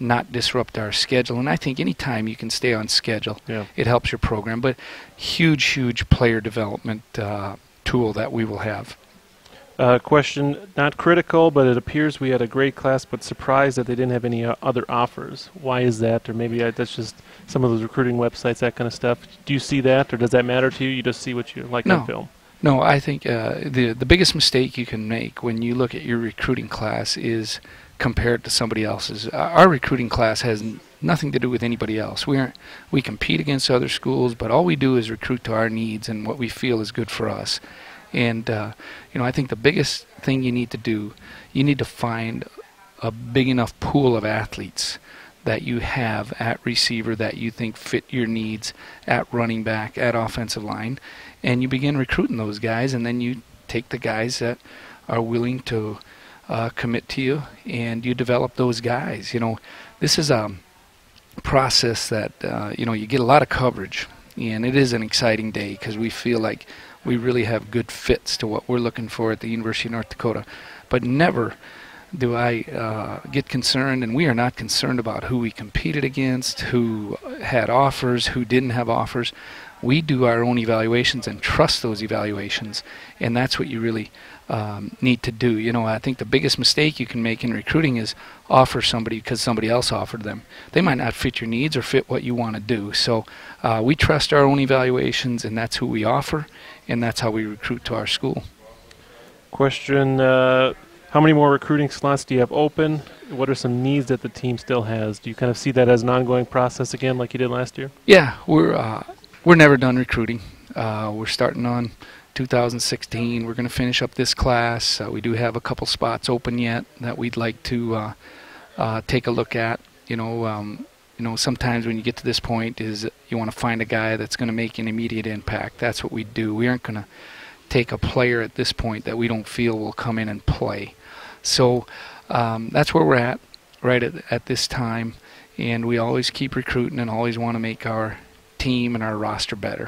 Speaker 16: not disrupt our schedule. And I think any time you can stay on schedule,
Speaker 1: yeah.
Speaker 16: it helps your program. But huge, huge player development uh, tool that we will have.
Speaker 1: Uh, question, not critical, but it appears we had a great class, but surprised that they didn't have any uh, other offers. Why is that? Or maybe uh, that's just some of those recruiting websites, that kind of stuff. Do you see that, or does that matter to you? You just see what you like
Speaker 16: no.
Speaker 1: on film?
Speaker 16: No, I think uh, the the biggest mistake you can make when you look at your recruiting class is compare it to somebody else's. Our recruiting class has n nothing to do with anybody else. We aren't, we compete against other schools, but all we do is recruit to our needs and what we feel is good for us. And, uh, you know, I think the biggest thing you need to do, you need to find a big enough pool of athletes that you have at receiver that you think fit your needs, at running back, at offensive line, and you begin recruiting those guys, and then you take the guys that are willing to uh, commit to you, and you develop those guys. You know, this is a process that, uh, you know, you get a lot of coverage, and it is an exciting day because we feel like we really have good fits to what we're looking for at the University of North Dakota. But never do I uh, get concerned, and we are not concerned about who we competed against, who had offers, who didn't have offers. We do our own evaluations and trust those evaluations, and that's what you really um, need to do. You know, I think the biggest mistake you can make in recruiting is offer somebody because somebody else offered them. They might not fit your needs or fit what you want to do. So uh, we trust our own evaluations, and that's who we offer, and that's how we recruit to our school.
Speaker 1: Question, uh, how many more recruiting slots do you have open? What are some needs that the team still has? Do you kind of see that as an ongoing process again like you did last year?
Speaker 16: Yeah, we're, uh, we're never done recruiting. Uh, we're starting on two thousand sixteen. We're going to finish up this class. Uh, we do have a couple spots open yet that we'd like to uh, uh, take a look at. You know, um, you know, sometimes when you get to this point is you want to find a guy that's going to make an immediate impact. That's what we do. We aren't going to take a player at this point that we don't feel will come in and play. So um, that's where we're at right at, at this time, and we always keep recruiting and always want to make our team and our roster better.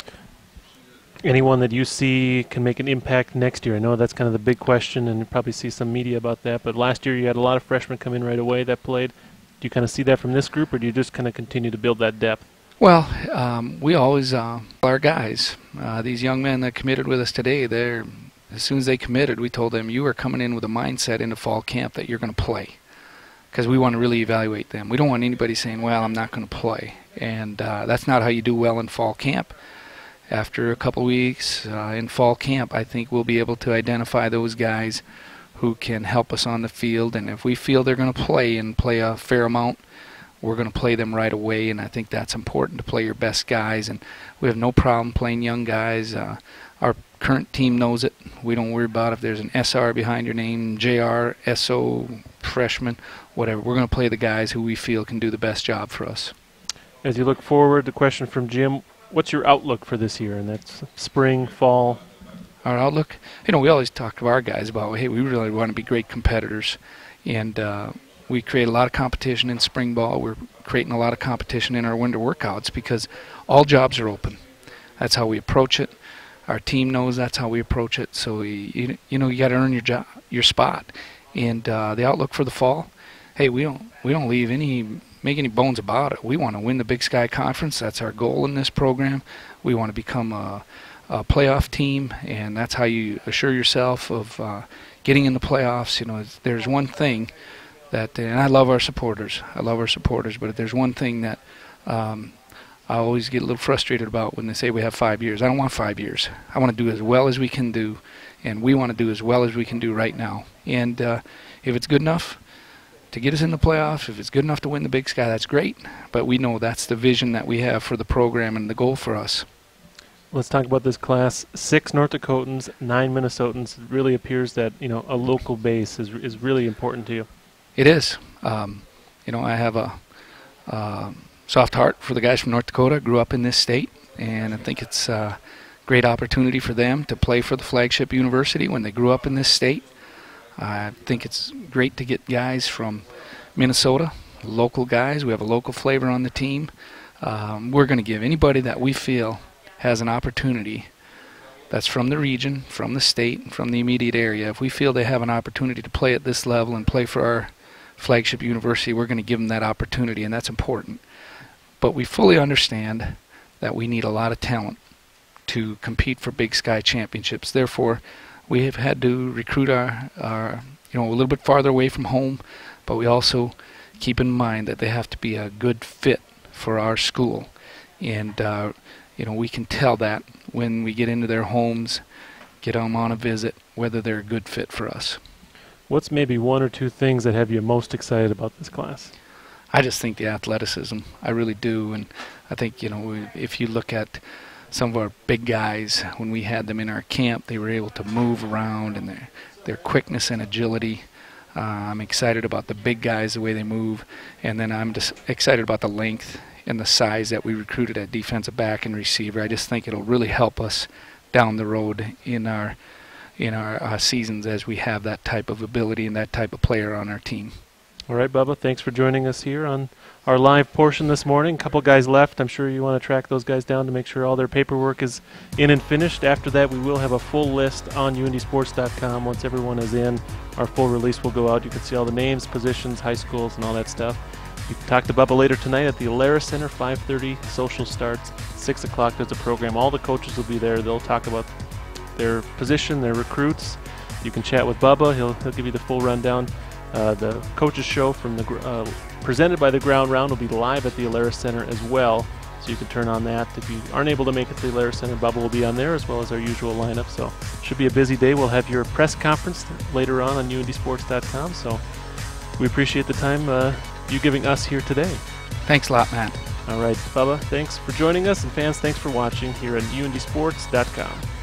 Speaker 1: Anyone that you see can make an impact next year? I know that's kind of the big question, and you probably see some media about that, but last year you had a lot of freshmen come in right away that played. Do you kind of see that from this group, or do you just kind of continue to build that depth?
Speaker 16: Well, um, we always, uh, our guys, uh, these young men that committed with us today, they're, as soon as they committed, we told them, you are coming in with a mindset into fall camp that you're going to play, because we want to really evaluate them. We don't want anybody saying, well, I'm not going to play, and uh, that's not how you do well in fall camp. After a couple weeks uh, in fall camp, I think we'll be able to identify those guys who can help us on the field, and if we feel they're going to play and play a fair amount, we're going to play them right away, and I think that's important to play your best guys, and we have no problem playing young guys. Uh, our current team knows it. We don't worry about if there's an S R behind your name, J R, S O, freshman, whatever. We're going to play the guys who we feel can do the best job for us.
Speaker 1: As you look forward, the question from Jim, what's your outlook for this year? And that's spring, fall.
Speaker 16: Our outlook? You know, we always talk to our guys about, hey, we really want to be great competitors. And uh, we create a lot of competition in spring ball. We're creating a lot of competition in our winter workouts because all jobs are open. That's how we approach it. Our team knows that's how we approach it. So, we, you, you know, you got to earn your job, your spot. And uh, the outlook for the fall, hey, we don't, we don't leave any... make any bones about it. We want to win the Big Sky Conference. That's our goal in this program. We want to become a, a playoff team, and that's how you assure yourself of uh, getting in the playoffs. You know, there's one thing that, and I love our supporters. I love our supporters, but if there's one thing that um, I always get a little frustrated about when they say we have five years. I don't want five years. I want to do as well as we can do, and we want to do as well as we can do right now. And uh, if it's good enough to get us in the playoffs, if it's good enough to win the Big Sky, that's great. But we know that's the vision that we have for the program and the goal for us.
Speaker 1: Let's talk about this class. Six North Dakotans, nine Minnesotans. It really appears that, you know, a local base is is really important to you.
Speaker 16: It is. Um, you know, I have a uh, soft heart for the guys from North Dakota. Grew up in this state, and I think it's a great opportunity for them to play for the flagship university when they grew up in this state. I think it's great to get guys from Minnesota, local guys. We have a local flavor on the team. Um, we're going to give anybody that we feel has an opportunity that's from the region, from the state, and from the immediate area. If we feel they have an opportunity to play at this level and play for our flagship university, we're going to give them that opportunity, and that's important. But we fully understand that we need a lot of talent to compete for Big Sky championships. Therefore, we have had to recruit our, our, you know, a little bit farther away from home, but we also keep in mind that they have to be a good fit for our school. And, uh, you know, we can tell that when we get into their homes, get them on a visit, whether they're a good fit for us.
Speaker 1: What's maybe one or two things that have you most excited about this class?
Speaker 16: I just think the athleticism. I really do. And I think, you know, if you look at some of our big guys, when we had them in our camp, they were able to move around, and their, their quickness and agility. Uh, I'm excited about the big guys, the way they move. And then I'm just excited about the length and the size that we recruited at defensive back and receiver. I just think it'll really help us down the road in our in our uh, seasons as we have that type of ability and that type of player on our team.
Speaker 1: All right, Bubba, thanks for joining us here on our live portion this morning. A couple guys left. I'm sure you want to track those guys down to make sure all their paperwork is in and finished. After that, we will have a full list on U N D sports dot com. Once everyone is in, our full release will go out. You can see all the names, positions, high schools, and all that stuff. You can talk to Bubba later tonight at the Alara Center, five thirty. Social starts, six o'clock. There's a program. All the coaches will be there. They'll talk about their position, their recruits. You can chat with Bubba. He'll, he'll give you the full rundown. Uh, the coaches show from the uh, presented by the Ground Round will be live at the Alara Center as well, so you can turn on that. If you aren't able to make it to the Alara Center, Bubba will be on there as well as our usual lineup. So should be a busy day. We'll have your press conference later on on U N D sports dot com. So we appreciate the time uh, you giving us here today.
Speaker 16: Thanks a lot, Matt.
Speaker 1: All right, Bubba, thanks for joining us, and fans, thanks for watching here at U N D sports dot com.